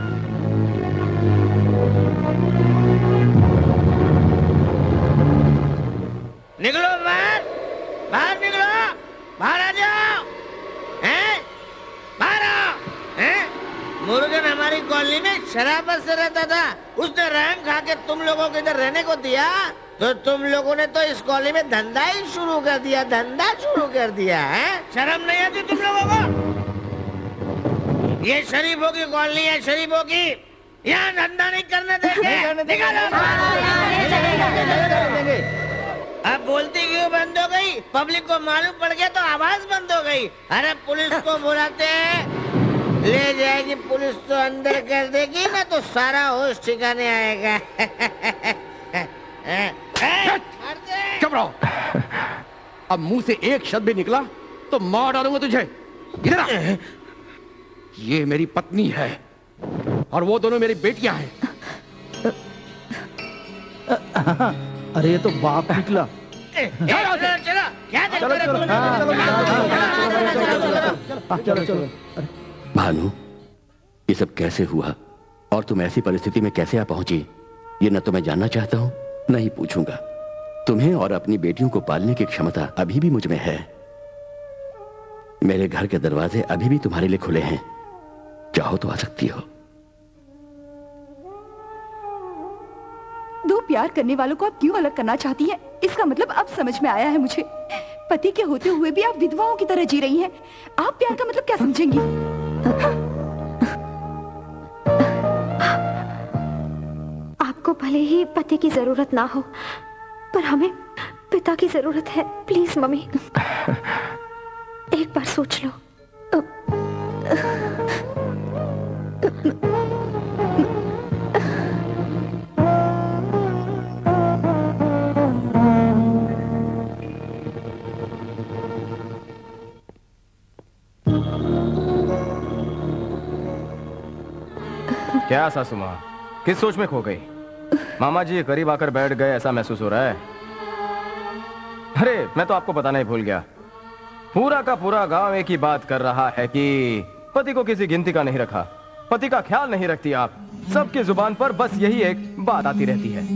निकलो बाहर, बाहर निकलो, बाहर आ जाओ। हैं? बाहर आओ। हैं? मुर्गन हमारी कॉलोनी में शराबत से रहता था, उसने रैंक खा के तुम लोगों को इधर रहने को दिया, तो तुम लोगों ने तो इस कॉलोनी में धंधा ही शुरू कर दिया, धंधा शुरू कर दिया है। शर्म नहीं आती तुम लोगों को? ये शरीफों की कॉलोनी है, शरीफों की, यहाँ धंधा नहीं करने देंगे। निकालो। अब बोलती क्यों बंद हो गई? पब्लिक को मालूम पड़ गया तो आवाज बंद हो गई। अरे पुलिस को बुलाते हैं, ले जाएगी पुलिस तो अंदर कर देगी ना, तो सारा होश ठिकाने आएगा। चुप रहो। अब मुंह से एक शब्द भी निकला तो मार डालूंगा तुझे। इधर आ। ये मेरी पत्नी है और वो दोनों मेरी बेटियां हैं। अरे ये तो बाप निकला। चलो चलो। भानु, ये सब कैसे हुआ और तुम ऐसी परिस्थिति में कैसे आ पहुंची, ये न तो मैं जानना चाहता हूं न ही पूछूंगा। तुम्हें और अपनी बेटियों को पालने की क्षमता अभी भी मुझ में है। मेरे घर के दरवाजे अभी भी तुम्हारे लिए खुले हैं, चाहो तो आ सकती हो। दो प्यार करने वालों को आप क्यों अलग करना चाहती हैं? इसका मतलब अब समझ में आया है मुझे। पति के होते हुए भी आप विधवाओं की तरह जी रही हैं। आप प्यार का मतलब क्या समझेंगी? आपको भले ही पति की जरूरत ना हो, पर हमें पिता की जरूरत है। प्लीज मम्मी, एक बार सोच लो। क्या सासू माँ, किस सोच में खो गई? मामा जी करीब आकर बैठ गए, ऐसा महसूस हो रहा है। अरे मैं तो आपको बताना ही भूल गया, पूरा का पूरा गांव एक ही बात कर रहा है कि पति को किसी गिनती का नहीं रखा, पति का ख्याल नहीं रखती आप। सबकी जुबान पर बस यही एक बात आती रहती है।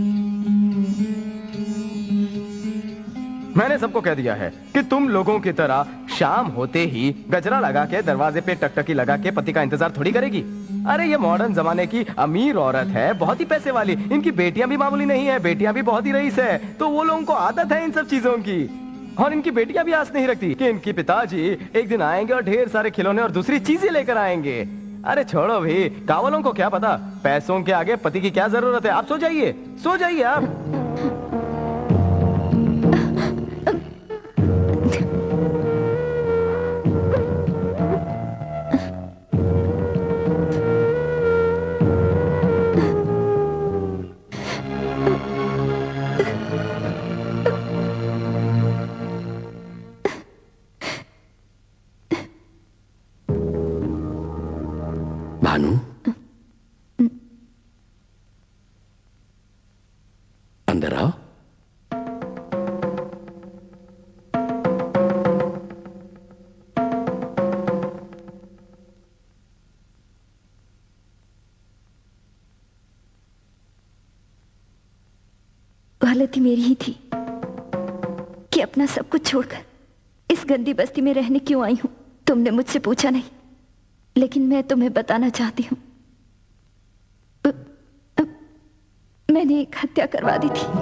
मैंने सबको कह दिया है कि तुम लोगों की तरह शाम होते ही गजरा लगा के दरवाजे पे टकटकी लगा के पति का इंतजार थोड़ी करेगी। अरे ये मॉडर्न जमाने की अमीर औरत है, बहुत ही पैसे वाली। इनकी बेटियां भी मामूली नहीं है, बेटियां भी बहुत ही रईस है। तो वो लोगों को आदत है इन सब चीजों की। और इनकी बेटियां भी आस नहीं रखती कि इनकी पिताजी एक दिन आएंगे और ढेर सारे खिलौने और दूसरी चीजें लेकर आएंगे। अरे छोड़ो भी, कावलों को क्या पता, पैसों के आगे पति की क्या जरूरत है। आप सो जाइए, सो जाइए आप। भानु, अंदर आओ। गलती मेरी ही थी कि अपना सब कुछ छोड़कर इस गंदी बस्ती में रहने क्यों आई हूं। तुमने मुझसे पूछा नहीं, लेकिन मैं तुम्हें बताना चाहती हूं। मैंने एक हत्या करवा दी थी।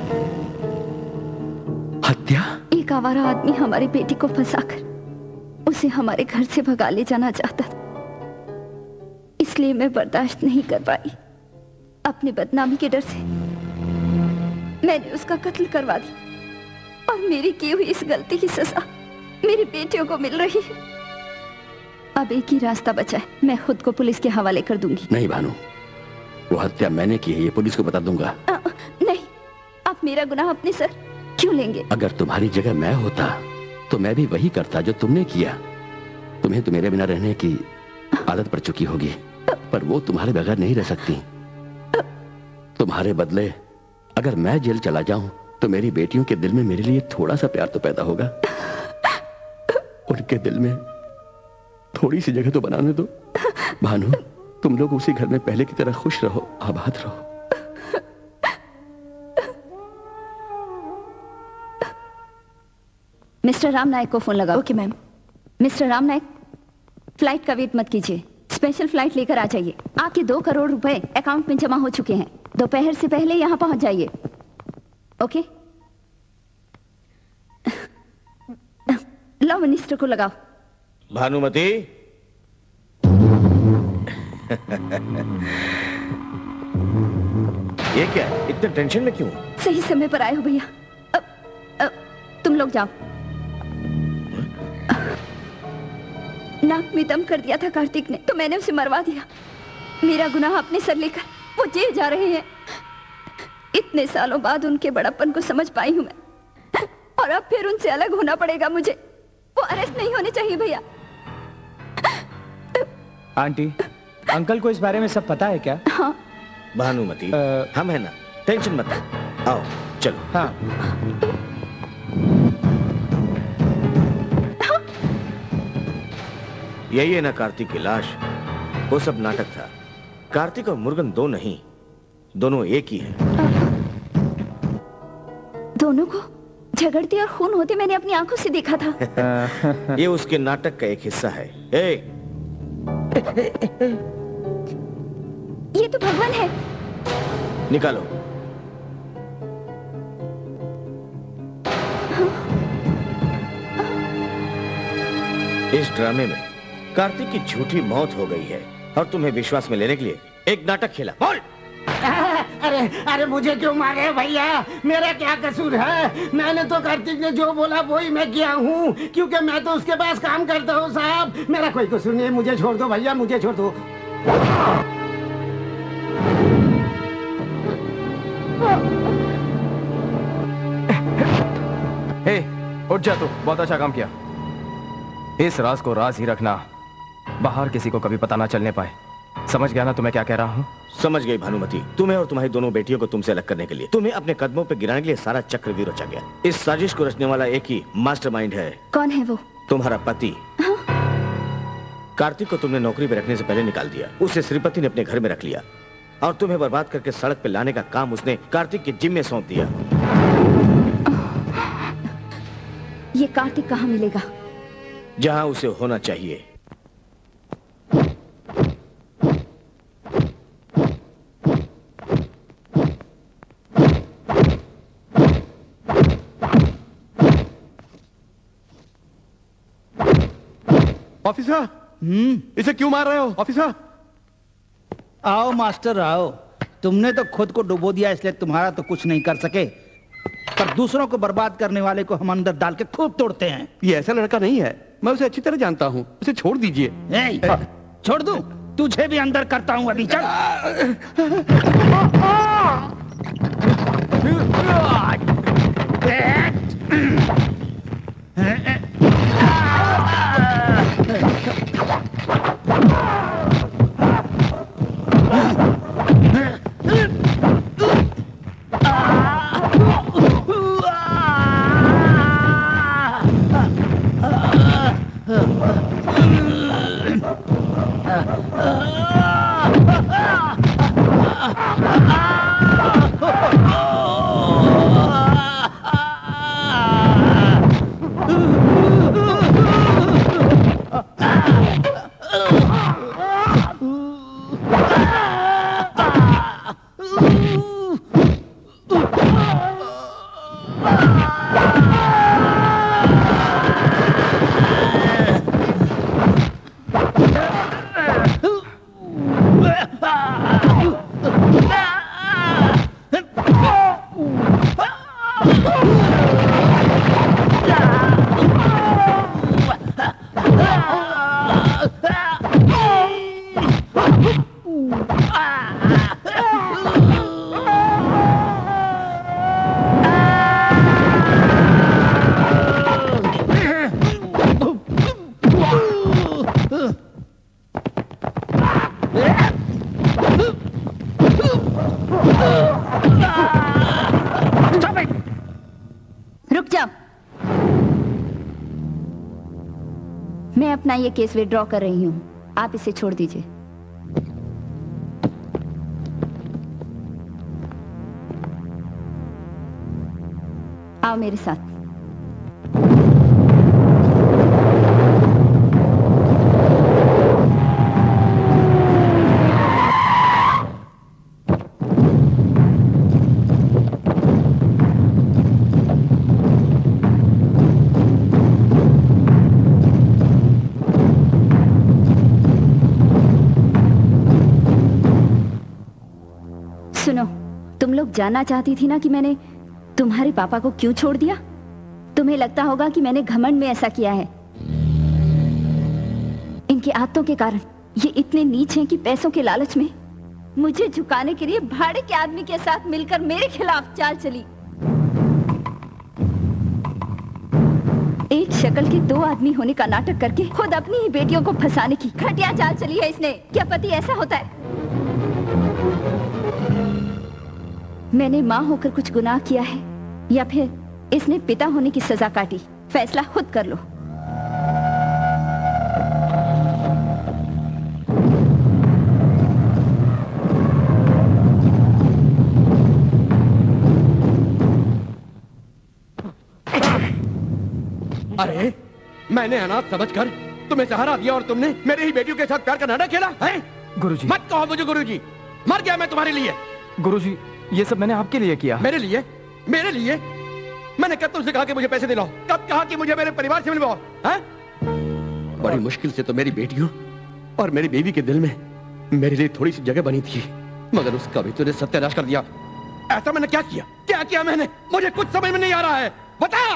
हत्या? एक आवारा आदमी हमारी बेटी को फंसाकर उसे हमारे घर से भगा ले जाना चाहता था, इसलिए मैं बर्दाश्त नहीं कर पाई। अपनी बदनामी के डर से मैंने उसका कत्ल करवा दी और मेरी की हुई इस गलती की सजा मेरी बेटियों को मिल रही है। अब एक ही रास्ता बचा है, मैं खुद को पुलिस के हवाले कर दूंगी। नहीं भानु, वो हत्या मैंने की है, ये पुलिस को बता दूंगा। नहीं, आप मेरा गुनाह अपने सर क्यों लेंगे? अगर तुम्हारी जगह मैं होता तो मैं भी वही करता जो तुमने किया। तुम्हें तो मेरे बिना रहने की आदत पड़ चुकी होगी, पर वो तुम्हारे बगैर नहीं रह सकती। तुम्हारे बदले अगर मैं जेल चला जाऊं तो मेरी बेटियों के दिल में मेरे लिए थोड़ा सा प्यार तो पैदा होगा। उनके दिल में थोड़ी सी जगह तो बनाने दो। भानु, तुम लोग उसी घर में पहले की तरह खुश रहो, आबाद रहो। मिस्टर राम नायक को फोन लगा। Okay ma'am. Mister Ram Nayak, flight का वेट मत कीजिए, स्पेशल फ्लाइट लेकर आ जाइए। आपके 2 करोड़ रुपए अकाउंट में जमा हो चुके हैं। दोपहर से पहले यहां पहुंच जाइए। ओके? लॉ मिनिस्टर को लगाओ। भानुमति, ये क्या है? इतने टेंशन में क्यों? सही समय पर आए हो भैया। तुम लोग जाओ। नाक में दम कर दिया था कार्तिक ने, तो मैंने उसे मरवा दिया। मेरा गुनाह अपने सर लेकर वो जेल जा रहे हैं। इतने सालों बाद उनके बड़प्पन को समझ पाई हूं मैं, और अब फिर उनसे अलग होना पड़ेगा मुझे। वो अरेस्ट नहीं होने चाहिए भैया। आंटी, अंकल को इस बारे में सब पता है क्या? हाँ। भानुमति, हम है ना, टेंशन मत लो। आओ चलो। हाँ। यही है ना कार्तिक की लाश? वो सब नाटक था। कार्तिक और मुर्गन दो नहीं, दोनों एक ही है। दोनों को झगड़ते और खून होते मैंने अपनी आंखों से देखा था। ये उसके नाटक का एक हिस्सा है। ये तो भगवान है। निकालो। इस ड्रामे में कार्तिक की झूठी मौत हो गई है और तुम्हें विश्वास में लेने के लिए एक नाटक खेला। बोल। अरे अरे मुझे क्यों मारे भैया? मेरा क्या कसूर है? मैंने तो कार्तिक ने जो बोला वही मैं किया हूँ, क्योंकि मैं तो उसके पास काम करता हूँ साहब। मेरा कोई कसूर नहीं है, मुझे छोड़ दो भैया, मुझे छोड़ दो। हे, उठ जा तू, बहुत अच्छा काम किया। इस राज को राज ही रखना, बाहर किसी को कभी पता ना चलने पाए। समझ गया ना तुम्हें क्या कह रहा हूँ? समझ गई भानुमति। तुम्हें और तुम्हारी दोनों बेटियों को तुमसे अलग करने के लिए, तुम्हें अपने कदमों पे गिराने के लिए सारा चक्रव्यूह रचा गया। इस साजिश को रचने वाला एक ही मास्टरमाइंड है। कौन है वो? तुम्हारा पति। हाँ? कार्तिक को तुमने नौकरी पे रखने से पहले निकाल दिया। उसे श्रीपति ने अपने घर में रख लिया और तुम्हें बर्बाद करके सड़क पे लाने का काम उसने कार्तिक के जिम्मे सौंप दिया। ये कार्तिक कहाँ मिलेगा? जहां उसे होना चाहिए। ऑफिसर, इसे क्यों मार रहे हो? ऑफिसर, आओ मास्टर आओ। तुमने तो खुद को डुबो दिया, इसलिए तुम्हारा तो कुछ नहीं कर सके, पर दूसरों को बर्बाद करने वाले को हम अंदर डाल के खूब तोड़ते हैं। ये ऐसा लड़का नहीं है, मैं उसे अच्छी तरह जानता हूँ। उसे छोड़ दीजिए। छोड़ दूं? तुझे भी अंदर करता हूँ अभी, चल। रुक जाओ। मैं अपना ये केस विड्रॉ कर रही हूँ, आप इसे छोड़ दीजिए। आओ मेरे साथ। सुनो, तुम लोग जानना चाहती थी ना कि मैंने तुम्हारे पापा को क्यों छोड़ दिया? तुम्हें लगता होगा कि मैंने घमंड में ऐसा किया है। इनकी आदतों के कारण ये इतने नीच हैं कि पैसों के लालच में मुझे झुकाने के लिए भाड़े के आदमी के साथ मिलकर मेरे खिलाफ चाल चली। शक्ल के दो आदमी होने का नाटक करके खुद अपनी ही बेटियों को फंसाने की घटिया चाल चली है इसने। क्या पति ऐसा होता है? मैंने माँ होकर कुछ गुनाह किया है या फिर इसने पिता होने की सजा काटी? फैसला खुद कर लो। अरे मैंने अनाथ समझकर तुम्हें सहारा दिया और तुमने मेरी ही बेटियों के साथ प्यार का नाटक खेला है? गुरुजी मत कहो मुझे गुरुजी, मर गया मैं तुम्हारे लिए। गुरुजी ये सब मैंने आपके लिए किया। मेरे लिए? मेरे लिए? मैंने कब तुमसे कहा कि मुझे पैसे दिलाओ? कब कहा कि मुझे मेरे परिवार से मिलवाओ? बड़ी मुश्किल से तो मेरी बेटियों और मेरी बीवी के दिल में मेरे लिए थोड़ी सी जगह बनी थी, मगर उसका भी तूने सत्यानाश कर दिया। ऐसा मैंने क्या किया? क्या किया मैंने? मुझे कुछ समझ में नहीं आ रहा है, बता।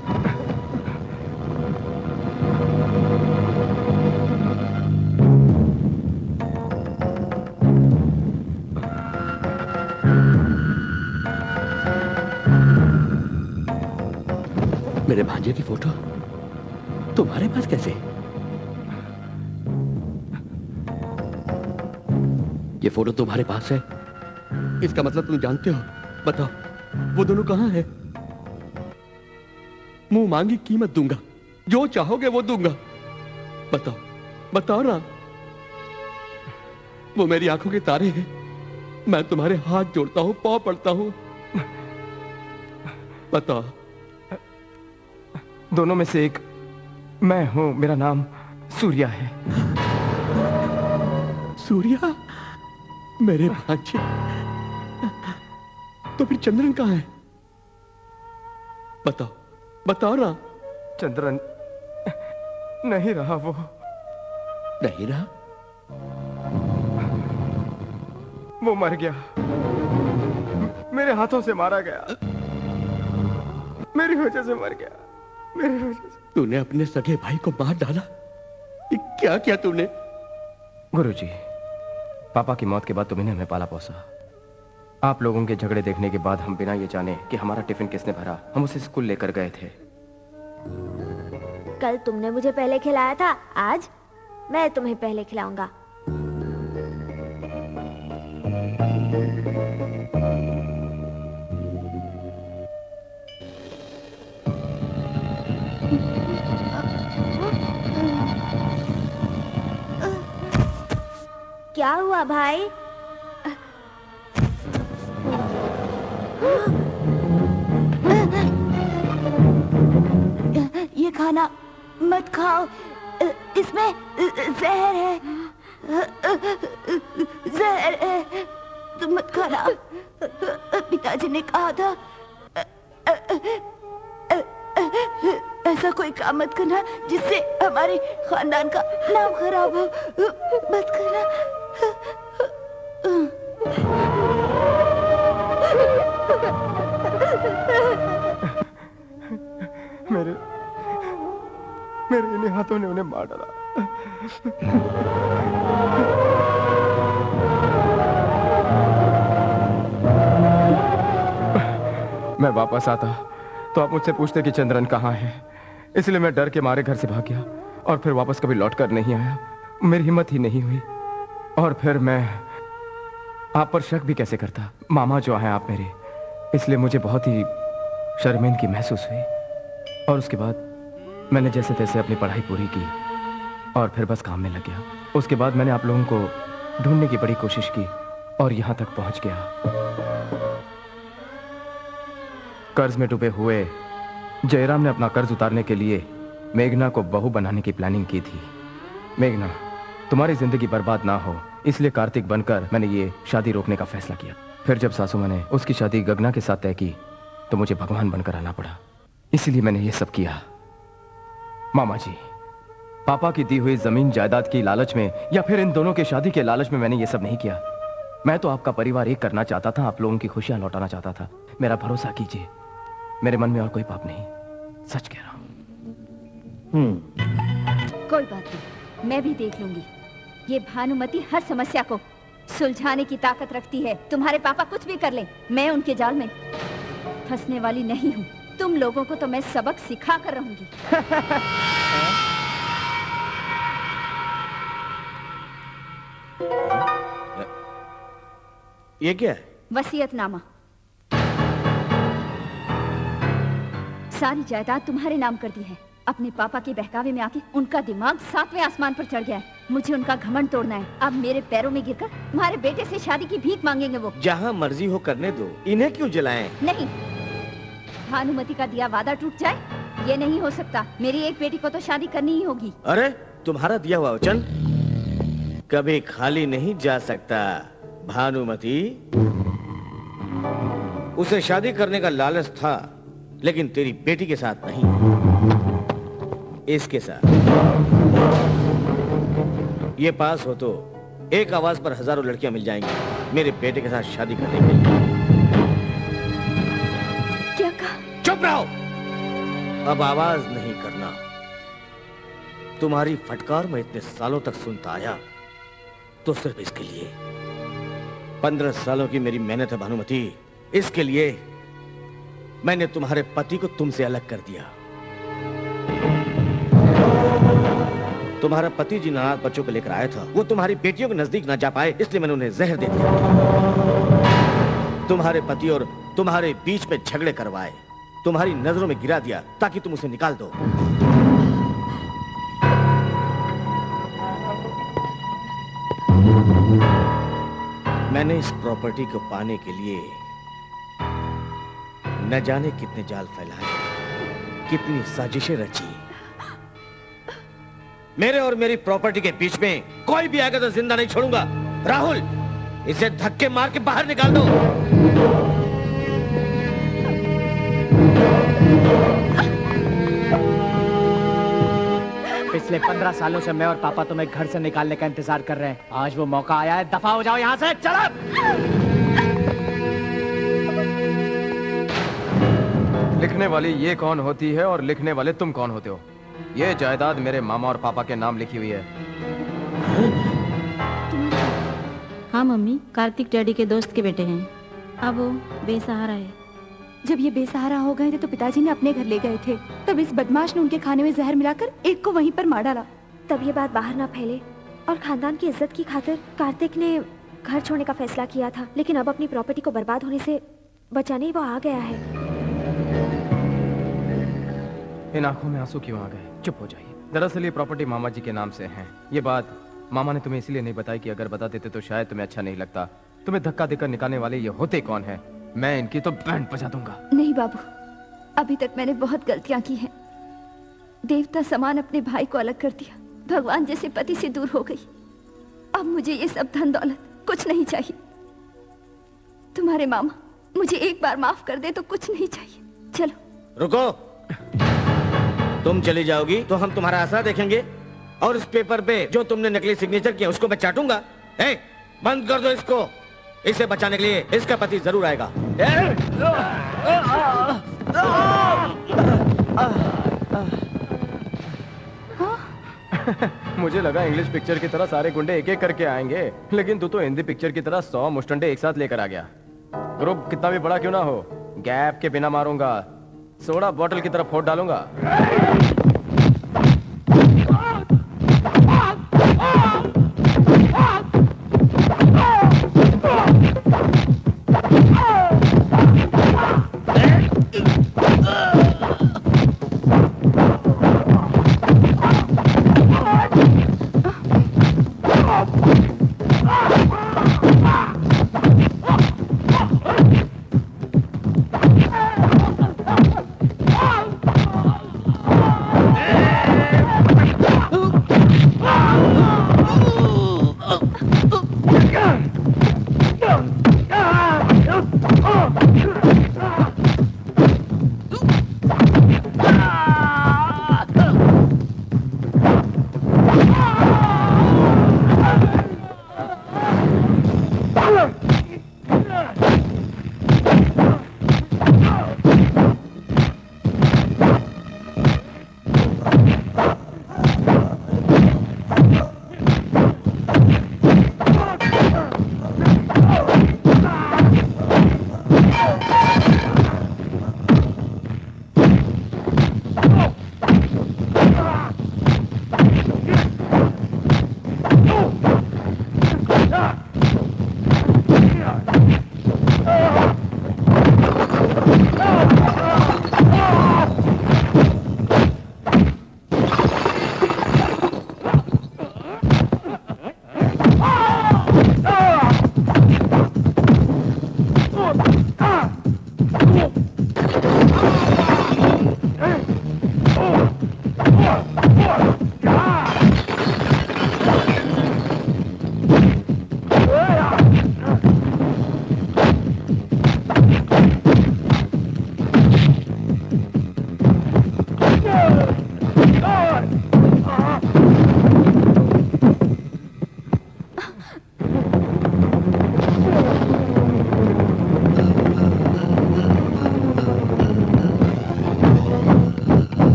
मेरे भांजे की फोटो तुम्हारे पास कैसे? ये फोटो तुम्हारे पास है, इसका मतलब तुम जानते हो। बताओ वो दोनों कहां हैं? मुंह मांगी कीमत दूंगा, जो चाहोगे वो दूंगा। बताओ बताओ ना। वो मेरी आंखों के तारे हैं, मैं तुम्हारे हाथ जोड़ता हूं, पांव पड़ता हूं। बताओ। दोनों में से एक मैं हूं, मेरा नाम सूर्या है। सूर्या? मेरे भांजे। तो फिर चंद्रन कहां है? बताओ बताओ ना। चंद्रन नहीं रहा, वो नहीं रहा? वो मर गया, मेरे हाथों से मारा गया, मेरी वजह से मर गया, मेरी वजह से। तूने अपने सगे भाई को मार डाला? ये क्या किया तूने? गुरुजी, पापा की मौत के बाद तुम्हें हमें पाला पोसा। आप लोगों के झगड़े देखने के बाद हम बिना ये जाने कि हमारा टिफिन किसने भरा, हम उसे स्कूल लेकर गए थे। कल तुमने मुझे पहले खिलाया था, आज मैं तुम्हें पहले खिलाऊंगा। क्या हुआ भाई? ये खाना मत खाओ, इसमें जहर है, जहर है, तुम मत खाना। पिताजी ने कहा था ऐसा कोई काम मत करना जिससे हमारे खानदान का नाम खराब हो, मत करना। मेरे इन्हीं हाथों ने उन्हें मार डाला। मैं वापस आता तो आप मुझसे पूछते कि चंद्रन कहाँ है, इसलिए मैं डर के मारे घर से भाग गया और फिर वापस कभी लौट कर नहीं आया। मेरी हिम्मत ही नहीं हुई और फिर मैं आप पर शक भी कैसे करता। मामा जो हैं आप मेरे, इसलिए मुझे बहुत ही शर्मिंदगी महसूस हुई और उसके बाद मैंने जैसे तैसे अपनी पढ़ाई पूरी की और फिर बस काम में लग गया। उसके बाद मैंने आप लोगों को ढूंढने की बड़ी कोशिश की और यहां तक पहुंच गया। कर्ज में डूबे हुए जयराम ने अपना कर्ज उतारने के लिए मेघना को बहू बनाने की प्लानिंग की थी। मेघना, तुम्हारी जिंदगी बर्बाद ना हो इसलिए कार्तिक बनकर मैंने ये शादी रोकने का फैसला किया। फिर जब सासू माँ ने उसकी शादी गगना के साथ तय की तो मुझे भगवान बनकर आना पड़ा, इसलिए मैंने ये सब किया। मामा जी, पापा की दी हुई जमीन जायदाद की लालच में या फिर इन दोनों के शादी के लालच में मैंने ये सब नहीं किया। मैं तो आपका परिवार एक करना चाहता था, आप लोगों की खुशियां लौटाना चाहता था। मेरा भरोसा कीजिए, मेरे मन में और कोई पाप नहीं, सच कह रहा हूं। कोई बात नहीं, मैं भी देख लूंगी। ये भानुमति हर समस्या को सुलझाने की ताकत रखती है। तुम्हारे पापा कुछ भी कर लें, मैं उनके जाल में फंसने वाली नहीं हूं। तुम लोगों को तो मैं सबक सिखा कर रहूंगी। ये क्या है? वसीयतनामा। सारी जायदाद तुम्हारे नाम कर दी है। अपने पापा के बहकावे में आके उनका दिमाग 7वें आसमान पर चढ़ गया है। मुझे उनका घमंड तोड़ना है। अब मेरे पैरों में गिरकर तुम्हारे बेटे से शादी की भीख मांगेंगे वो। जहाँ मर्जी हो करने दो, इन्हें क्यों जलाएं? नहीं, भानुमति का दिया वादा टूट जाए ये नहीं हो सकता। मेरी एक बेटी को तो शादी करनी ही होगी। अरे तुम्हारा दिया हुआ वचन कभी खाली नहीं जा सकता भानुमति। उसे शादी करने का लालच था, लेकिन तेरी बेटी के साथ नहीं, इसके साथ। ये पास हो तो एक आवाज पर हजारों लड़कियां मिल जाएंगी मेरे बेटे के साथ शादी करने के लिए। क्या कहा? चुप रहो, अब आवाज नहीं करना। तुम्हारी फटकार मैं इतने सालों तक सुनता आया तो सिर्फ इसके लिए। 15 सालों की मेरी मेहनत है भानुमति। इसके लिए मैंने तुम्हारे पति को तुमसे अलग कर दिया। तुम्हारा पति जिन अनाथ बच्चों को लेकर आया था वो तुम्हारी बेटियों के नजदीक ना जा पाए, इसलिए मैंने उन्हें जहर दे दिया। तुम्हारे पति और तुम्हारे बीच में झगड़े करवाए, तुम्हारी नजरों में गिरा दिया ताकि तुम उसे निकाल दो। मैंने इस प्रॉपर्टी को पाने के लिए न जाने कितने जाल फैलाए, कितनी साजिशें रची। मेरे और मेरी प्रॉपर्टी के बीच में कोई भी आएगा तो जिंदा नहीं छोड़ूंगा। राहुल, इसे धक्के मार के बाहर निकाल दो। पिछले 15 सालों से मैं और पापा तुम्हें घर से निकालने का इंतजार कर रहे हैं। आज वो मौका आया है, दफा हो जाओ यहाँ से। चलो। लिखने वाली ये कौन होती है और लिखने वाले तुम कौन होते हो? ये जायदाद मेरे मामा और पापा के नाम लिखी हुई है। हाँ मम्मी, कार्तिक डैडी के दोस्त के बेटे हैं। अब वो बेसहारा है। जब ये बेसहारा हो गए थे तो पिताजी ने अपने घर ले गए थे। तब इस बदमाश ने उनके खाने में जहर मिलाकर एक को वहीं पर मार डाला। तब ये बात बाहर ना फैले और खानदान की इज्जत की खातिर कार्तिक ने घर छोड़ने का फैसला किया था, लेकिन अब अपनी प्रॉपर्टी को बर्बाद होने से बचाने वो आ गया है। इन आंखों में आंसू क्यों आ गए? चुप हो जाइए। दरअसल ये प्रॉपर्टी मामा जी के नाम से है। ये बात मामा ने तुम्हें इसलिए नहीं बताई कि अगर बता देते तो शायद तुम्हें अच्छा नहीं लगता। तुम्हें धक्का देकर निकालने वाले ये होते कौन है? मैं इनकी तो बैंड बजा दूंगा। नहीं बाबू, अभी तक मैंने बहुत गलतियां की हैं। देवता समान अपने भाई को अलग कर दिया, भगवान जैसे पति से दूर हो गई। अब मुझे ये सब धन दौलत कुछ नहीं चाहिए। तुम्हारे मामा मुझे एक बार माफ कर दे तो कुछ नहीं चाहिए। चलो। रुको, तुम चली जाओगी तो हम तुम्हारा आसरा देखेंगे और इस पेपर पे जो तुमने नकली सिग्नेचर किया उसको मैं चाटूंगा। बंद कर दो इसको। इसे बचाने के लिए इसका पति जरूर आएगा। मुझे लगा इंग्लिश पिक्चर की तरह सारे गुंडे एक एक करके आएंगे, लेकिन तू तो हिंदी पिक्चर की तरह 100 मुस्टंडे एक साथ लेकर आ गया। ग्रुप कितना भी बड़ा क्यों ना हो, गैप के बिना मारूंगा, सोडा बॉटल की तरफ फोड़ डालूंगा।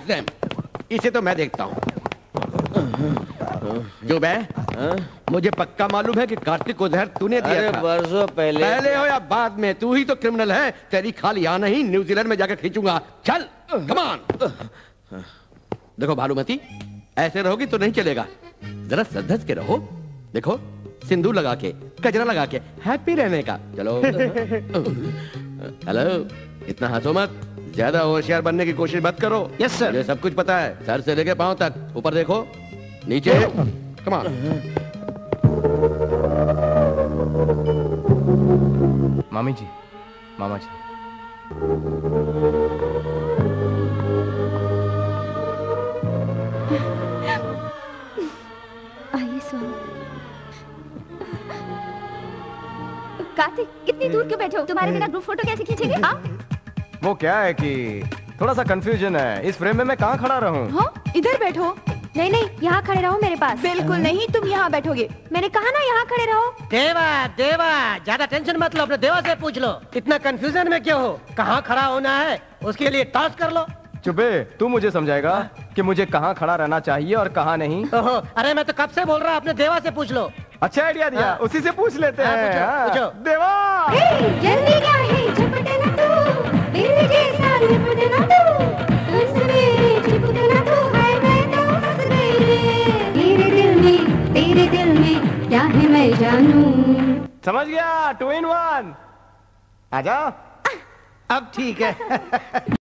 them. इसे तो मैं देखता हूँ। जो बे, मुझे पक्का मालूम है कि कार्तिक को जहर तूने दिया अरे था। बरसों पहले हो या बाद में, तू ही तो क्रिमिनल है। तेरी खाल यहाँ नहीं, न्यूजीलैंड में जाकर खींचूंगा। चल, कम ऑन। देखो भानुमति, ऐसे रहोगी तो नहीं चलेगा। जरा सज के रहो। देखो, सिंदूर लगा के, कजरा लगा के, हैप्पी रहने का। चलो। हेलो, इतना हंसो मत। ज्यादा होशियार बनने की कोशिश मत करो। Yes sir. मुझे सब कुछ पता है, सर से लेके पांव तक। ऊपर देखो, नीचे, कम ऑन। मामी जी, मामा जी, आइए स्वामी। कार्तिक, इतनी दूर क्यों बैठे हो? तुम्हारे बिना ग्रुप फोटो कैसे खींचेंगे? हाँ? वो क्या है कि थोड़ा सा कंफ्यूजन है। इस फ्रेम में मैं कहाँ खड़ा रहूं? हाँ? इधर बैठो। नहीं नहीं, यहाँ खड़े रहो मेरे पास। बिल्कुल नहीं, तुम यहाँ बैठोगे। मैंने कहा ना यहाँ खड़े रहो। देवा, देवा, ज्यादा टेंशन मत लो, अपने देवा से पूछ लो। इतना कंफ्यूजन में क्यों हो? कहाँ खड़ा होना है उसके लिए टॉस कर लो। चुपे, तू मुझे समझाएगा कि मुझे कहाँ खड़ा रहना चाहिए और कहाँ नहीं? ओहो, अरे मैं तो कब से बोल रहा, अपने देवा से पूछ लो। अच्छा आइडिया दिया, उसी से पूछ लेते हैं। पूछो। देवा, जल्दी क्या है, झपटे ना तू, तेरे जैसा लिपटे ना तू, तस्वीरें चिपके ना तू, है मैं तो फंस गई रे। तेरे दिल में क्या है मैं जानूं। समझ गया, 2 in 1। आजा। अब ठीक है।